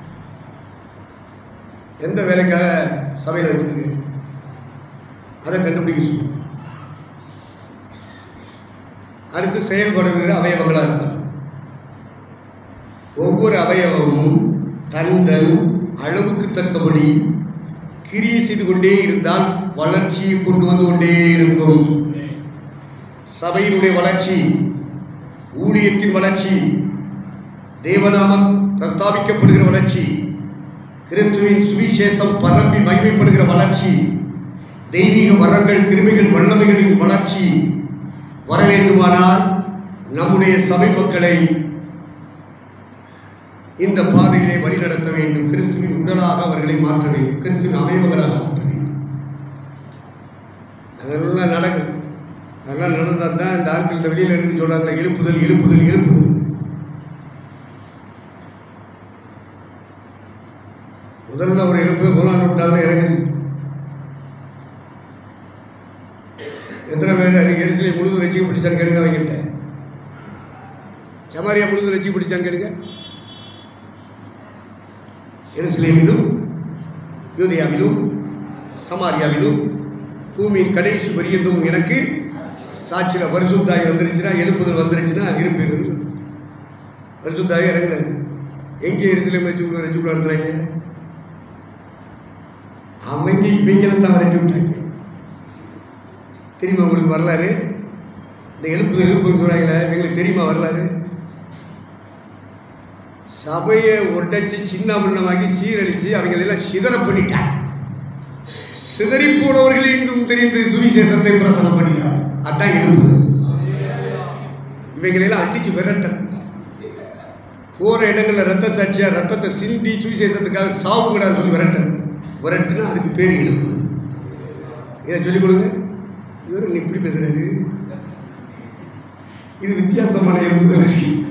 எந்த வேலைக்காக சபையில் வச்சிருக்கு அதை கண்டுபிடிக்க சொல்லுங்க. அடுத்து செயல்படுகிற அவயவங்களாக இருக்கலாம். ஒவ்வொரு அவயவமும் தன் தன் அளவுக்கு தக்கபடி கிரியை செய்து கொண்டே இருந்தால் வளர்ச்சியை கொண்டு வந்து கொண்டே இருக்கும். சபையினுடைய வளர்ச்சி, ஊழியத்தின் வளர்ச்சி, தேவநாமம் பிரஸ்தாபிக்கப்படுகிற வளர்ச்சி, கிறிஸ்துவின் சுவிசேஷம் பரம்பி மகிமைப்படுகிற வளர்ச்சி, தெய்வீக வரங்கள், கிருமிகள், வல்லமைகளின் வளர்ச்சி வர வேண்டுமானால் நம்முடைய சபை மக்களை இந்த பாதையிலே வழிநடத்த வேண்டும். கிறிஸ்துவின் உடலாக அவர்களை மாற்ற வேண்டும், கிறிஸ்துவின் அவயவங்களாக மாற்ற வேண்டும். அதெல்லாம் நடக்கும். அதெல்லாம் நடந்தால் தான் இந்த ஆட்கள் இந்த வெளியில் இருந்து சொல்றாங்க, எழுப்புதல் எழுப்புதல் எழுப்புதல். முதல்ல ஒரு எழுப்புதல் முதலாம் நூற்றாண்டு இறங்குச்சு. எத்தனை பேர் எரிசிலை முழுதும் ரசிக்க பிடிச்சான்னு கேளுங்க. அவங்கள்ட்ட சமாரியா முழுதும் ரசிக்க பிடிச்சான்னு கேளுங்க. எருசலேமிலும் யூதேயாவிலும் சமாரியாவிலும் பூமியின் கடைசி பரியந்தும் எனக்கு சாட்சியில் பரிசுத்தாய் வந்துருச்சுன்னா, எழுப்புதல் வந்துருச்சுன்னா இருப்பீர்கள். பரிசுத்தாய் இறங்கல. எங்கே எருசலேம் வச்சு வச்சு நடத்துறாங்க? அவங்க இவங்களை தான் வரட்டி விட்டாங்க. தெரியுமா உங்களுக்கு வரலாறு? இந்த எழுப்புதல் எழுப்புன்னு சொல்றாங்களே, இவங்களுக்கு தெரியுமா வரலாறு? சபையை ஒட்டச்சு சின்ன பின்னமாக்கி சீரழிச்சு அவங்களெல்லாம் சிதற பண்ணிட்டார். சிதறி போனவர்கள் எங்கும் தெரிந்து சுவிசேஷத்தை பிரசனம் பண்ணினார். அதான் எழுப்புதல். இவைகளெல்லாம் அடிச்சு விரட்ட, போற இடங்கள்ல ரத்த சாட்சியா ரத்தத்தை சிந்தி சுவிசேஷத்துக்காக சாவு கூடாது சொல்லி விரட்ட. விரட்டுனா அதுக்கு பேர் எழுப்புதல். இதை சொல்லிக் கொடுங்க. இவரும் இப்படி பேசுறாரு, இது வித்தியாசமான எழுப்புதல்.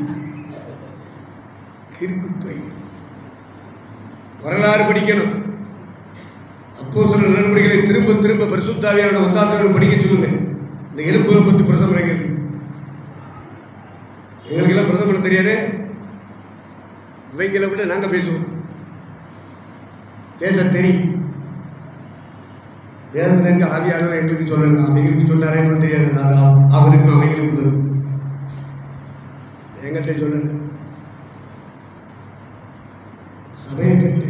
வரலாறு படிக்கணும். அப்போஸ்தலர் நடவடிக்கைகளை திரும்ப திரும்ப பரிசுத்த ஆவியான ஒத்தாசையோடு படிக்க சொல்லுங்க. இந்த எழுப்புதலை பற்றி பிரசங்கம் கேட்டு எங்களுக்கு எல்லாம் பிரசங்கம் பண்ண தெரியாது. இவங்களை விட நாங்க பேசுவோம், பேச தெரியும். பேசுறதுக்கு ஆவியானவர் எங்களுக்கு சொல்லணும், அவங்களுக்கு சொன்னாரேன்னு தெரியாது. அவனுக்கும் அவங்களுக்கு உள்ளது எங்கள்கிட்ட சொல்லணும். சபையை கட்டு,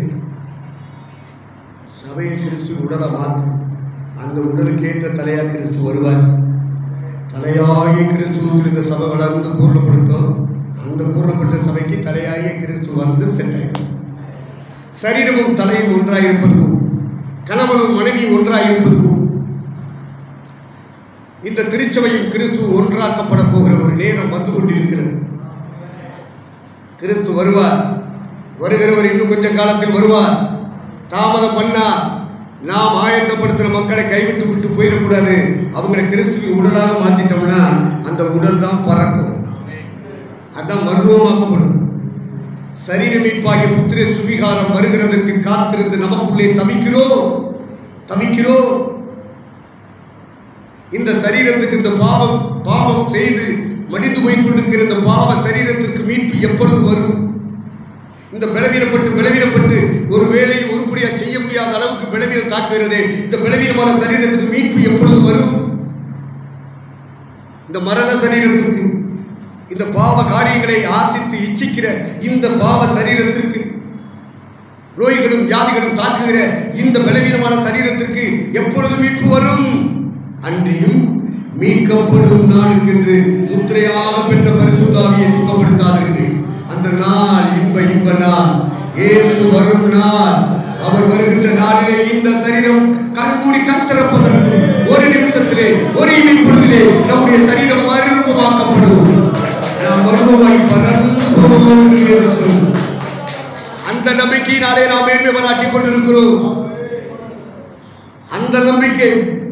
சபையை கிறிஸ்து உடலை மாற்று. அந்த உடலுக்கு ஏற்ற தலையா கிறிஸ்து வருவார். தலையாகிய கிறிஸ்துவுக்கு இந்த சபை வளர்ந்து பூர்ணப்படுத்தும். அந்த பூர்ணப்பட்ட சபைக்கு தலையாகிய கிறிஸ்து வந்து செட் ஆகிடும். சரீரமும் தலையும் ஒன்றாயிருப்பதும், கணவனும் மனைவியும் ஒன்றாயிருப்பதும், இந்த திருச்சபையும் கிறிஸ்து ஒன்றாக்கப்பட போகிற ஒரு நேரம் வந்து கொண்டிருக்கிறது. கிறிஸ்து வருவார். வருகிறவர் இன்னும் கொஞ்ச காலத்தில் வருவார். தாமதம் பண்ணா நாம் ஆயத்தப்படுத்துகிற மக்களை கைவிட்டு விட்டு போயிடக்கூடாது. அவங்களை கிறிஸ்துவின் உடலாக மாற்றிட்டோம்னா அந்த உடல் தான் பறக்கும். அதான் மர்மமாக்கப்படும். சரீர மீட்பாகிய புத்திர சுவிகாரம் வருகிறதற்கு காத்திருந்து நமக்குள்ளே தவிக்கிறோம் தவிக்கிறோம் இந்த சரீரத்துக்கு, இந்த பாவம் பாவம் செய்து மடிந்து போய் கொண்டிருக்கிற இந்த பாவ சரீரத்திற்கு மீட்பு எப்பொழுது வரும்? இந்த பலவீனப்பட்டு பலவீனப்பட்டு ஒரு வேலையை உருப்படியா செய்ய முடியாத அளவுக்கு பலவீனம் தாக்குகிறது. இந்த பலவீனமான சரீரத்துக்கு மீட்பு எப்பொழுது வரும்? இந்த மரண சரீரத்திற்கு, இந்த பாவ காரியங்களை ஆசித்து இச்சிக்கிற இந்த பாவ சரீரத்திற்கு, நோய்களும் வியாதிகளும் தாக்குகிற இந்த பலவீனமான சரீரத்திற்கு எப்பொழுது மீட்பு வரும்? அன்றியும் மீட்கப்படும் நாளுக்கென்று முத்திரையாக பெற்ற பரிசுத்த ஆவியை துக்கப்படுத்தாதீர்கள். அந்த நாள் இன்ப இன்ப நாள், இயேசு வரும் நாள். அவர் வருகின்ற நாளிலே இந்த சரீரம் கண்மூடி கண் திறப்பதற்கு ஒரு நிமிஷத்திலே, ஒரு இமைப்பொழுதிலே நம்முடைய சரீரம் மறுரூபமாக்கப்படும். நாம் மறுரூபமாய் பரந்து அந்த நம்பிக்கையினாலே நாம் மேன்மை பாராட்டிக் கொண்டிருக்கிறோம். அந்த நம்பிக்கை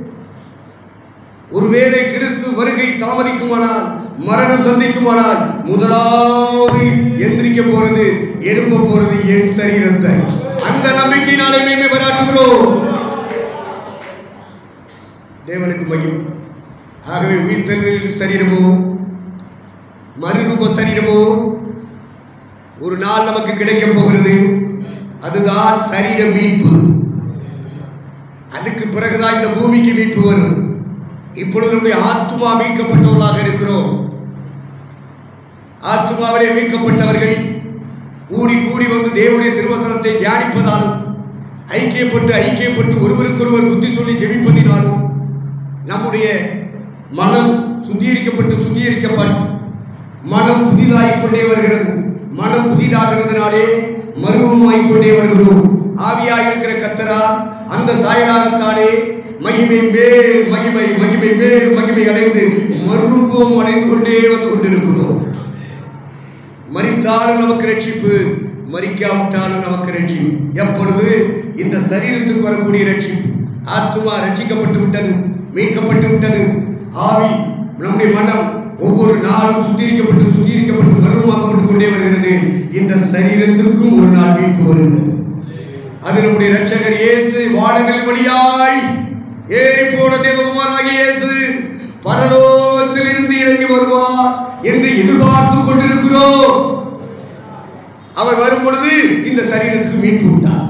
ஒருவேளை கிறிஸ்து வருகை தாமதிக்குமானால், மரணம் சந்திக்குமானால், முதலாவது எந்திரிக்க போறது, எழுப்ப போறது என் சரீரத்தை. அந்த நம்பிக்கையினாலே மேன்மை பாராட்டுகிறோம். தேவனுக்கு மகிமை. ஆகவே உயிர்த்தெழுதலின் சரீரமோ மறுரூப சரீரமோ ஒரு நாள் நமக்கு கிடைக்க போகிறது. அதுதான் சரீர மீட்பு. அதுக்கு பிறகுதான் இந்த பூமிக்கு மீட்பு வரும். இப்பொழுது நம்முடைய ஆத்துமா மீட்கப்பட்டவர்களாக இருக்கிறோம். ஆத்துமாவிலே மீட்கப்பட்டவர்கள் கூடி கூடி வந்து தேவனுடைய திருவசனத்தை தியானிப்பதாலும் ஐக்கியப்பட்டு ஐக்கியப்பட்டு ஒருவருக்கொருவர் புத்தி சொல்லி ஜெபிப்பதினாலும் நம்முடைய மனம் சுத்திகரிக்கப்பட்டு சுத்திகரிக்கப்பட்டு மனம் புதிதாகிக் கொண்டே வருகிறது. மனம் புதிதாகிறதுனாலே மருவமாகிக் கொண்டே வருகிறோம். ஆவியாயிருக்கிற கர்த்தரா அந்த சாயலாகத்தாலே மகிமை மேல் மகிமை மகிமை மேல் மகிமை அடைந்து மறுரூபம் அடைந்து கொண்டே வந்து கொண்டிருக்கிறோம். மரித்தாலும் நமக்கு ரட்சிப்பு, மரிக்காவிட்டாலும் நமக்கு ரட்சிப்பு. எப்பொழுது இந்த சரீரத்துக்கு வரக்கூடிய ரட்சிப்பு, ஆத்துமா ரட்சிக்கப்பட்டு விட்டது, மீட்கப்பட்டு விட்டது. ஆவி நம்முடைய மனம் ஒவ்வொரு நாளும் சுத்திகரிக்கப்பட்டு சுத்திகரிக்கப்பட்டு மர்மமாக்கப்பட்டு கொண்டே வருகிறது. இந்த சரீரத்திற்கும் ஒரு நாள் மீட்பு வருகிறது. அது நம்முடைய இரட்சகர் இயேசு வானங்கள் வழியாய் ஏறி போன தேவகுமாராகிய இயேசு பரலோகத்தில் இருந்து இறங்கி வருவார் என்று எதிர்பார்த்து கொண்டிருக்கிறோம். அவர் வரும் பொழுது இந்த சரீரத்துக்கு மீட்பு உண்டார்.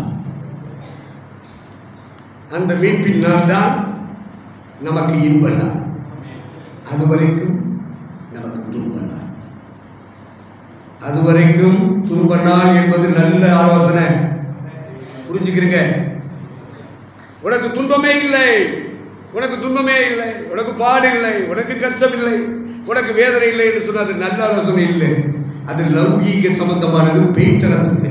அந்த மீட்பின் நாள் தான் நமக்கு இன்ப நாள். அதுவரைக்கும் நமக்கு துன்ப நாள். அதுவரைக்கும் துன்ப நாள் என்பது நல்ல ஆலோசனை. புரிஞ்சுக்கிறீங்க? உனக்கு துன்பமே இல்லை, உனக்கு துன்பமே இல்லை, உனக்கு பாடு இல்லை, உனக்கு கஷ்டம் இல்லை, உனக்கு வேதனை இல்லை என்று சொன்னால் நல்ல ஆலோசனை இல்லை. அது லௌகீக சம்பந்தமானது, பேய்த்தனத்துக்கு.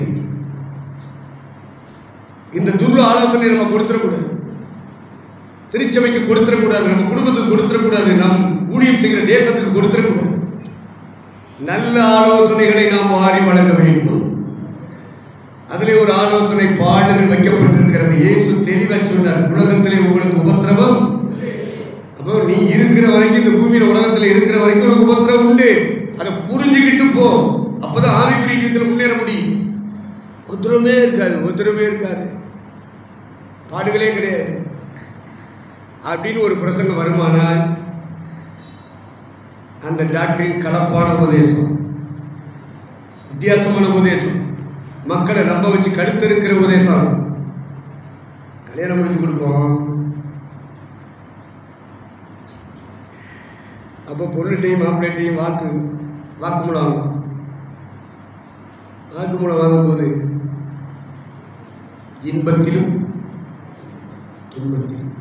இந்த துர்வ ஆலோசனை நம்ம கொடுத்துடக்கூடாது, திருச்சபைக்கு கொடுத்துடக்கூடாது, நம்ம குடும்பத்துக்கு கொடுத்துடக்கூடாது, நம் ஊழியம் செய்கிற தேசத்துக்கு கொடுத்துடக்கூடாது. நல்ல ஆலோசனைகளை நாம் வாரி வழங்க வேண்டும். அதிலே ஒரு ஆலோசனை பாடுகள் வைக்கப்பட்டிருக்கிறது. இயேசு தெளிவாக சொன்னார், உலகத்திலே உங்களுக்கு உபத்திரவம். அப்போ நீ இருக்கிற வரைக்கும், இந்த பூமியில உலகத்தில் இருக்கிற வரைக்கும் உனக்கு உபத்திரவம் உண்டு. அதை புரிஞ்சுக்கிட்டு போ, அப்பதான் ஆவிக்குரிய ஜீவிதத்தில் முன்னேற முடியும். உத்தரவே இருக்காது, உத்தரவே இருக்காது, பாடுகளே கிடையாது அப்படின்னு ஒரு பிரசங்கம் வருமானால் அந்த டாக்டரின் கலப்பான உபதேசம், வித்தியாசமான உபதேசம், மக்களை நம்ப வச்சு கழுத்து இருக்கிற உபதேசம். கல்யாணம் முடிச்சு கொடுப்போம், அப்போ பொண்ணுட்டையும் மாப்பிள்ளைட்டையும் வாக்கு வாக்குமூலம் வாங்குவோம். வாக்குமூலம் வாங்கும்போது இன்பத்திலும் துன்பத்திலும்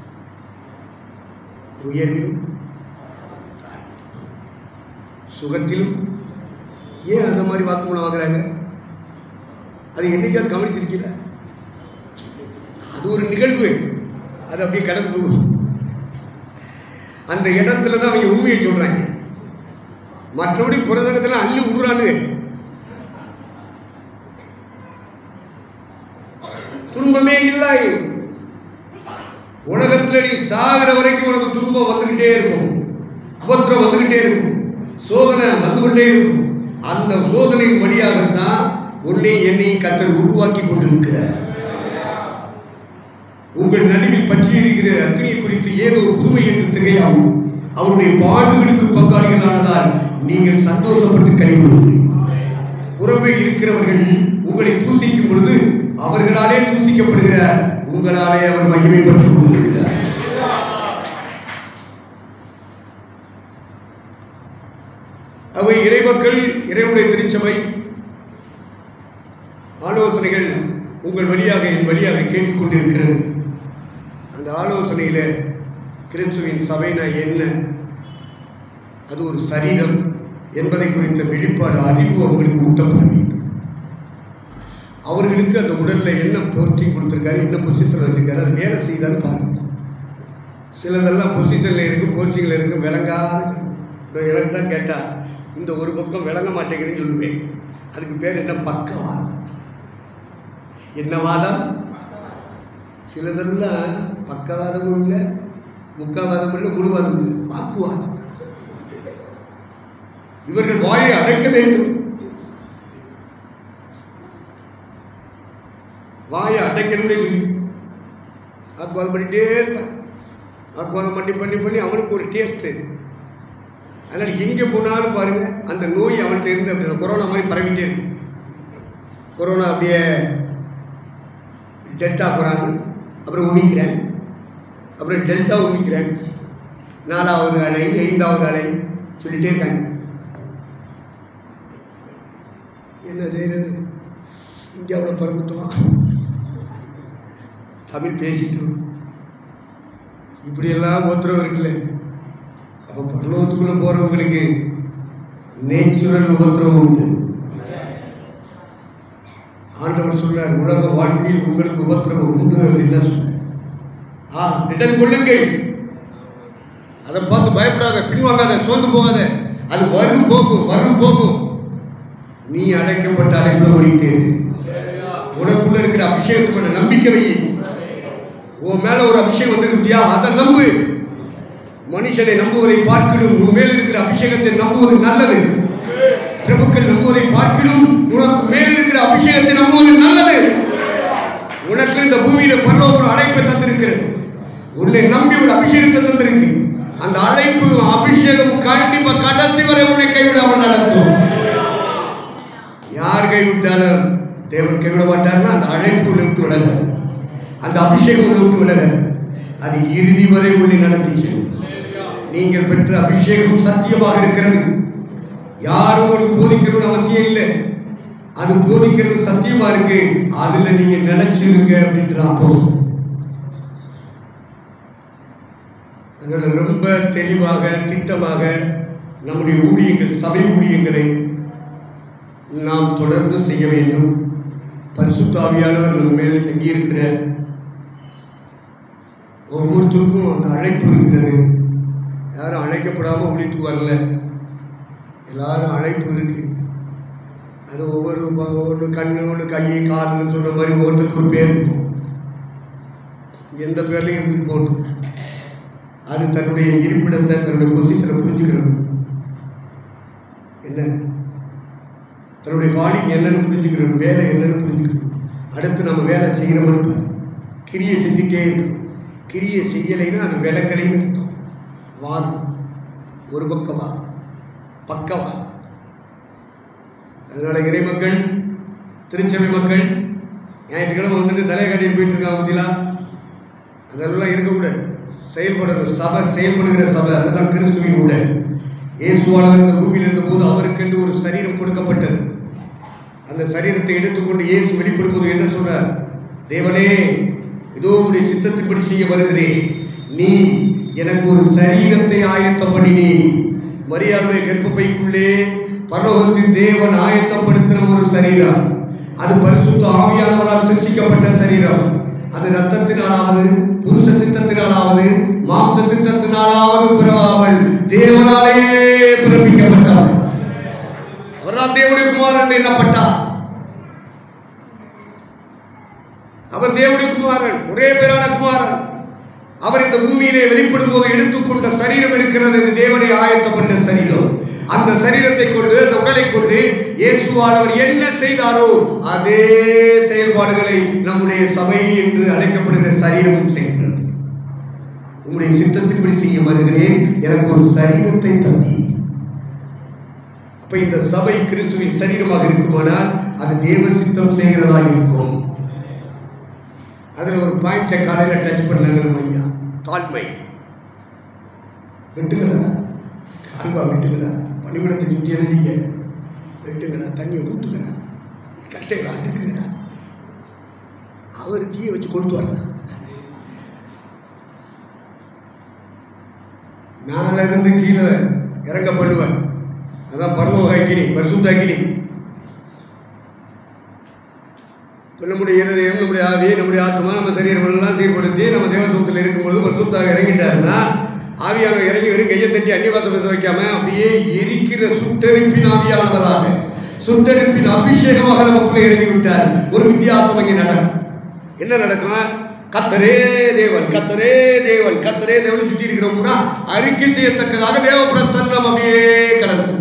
உயர்விலும் சுகத்திலும் ஏன் அந்த மாதிரி வாக்குமூலம் வாங்குறாங்க? அது என்னைக்காவது கவனிச்சிருக்கீங்க? அது ஒரு நிகழ்வு, அது அப்படியே கடந்து போகுது. அந்த இடத்துல தான் அவங்க உண்மையை சொல்றாங்க. மற்றபடி புரதகத்தில் அள்ளி விடுறானு. துன்பமே இல்லை. உலகத்தில் நீ சாகிற வரைக்கும் உனக்கு துன்பம் வந்துகிட்டே இருக்கும், உபத்திரம் வந்துகிட்டே இருக்கும், சோதனை வந்து கொண்டே இருக்கும். அந்த சோதனையின் வழியாகத்தான் உன்னை என்னை கர்த்தர் உருவாக்கி கொண்டிருக்கிறார். உங்கள் நடுவில் பற்றி இருக்கிற அக்னியை குறித்து ஏதோ ஒரு புதுமை என்று திகையாகும். அவருடைய பாடுகளுக்கு பங்காளிகளானதால் நீங்கள் சந்தோஷப்பட்டு கழிவுங்கள். புறமே இருக்கிறவர்கள் உங்களை தூசிக்கும் பொழுது அவர்களாலே தூசிக்கப்படுகிறார், உங்களாலே அவர் மகிமைப்பட்டுக் கொண்டிருக்கிறார். அவை இறைமக்கள், இறைவனுடைய திருச்சபை ஆலோசனைகள் உங்கள் வழியாக என் வழியாக கேட்டுக்கொண்டிருக்கிறது. அந்த ஆலோசனையில கிறிஸ்துவின் சபைனா என்ன, அது ஒரு சரீரம் என்பதை குறித்த வெளிப்பாடு அறிவு அவங்களுக்கு ஊட்டப்பட வேண்டும். அவர்களுக்கு அந்த உடல்ல என்ன போஸ்டிங் கொடுத்துருக்காரு, என்ன பொசிஷன் வச்சிருக்காரு, அது வேலை செய்தான்னு பாருங்க. சிலதெல்லாம் பொசிஷன்ல இருக்கும், போஸ்டிங்ல இருக்கும், விளங்காத. எனக்கு தான் கேட்டா இந்த ஒரு பக்கம் விளங்க மாட்டேங்குதுன்னு சொல்லுவேன். அதுக்கு பேர் என்ன? பக்கவாதம். என்ன வாதம்? சிலதெல்லாம் பக்கவாதமும் இல்லை, முக்காவாதமும் இல்லை, முழுவாதம் இல்லை, வாக்குவாதம். இவர்கள் வாயை அடைக்க வேண்டும். வாயை அடைக்கணும்னே சொல்லி வாக்குவாதம் பண்ணிட்டே இருப்பான். வாக்குவாதம் பண்ணி பண்ணி பண்ணி அவனுக்கு ஒரு டேஸ்ட். அதனால எங்கே போனாலும் பாருங்க அந்த நோய் அவன்கிட்ட இருந்து அப்படி கொரோனா மாதிரி பரவிட்டே இருக்கு. கொரோனா அப்படியே டெல்டா போகிறாங்க, அப்புறம் உமிக்கிறேன், அப்புறம் டெல்டா உமிக்கிறேன், நாலாவது அலை, ஐந்தாவது அலை சொல்லிட்டே இருக்காங்க. என்ன செய்யறது? இந்தியாவில் பிறந்துட்டோம், தமிழ் பேசிட்டு இப்படியெல்லாம் உத்தரவு இருக்குல்ல. அப்போ பரலோகத்துக்குள்ளே போகிறவங்களுக்கு நேச்சுரல் உபத்திரவம் உண்டு. ஆண்டவர் சொல்றார், உலக வாழ்க்கையில் உங்களுக்கு உபத்திரவம் உண்டு அப்படின்னு தான் சொன்னார். ஆ திடன் கொள்ளுங்கள், அதை பார்த்து பயப்படாத, பின்வாங்காத, சோர்ந்து போகாத. அது வரும் போகும், வரும் போகும். நீ அடைக்கப்பட்ட அழைப்புல ஓடிட்டே உனக்குள்ள இருக்கிற அபிஷேகத்துக்கு மேல நம்பிக்கை வை. உன் மேல ஒரு அபிஷேகம் வந்திருக்கியா, அதை நம்பு. மனுஷனை நம்புவதை பார்க்கணும், உன் மேல் இருக்கிற அபிஷேகத்தை நம்புவது நல்லது. பிரபுக்கள் நம்புவதை பார்க்கணும், உனக்கு மேல் இருக்கிற அபிஷேகத்தை நம்புவது நல்லது. உனக்கு இந்த பூமியில பரலோக ஒரு அழைப்பை தந்திருக்கிறது. உன்னை நம்பி ஒரு அபிஷேகத்தை தந்திருக்கு. அந்த அழைப்பு அபிஷேகம் கண்டிப்பா கடைசி வரை உன்னை கைவிடாமல் நடத்தும். யார் கைவிட்டாலும் தேவன் கைவிட மாட்டார்னா அந்த அழைப்பு உன்னை விட்டு விலக, அந்த அபிஷேகம் உன்னை விட்டு விலக, அது இறுதி வரை உன்னை நடத்திச்சு. நீங்கள் பெற்ற அபிஷேகம் சத்தியமாக இருக்கிறது. யாரும் உங்களுக்கு போதிக்கணும்னு அவசியம் இல்லை. அது போதிக்கிறது சத்தியமா இருக்கு. அதுல நீங்க நினைச்சிருங்க அப்படின்றது அப்போஸ்தலன். அதனால ரொம்ப தெளிவாக திட்டமாக நம்முடைய ஊழியங்கள், சபை ஊழியங்களை நாம் தொடர்ந்து செய்ய வேண்டும். பரிசுத்த ஆவியானவர் நம்ம மேல் தங்கியிருக்கிற ஒவ்வொருத்தருக்கும் அந்த அழைப்பு இருக்கிறது. யாரும் அழைக்கப்படாமல் ஊழியத்துக்கு வரல, எல்லாரும் அழைப்பு இருக்கு. அது ஒவ்வொரு ஒன்று கண்ணு, ஒன்று கை, காதுன்னு சொல்ற மாதிரி ஒவ்வொருத்தருக்கு ஒரு பேர் இருக்கும். எந்த பேர்லையும் இருந்துட்டு போட்டும். அது தன்னுடைய இருப்பிடத்தை, தன்னுடைய பொசிஷனை புரிஞ்சுக்கணும். என்ன தன்னுடைய காலிங் என்னன்னு புரிஞ்சுக்கணும், வேலை என்னன்னு புரிஞ்சுக்கணும். அடுத்து நம்ம வேலை செய்கிறோம்னு கிரியை செஞ்சுட்டே இருக்கணும். கிரியை செய்யலைன்னா அது விலங்கலைன்னு அர்த்தம். வாதம், ஒரு பக்க வாதம், பக்கவாதம். அதனால இறை மக்கள், திருச்சபை மக்கள் ஞாயிற்றுக்கிழமை வந்துட்டு தலையை கட்டிட்டு போயிட்டு இருக்காங்க பத்திலா, அதெல்லாம் இருக்கக்கூடாது. செயல்படணும். சபை செயல்படுகிற சபை, அதுதான் கிறிஸ்துவின் உடல். இயேசுவானவர் இந்த பூமியில் இருந்த போது அவருக்கென்று ஒரு சரீரம் கொடுக்கப்பட்டது. அந்த சரீரத்தை எடுத்துக்கொண்டு இயேசு வெளிப்படும் போது என்ன சொன்னார்? தேவனே, இதோ உடைய சித்தத்தின்படி செய்ய வருகிறேன். நீ எனக்கு ஒரு சரீரத்தை ஆயத்தம் பண்ணினி. மரியாளுடைய கர்ப்பப்பைக்குள்ளே பரலோகத்தின் தேவன் ஆயத்தப்படுத்தின ஒரு சரீரம். அது பரிசுத்த ஆவியானவரால் சிருஷ்டிக்கப்பட்ட சரீரம். அது ரத்தத்தினாலாவது, புருஷ சித்தத்தினாலாவது, மாம்ச சித்தத்தினாலாவது பிறவாமல் தேவனாலேயே பிறப்பிக்கப்பட்டார். அவர்தான் தேவனுடைய குமாரன் எண்ணப்பட்டார். அவர் தேவனுடைய குமாரன், ஒரே பேரான குமாரன். அவர் இந்த பூமியிலே வெளிப்படும் போது எடுத்துக்கொண்ட சரீரம் இருக்கிறது. இந்த தேவனை ஆயத்தப்பட்ட சரீரம். அந்த சரீரத்தை கொண்டு, அந்த உடலை கொண்டு இயேசுவானவர் என்ன செய்தாரோ அதே செயல்பாடுகளை நம்முடைய சபை என்று அழைக்கப்படுகிற சரீரமும் செய்கிறது. உங்களுடைய சித்தத்தின்படி செய்ய வருகிறேன், எனக்கு ஒரு சரீரத்தை தந்தி. அப்ப இந்த சபை கிறிஸ்துவின் சரீரமாக இருக்குமானால் அது தேவ சித்தம் செய்கிறதா இருக்கும். அதுல ஒரு பாயிண்ட்ல காலையில டச் பண்ணாங்க ஐயா, தாழ்மை. வெட்டுங்களா, கால்வா வெட்டுங்களா, பணிவிடத்தை சுற்றி எழுதிங்க, வெட்டுங்களா, தண்ணியை ஊற்றுங்களா, கட்டை காட்டுக்குங்களா, அவர் தீயை வச்சு கொண்டு வரலாம். மேல இருந்து கீழே இறங்க பண்ணுவேன். அதான் பரலோக அக்கினி, பரிசுத்த அக்கினி. நம்முடைய இருதயம், நம்முடைய ஆவி, நம்முடைய ஆத்மா, நம்ம சரீரம் எல்லாம் சீர்படுத்தி நம்ம தேவசமூகத்தில் இருக்கும்பொழுது பரிசுத்தாக இறங்கிட்டாருன்னா, ஆவியானவர் இறங்கி வெறும் கையை தட்டி அந்நிய பாஷை பேச வைக்காம அப்படியே எரிக்கிற சுட்டெரிப்பின் ஆவியானவராக, சுட்டெரிப்பின் அபிஷேகமாக நமக்குள்ளே இறங்கி விட்டார். ஒரு வித்தியாசம் அங்கே நடக்கும். என்ன நடக்கும்? கத்தரே தேவன், கத்தரே தேவன், கத்தரே தேவன் சுற்றி இருக்கிறவங்க அறிக்கை செய்யத்தக்கதாக தேவ பிரசன்னம் அப்படியே கடந்து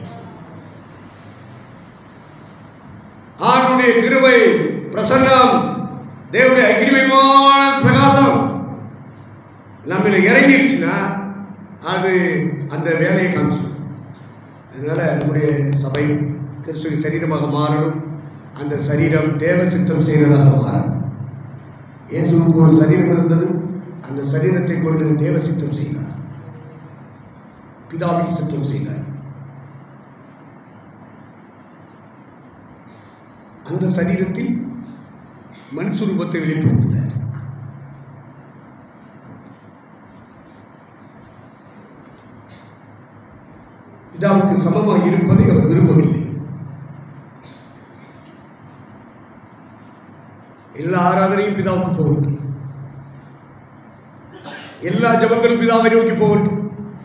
ஆண்டுடைய கிருபை பிரசன்னம், தேவனுடைய அக்கினிமயமான பிரகாசம் நம்மள இறங்கிருச்சுன்னா அது அந்த வேலையை காமிச்சு. அதனால நம்முடைய சபை கிறிஸ்துவின் சரீரமாக மாறணும். அந்த சரீரம் தேவ சித்தம் செய்வதாக மாறணும். இயேசுவுக்கு ஒரு சரீரம் இருந்தது. அந்த சரீரத்தை கொண்டு தேவ சித்தம் செய்தார், பிதாவின் சித்தம் செய்தார். அந்த சரீரத்தில் மனுஷ ரூபத்தை வெளிப்படுத்தினார். பிதாவுக்கு சமமாக இருப்பதை அவர் விரும்பவில்லை. எல்லா ஆராதனையும் பிதாவுக்கு போகட்டும், எல்லா ஜபங்களும் பிதாவை நோக்கி போகட்டும்.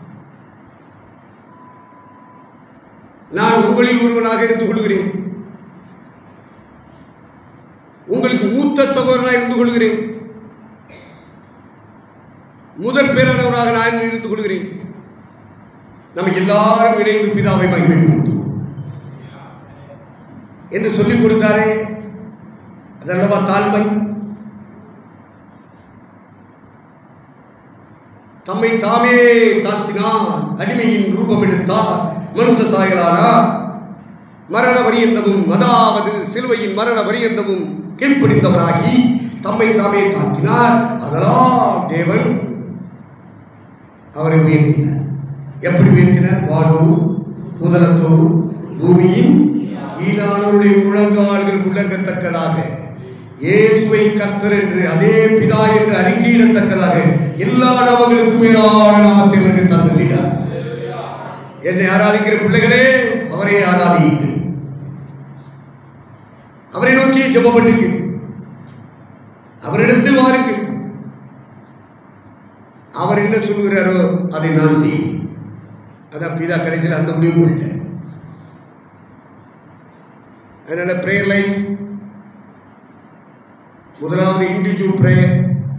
நான் உங்களில் ஒருவனாக இருந்து கொள்கிறேன், உங்களுக்கு மூத்த சகோதரனாக இருந்து கொள்கிறேன், முதல் பேரானவராக நான் இருந்து கொள்கிறேன். நம்ம எல்லாரும் இணைந்து பிதாவை மகிமைப்படுத்துவோம் என்று சொல்லிக் கொடுத்தாரே, அதல்லவா தாழ்மை. தம்மை தாமே தாழ்த்தினார், அடிமையின் ரூபம் எடுத்தார், மனுஷ சாயலானார். மரண பரியந்தமும், அதாவது சிலுவையின் மரண பரியந்தமும் கீழ்ப்படிந்தவராகி தம்மை தாமே தாழ்த்தினார். அதனால் தேவன் அவரை உயர்த்தினார். எப்படி உயர்த்தினார்? வானோ முதலத்தோ பூமியின் கீழானவருடைய முழங்கால்கள் முழங்கத்தக்கதாக, இயேசுவை கர்த்தர் என்று, அதே பிதா என்று அறிக்கையிடத்தக்கதாக எல்லா நாமங்களுக்கும் மேலான நாமத்தை அவருக்கு தந்துள்ளார். என்னை ஆராதிக்கிற பிள்ளைகளே, அவரை ஆராதியுங்கள், அவரை நோக்கி ஜெபம் பண்ணுங்கள், அவரிடத்தில் வாருங்கள். அவர் என்ன சொல்லுகிறாரோ அதை நான் செய்வேன். அதான் பிதா கடைசியில் அந்த முடிவு போயிட்டேன். அதனால பிரேயர் லைஃப், முதலாவது இண்டிவிஜுவல் பிரேயர்,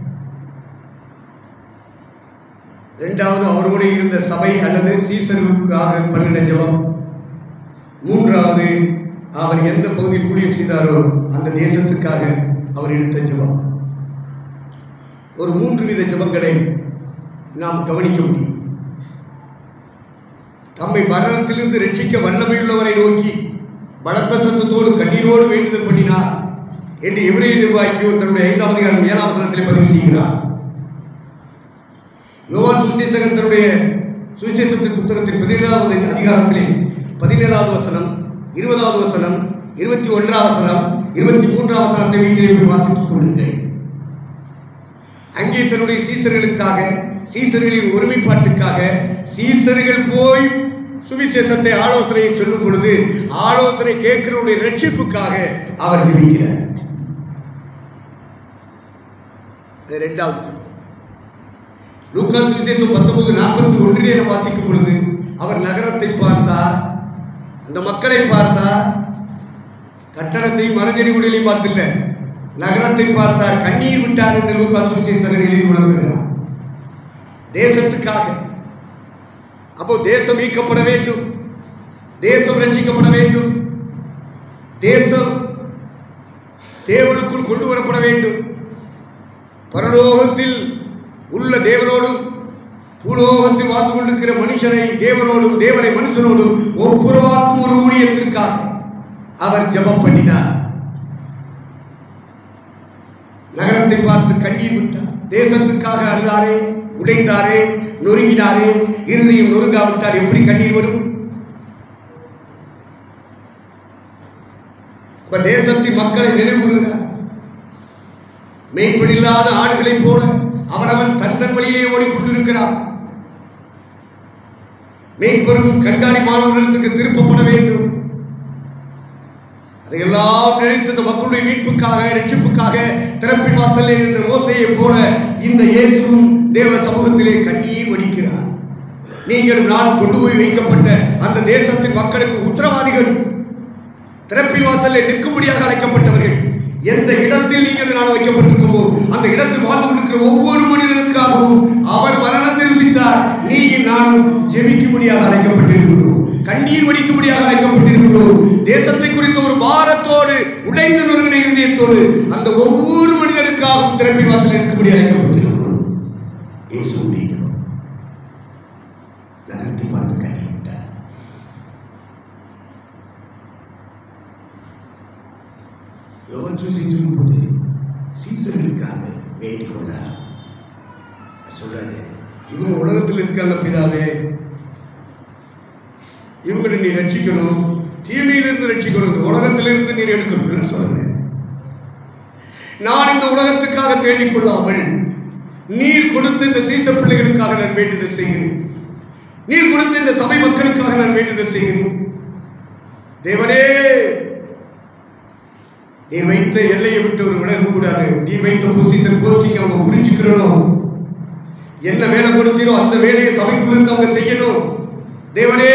இரண்டாவது அவரோடு இருந்த சபை அல்லது சீசர்களுக்காக பண்ணின ஜெபம், மூன்றாவது அவர் எந்த பகுதியில் ஊழியம் செய்தாரோ அந்த தேசத்துக்காக அவர் எடுத்த ஜெபம். ஒரு மூன்று வித ஜெபங்களை நாம் கவனிக்க முடியும். தம்மை மரணத்திலிருந்து ரட்சிக்க வல்லமையுள்ளவரை நோக்கி பலத்த சத்தத்தோடு கண்ணீரோடு வேண்டுதல் பண்ணினார் என்று எபிரேய நிர்வாகியோர் தன்னுடைய ஐந்தாம் அதிகாரம் ஏழாம் வசனத்திலே பதிவு செய்கிறார். யோவான் சுவிசேஷகன் தன்னுடைய சுவிசேஷத்தின் புத்தகத்தின் பதினேழாவது அதிகாரத்திலே பதினேழாவது வசனம், இருபதாவது வசனம், இருபத்தி ஒன்றாம் வசனம், இருபத்தி மூன்றாம் வசனத்தை வீட்டிலே வாசித்துக் கொள்ளுங்கள். அங்கே தன்னுடைய சீசர்களுக்காக, சீசர்களின் ஒருமைப்பாட்டுக்காக, சீசர்கள் போய் சுவிசேஷத்தை ஆலோசனையை சொல்லும் பொழுது ஆலோசனை கேட்கிறவருடைய ரட்சிப்புக்காக அவர் ஜெபிக்கிறார். இரண்டாவது லூக்கா சுவிசேஷம் பத்தொன்பது நாற்பத்தி ஒன்றிலே வாசிக்கும் பொழுது அவர் நகரத்தை பார்த்தார், அந்த மக்களை பார்த்தார், கட்டடத்தையும் மரஞ்செடி குடிலையும் பார்த்தில்ல, நகரத்தை பார்த்தார், கண்ணீர் விட்டார் என்று லூக்கா சுவிசேஷகர் எழுதி உணர்த்துகிறார். தேசத்துக்காக. அப்போ தேசம் மீட்கப்பட வேண்டும், தேசம் ரட்சிக்கப்பட வேண்டும், தேசம் தேவனுக்குள் கொண்டு வரப்பட வேண்டும். பரலோகத்தில் உள்ள தேவனோடும் பூலோகத்தில் வாழ்ந்து கொண்டிருக்கிற மனுஷனை தேவனோடும், தேவனை மனுஷனோடும் ஒப்புரவாக்கும் ஒரு ஊழியத்திற்காக அவர் ஜெபம் பண்ணினார். நகரத்தை பார்த்து கண்ணீர் விட்டார், தேசத்துக்காக அழுதாரே, உடைந்தாரே, நொறுங்கினாரே. இருதயம் நொறுங்காவிட்டால் எப்படி கண்ணீர் வரும்? தேசத்தின் மக்களை நினைவுகிறார். மேய்ப்பனில்லாத ஆடுகளை போல அவனவன் தந்தன் வழியிலே ஓடிக்கொண்டிருக்கிறார். மேய்ப்பரும் கண்காணிப்பாளர்களுக்கு திருப்பப்பட வேண்டும். அதையெல்லாம் நினைத்து இந்த மக்களுடைய மீட்புக்காக, ரட்சிப்புக்காக திறப்பின் வாசல் என்ற மோசையை போல இந்த இயேசுவும் தேவ சமூகத்திலே கண்ணீர் வடிக்கிறார். நீங்களும் நான் கொண்டு போய் வைக்கப்பட்ட அந்த தேசத்தின் மக்களுக்கு உத்தரவாதிகள், திறப்பின் வாசலில் நிற்கும்படியாக அழைக்கப்பட்டவர்கள். எந்த இடத்தில் நீங்கள் நான் வைக்கப்பட்டிருக்கோமோ அந்த இடத்தில் வாழ்ந்து கொண்டிருக்கிற ஒவ்வொரு மனிதனுக்காகவும் அவர் மரணத்தை ருசித்தார். நீ நானும் ஜெபிக்கும்படியாக அழைக்கப்பட்டிருக்கிறோம், கண்ணீர் வடிக்கும்படியாக அழைக்கப்பட்டிருக்கிறோம். தேசத்தை குறித்த ஒரு பாரத்தோடு, உடைந்த நொறுங்கின இருதயத்தோடு அந்த ஒவ்வொரு மனிதனுக்காகவும் திறப்பின் வாசலில் இருக்கும்படி அழைக்கப்பட்டிருக்கிறோம். இயேசுவுடைய ஜெபம். நகரத்தை பார்த்து கண்ணீர் விட்டார். யோவான் சுவிசேஷம் போது சீசர்களுக்காக வேண்டிக் கொண்டார். சொல்றாரு, இவங்க உலகத்தில் இருக்காங்க பிதாவே, இவங்களை நீ ரட்சிக்கணும், தீமையிலிருந்து ரட்சிக்கணும், இந்த உலகத்திலிருந்து நீர் எடுக்கணும் சொல்றேன். நான் இந்த உலகத்துக்காக தேடிக் கொள்ளாமல் நீர் கொடுத்த இந்த சீச பிள்ளைகளுக்காக நான் வேண்டுதல் செய்கிறேன். நீர் கொடுத்த இந்த சபை மக்களுக்காக நான் வேண்டுதல் செய்கிறேன். தேவனே, நீர் வைத்த எல்லையை விட்டு ஒரு விலகக்கூடாது. நீர் வைத்த பொசிஷன் போஸ்டிங் அவங்க புரிஞ்சுக்கிறோம். என்ன வேலை கொடுத்தீரோ அந்த வேலையை சபைக்குள்ள இருந்து அவங்க செய்யணும். தேவனே,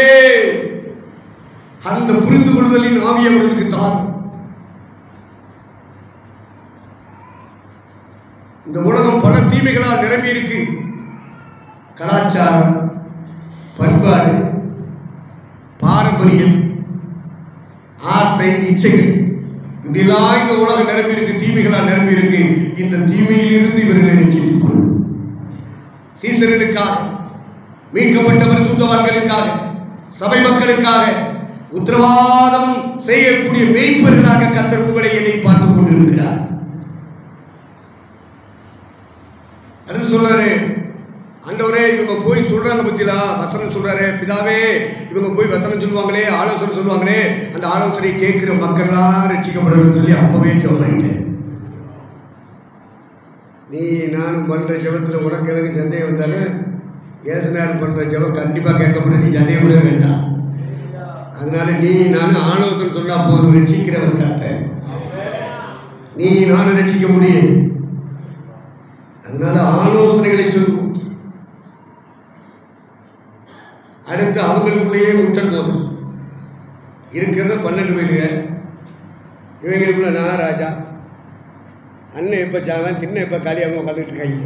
அந்த புரிந்து கொள்வதின் ஆவி அவர்களுக்கு தான். இந்த உலகம் பல தீமைகளால் நிரம்பி இருக்கு. கலாச்சாரம், பண்பாடு, பாரம்பரியம், ஆசை, இச்சைகள், இப்படிலாம் இந்த உலகம் நிரம்பி இருக்கு. தீமைகளால் நிரம்பி இருக்கு. இந்த தீமையில் இருந்து இவர்களை ரட்சித்துக் கொள்ளும். சீசர்களுக்காக, மீட்கப்பட்டவர் சுத்தவான்களுக்காக, சபை மக்களுக்காக உத்தரவாதம் செய்யக்கூடிய மெய்ப்பர்களாக கர்த்தர் உங்களை என்னை பார்த்துக் கொண்டிருக்கிறார். அடுத்து சொல்றாரு, ஆண்டவரே, இவங்க போய் சொல்றாங்க பத்திலா வசனம் சொல்றாரு, பிதாவே இவங்க போய் வசனம் சொல்லுவாங்களே, ஆலோசனை சொல்லுவாங்களே, அந்த ஆலோசனை கேட்கிற மக்கள்லாம் ரட்சிக்கப்படணும்னு சொல்லி அப்பவே ஜெபம் பண்ணிட்டேன். நீ நானும் பண்ற ஜெபத்துல உனக்கு எனக்கு சந்தேகம் வந்தாலும் ஏசுனார் பண்ற ஜெபம் கண்டிப்பா கேட்கப்படும். நீ சந்தேகப்பட வேண்டாம். அதனால நீ நானும் ஆலோசனை சொன்னா போதும், ரட்சிக்கிறவர் கர்த்தர். நீ நானும் ரட்சிக்க முடியும். அதனால ஆலோசனைகளை சொல்லுவோம். அடுத்து அவங்களுக்குள்ளேயே முட்டல் போதும் இருக்கிறத பன்னெண்டு பேருங்க. இவங்களுக்குள்ள நான் ராஜா, அண்ணன் எப்ப சாவன், தின்ன எப்ப காலி, அவங்க உட்காந்துட்டு இருக்காங்க.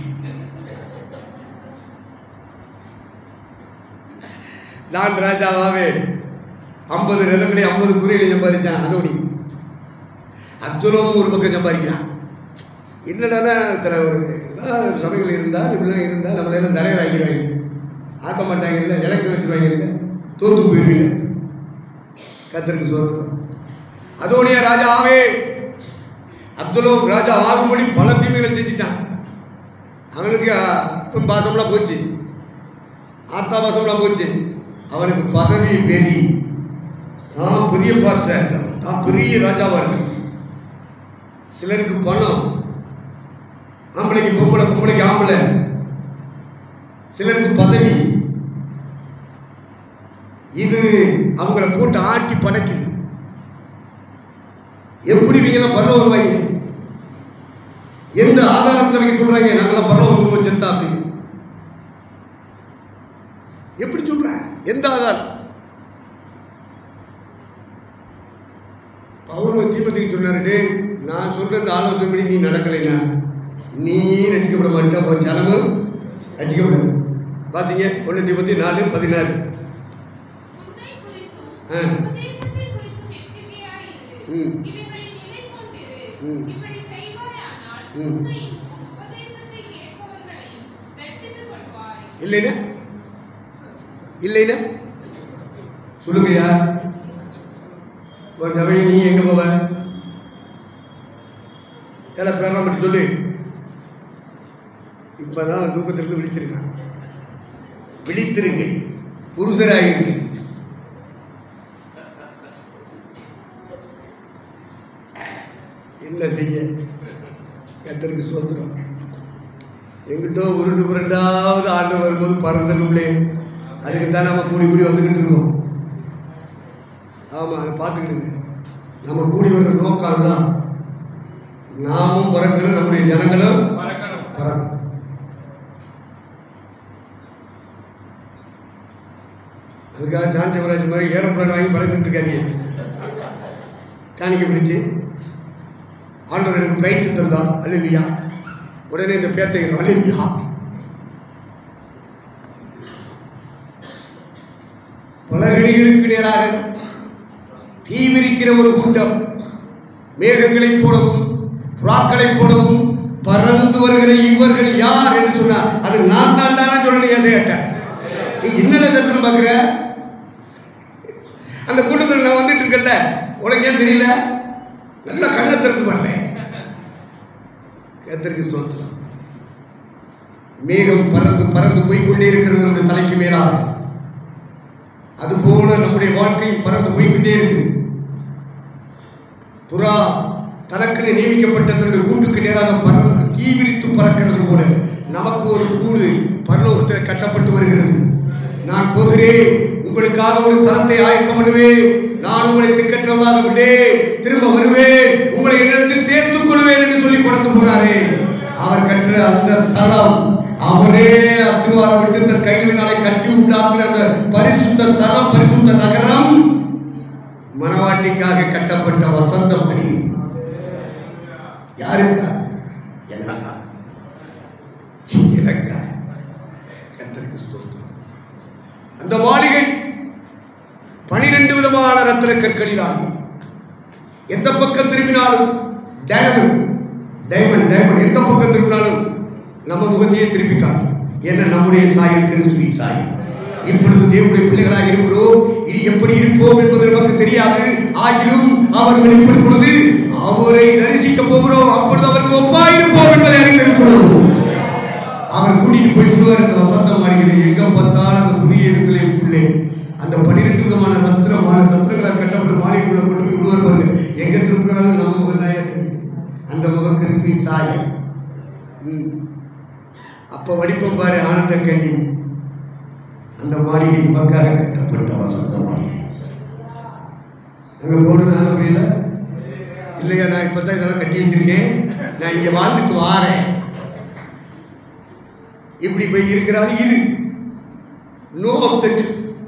நான் ராஜாவாவே ஐம்பது ரதங்களை ஐம்பது குறிகளை சம்பாதிச்சான் அதோடி. அப்துலும் ஒரு பக்கம் சம்பாதிக்கிறான். என்னடானா இத்தனை ஒரு சபைகள் இருந்தால் இப்படிலாம் இருந்தால் நம்மளெல்லாம் தலைவர் ஆகிடுவாங்க, ஆக்க மாட்டாங்க, இல்லை எலெக்ஷன் வச்சுருவாங்க, இல்லை தோத்து போயிருவீங்க. கர்த்தருக்கு சோத்திரம். அதோடைய ராஜாவே அப்துலும் ராஜா ஆகும்படி பல தீமைகளை செஞ்சுட்டான். அவனுக்கு அப்பன் பாசம்லாம் போச்சு, ஆத்தா பாசம்லாம் போச்சு. அவனுக்கு பதவி வெறி, தான் பெரிய பாஸ்டர், தான் பெரிய ராஜாவா இருக்கு. சிலருக்கு பணம், ஆம்பளைக்கு பொம்பளை, பொம்பளைக்கு ஆம்பளை. சிலருக்கு பதவி. இது அவங்கள போட்டு ஆட்டி படைக்குது. எப்படி இவங்கெல்லாம் பரவ வருவாங்க? எந்த ஆதாரத்தில் அவங்க சொல்றாங்க நாங்களாம் பரவ வந்துருவோம் செத்தா அப்படின்னு? எப்படி சொல்ற? எந்த ஆதாரம்? பவுல் தீமோத்தேயுக்கு சொன்னாரு, நான் சொல்ற இந்த ஆலோசனைப்படி நீ நடக்கலைன்னா நீ ரசிக்கப்பட மாட்டேன், ஒரு ஜனமும் ரசிக்கப்படாது. பார்த்தீங்க ஒன்று தீமோத்தேயு நாலு பதினாறு. ஆ ம் ம் ம் இல்லைன்னா இல்லைன்னா சொல்லுங்கய்யா. ஒரு சபையை நீ எங்க போவ? ஏன்னா பேரம் மட்டும் சொல்லு. இப்பதான் தூக்கத்திலிருந்து விழிச்சிருக்கான். விழித்திருங்க, புருஷராயிருங்க. என்ன செய்ய? கர்த்தருக்கு சோத்திரம். எங்கிட்டோ உருண்டு புரண்டாவது ஆண்டு வரும்போது பறந்தனும்லே, அதுக்குத்தான் நம்ம கூடி கூடி வந்துக்கிட்டு இருக்கோம். ஆமாம், அதை பார்த்துக்கிட்டுங்க. நம்ம கூடி வர்ற நோக்கம் தான். நாமும் பறக்கணும், நம்முடைய ஜனங்களும் பறக்கணும். அதுக்காக ஜான் சிவராஜ் மாதிரி ஏரோப்ளான் வாங்கி பறந்துட்டு இருக்காங்க. காணிக்க பிடிச்சி ஆண்டவர் எனக்கு ஃப்ளைட்டு தந்தான், அல்லேலூயா. உடனே இந்த பேத்தைகள் அல்லேலூயா. பலகணிகளுக்கு நேராக தீவிரிக்கிற ஒரு கூட்டம் மேகங்களைப் போலவும் புறாக்களைப் போலவும் பறந்து வருகிற இவர்கள் யார் என்று சொன்னார். அது நான் தான் தானே சொல்லணும். ஏசையாட்ட நீ என்னென்ன தரிசனம் பார்க்குற? அந்த கூட்டத்தில் நான் வந்துட்டு இருக்கல, உனக்கு ஏன் தெரியல? நல்ல கண்ணை திறந்து பாருறேன். கர்த்தருக்கு ஸ்தோத்திரம். மேகம் பறந்து பறந்து போய்கொண்டே இருக்கிறது நம்முடைய தலைக்கு மேலாக. அதுபோல நம்முடைய வாழ்க்கையும் பறந்து போய்கிட்டே இருக்கு. புறா தனக்கு நியமிக்கப்பட்ட தன்னுடைய கூட்டுக்கு நேராக பறந்து தீவிரித்து பறக்கிறது போல நமக்கு ஒரு கூடு பரலோகத்தில் கட்டப்பட்டு வருகிறது. நான் போகிறேன், உங்களுக்காக ஒரு ஸ்தலத்தை ஆயத்தம் பண்ணுவேன், நான் உங்களை திக்கற்றவளாக விட்டேன், திரும்ப வருவேன், உங்களை என்னிடத்தில் சேர்த்துக் கொள்வேன் என்று சொல்லி கொடுத்து போனாரே. அவர் கற்ற அந்த ஸ்தலம், அவரே அத்திவாரம் விட்டு தன் கைகளினாலே கட்டி உண்டாக்கின அந்த பரிசுத்த ஸ்தலம், பரிசுத்த நகரம் மணவாட்டிக்காக கட்டப்பட்ட வசந்த மணி. யாருக்கா? எனக்கா? எனக்கா? கர்த்தருக்கு ஸ்தோத்திரம். அந்த மாளிகை பனிரெண்டு விதமான ரத்தின கற்களினாலும், எந்த பக்கம் திரும்பினாலும் டைமண்ட் டைமண்ட் டைமண்ட் எந்த பக்கம் திரும்பினாலும் நம்ம முகத்தையே திருப்பி காட்டும். என்ன? நம்முடைய சாயல் கிறிஸ்துவின் சாயல். இப்பொழுது தேவனுடைய பிள்ளைகளாக இருக்கிறோம். இனி எப்படி இருப்போம் என்பது நமக்கு தெரியாது. ஆகிலும் அவர் வெளிப்படும் பொழுது அவரை தரிசிக்க போகிறோம். அப்பொழுது அவருக்கு ஒப்பாயிருப்போம் என்பதை அறிந்திருக்கிறோம். அவர் கூட்டிட்டு போய் விடுவார் அந்த வசந்த மாளிகையில். எங்க பார்த்தாலும் அந்த புதிய எருசலேமுக்குள்ளே அந்த பன்னிரெண்டு விதமான ரத்னமான ரத்னங்களால் கட்டப்பட்ட மாளிகைக்குள்ள கொண்டு போய் விடுவார் பாருங்க. எங்க திருப்பினாலும் நம்ம முகநாயகர் அந்த முகம் கிறிஸ்துவின் சாயல். அப்ப வடிப்பம் பாரு ஆனந்த கண்ணி. அந்த மாளிகை நமக்காக கட்டப்பட்ட வசந்த மாளிகை. அங்க போடுறதுனால புரியல இல்லையா? நான் இப்பதான் இதெல்லாம் கட்டி வச்சிருக்கேன், நான் இங்க வாழ்ந்துட்டு வாரேன். இப்படி போய் இருக்கிறாரு. இரு, நோ அப்செக்ஷன்.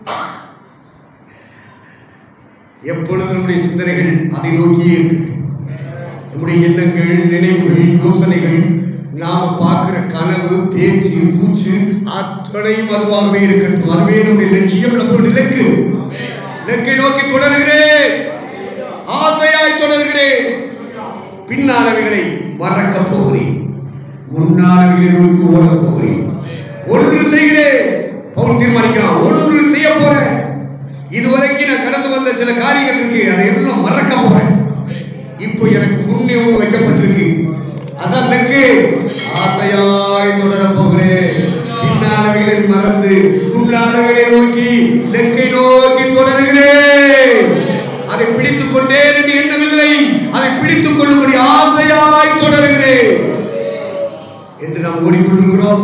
எப்பொழுது நம்முடைய சிந்தனைகள் அதை நோக்கியே இருக்கட்டும். நம்முடைய எண்ணங்கள், நினைவுகள், யோசனைகள், நாம பார்க்கிற கனவு, பேச்சு, மூச்சு அத்தனையும் அதுவாகவே இருக்கட்டும். அதுவே நம்முடைய லட்சியம், நம்முடைய இலக்கு. இலக்கை நோக்கி தொடர்கிறேன், ஆசையாய் தொடர்கிறேன். பின்னானவைகளை மறக்க போகிறேன், முன்னானவைகளை நோக்கி ஓட போகிறேன். ஒன்று செய்கிறேன். பவுல் தீர்மானிக்கிறான், ஒன்று செய்ய போறேன். இதுவரைக்கும் நான் கடந்து வந்த சில காரியங்கள் இருக்கு, அதையெல்லாம் மறக்க போறேன். இப்போ எனக்கு முன்னே ஒன்று வைக்கப்பட்டிருக்கு, அதான் இலக்கு. ஆசையாய் தொடர போகிறேன். பின்னானவைகளை மறந்து முன்னானவைகளை நோக்கி இலக்கை நோக்கி தொடர்கிறேன். அதை பிடித்துக் கொண்டேன் என்று எண்ணவில்லை, அதை பிடித்துக் கொள்ளும்படி ஆசையாய் தொடர்கிறேன் என்று நாம் ஓடிக்கொண்டிருக்கிறோம்.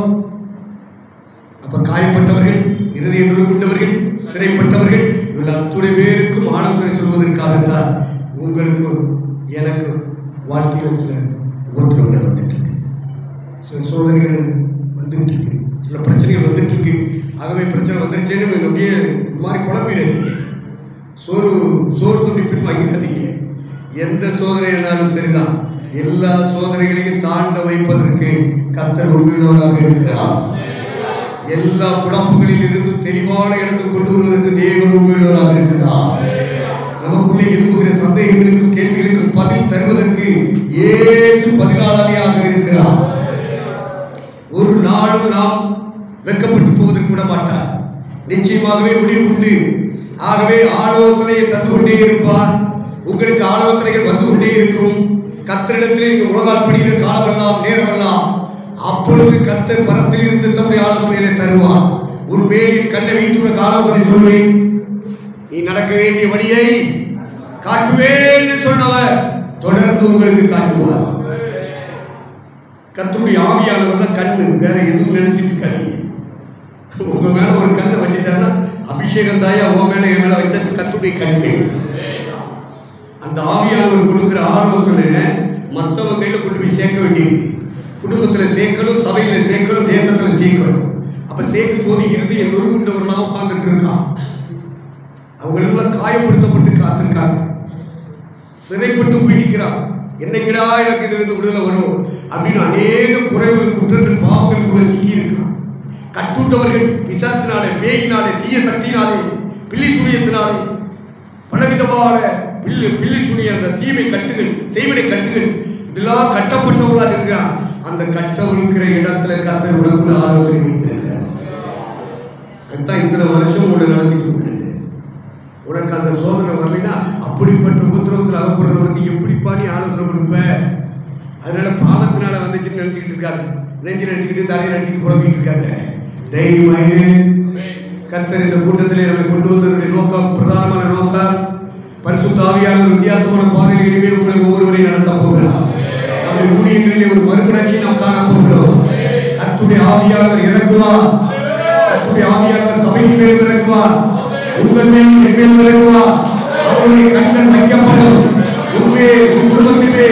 அப்ப காயப்பட்டவர்கள், இருதயம் நொறுங்குண்டவர்கள், சிறைப்பட்டவர்கள், இவர்கள் அத்துணை பேருக்கும் ஆலோசனை சொல்வதற்காகத்தான் உங்களுக்கு எனக்கு வாழ்க்கையில் சில உபத்திரவங்கள் வந்துட்டு இருக்கு, சில சோதனைகள் வந்துட்டு இருக்கு, சில பிரச்சனைகள் வந்துட்டு இருக்கு. ஆகவே பிரச்சனை வந்துருச்சேன்னு அப்படியே மாதிரி குழம்பிடாதீங்க. சோறு சோறு துண்டி பின் வாங்கிடாதீங்க. எந்த சோதனையானாலும் சரிதான், எல்லா சோதனைகளையும் தாண்ட வைப்பதற்கு கர்த்தர் உண்மையுள்ளவராக இருக்கிறார். எல்லா குழப்பங்களில் இருந்து தெளிவான இடத்துக்கு கொண்டு வருவதற்கு தேவன் உண்மையுள்ளவராக இருக்கிறார். நமக்குள்ளே எழுப்புகிற சந்தேகங்களுக்கும் கேள்விகளுக்கும் பதில் தருவதற்கு இயேசு பதிலாளியாக இருக்கிறார். ஒரு நாளும் நாம் வெட்கப்பட்டு போவதற்கு விட மாட்டார். நிச்சயமாகவே முடிவு உண்டு. ஆகவே ஆலோசனையை தந்து கொண்டே இருப்பார். உங்களுக்கு ஆலோசனைகள் வந்து கொண்டே இருக்கும். கர்த்தரிடத்திலே நீங்கள் உலகால் படுகிற காலமெல்லாம் நேரமெல்லாம் அப்பொழுது கர்த்தர் பரத்தில் இருந்து தம்முடைய ஆலோசனைகளை தருவார். உன் மேலின் கண்ணை வைத்து உனக்கு ஆலோசனை சொல்வேன், நீ நடக்க வேண்டிய வழியை காட்டுவேன் என்று சொன்னவர் தொடர்ந்து உங்களுக்கு காட்டுவார். கர்த்தருடைய ஆவியானவர் தான் கண்ணு, வேற எதுவும் நினைச்சிட்டு இருக்காதீங்க. உங்க மேல ஒரு கண்ணை வச்சுட்டாருன்னா அபிஷேகம் தாயா உங்க மேல என் மேல வச்சது கர்த்தருடைய கண்ணு. அந்த ஆவியானவர் கொடுக்கிற ஆலோசனை மற்றவங்க கையில கொண்டு போய் சேர்க்க வேண்டியிருக்கு. குடும்பத்துல சேர்க்கணும், சபையில சேர்க்கணும், தேசத்துல சேர்க்கணும். அப்ப சேர்க்கும் போது இறுதி என் நொறுங்குண்டவர்களாக உட்கார்ந்துட்டு இருக்கான். அவங்க எல்லாம் காயப்படுத்தப்பட்டு காத்திருக்காங்க, சிறைப்பட்டு போயிருக்கிறான். என்னைக்கிடா எனக்கு இதுல இருந்து விடுதலை வரும் அப்படின்னு அநேக குறைகள், குற்றங்கள், பாவங்கள் கூட சிக்கி இருக்கான். கட்டுட்டவர்கள் பிசாசினாலே, பேயினாலே, தீய சக்தியினாலே, பில்லி சுழியத்தினாலே, பலவிதமான பில்லி பில்லி சுழிய அந்த தீமை கட்டுகள், செய்வினை கட்டுகள் இப்படிலாம் கட்டப்பட்டவர்களாக இருக்கிறான். அந்த கட்டவிருக்கிற இடத்துல கர்த்தர் உடம்புல ஆலோசனை வைத்திருக்கிறார். அதுதான் இத்தனை வருஷம் உங்களை நடத்திட்டு இருக்கிறது. உனக்கு அந்த சோதனை வரலைன்னா அப்படிப்பட்ட உபத்திரவத்தில் அகப்படுறவனுக்கு எப்படிப்பா நீ ஆலோசனை கொடுப்ப? அதனால பாவத்தினால வந்துச்சுன்னு நினைச்சுக்கிட்டு இருக்காது, நெஞ்சு நினைச்சுக்கிட்டு தலையை நினைச்சுட்டு புலம்பிட்டு இருக்காது. தைரியமாயிரு. கர்த்தர் இந்த கூட்டத்திலே நம்மை கொண்டு வந்தவருடைய நோக்கம், பிரதானமான நோக்கம், பரிசுத்த ஆவியானவர் வித்தியாசமான பாதையில் இனிமேல் உங்களை ஒவ்வொருவரையும் நடத்த போகிறார். நம்முடைய ஊழியங்களிலே ஒரு மறுமலர்ச்சியை நாம் காண போகிறோம். கர்த்தருடைய ஆவியானவர் இறங்குவார். பரிசுத்த ஆவியானவர் சபையின் மேல் இறங்குவார், உங்கள் மேல் என் மேல் இறங்குவார். அவருடைய கண்கள் வைக்கப்படும். உண்மையே உன் குடும்பத்திலே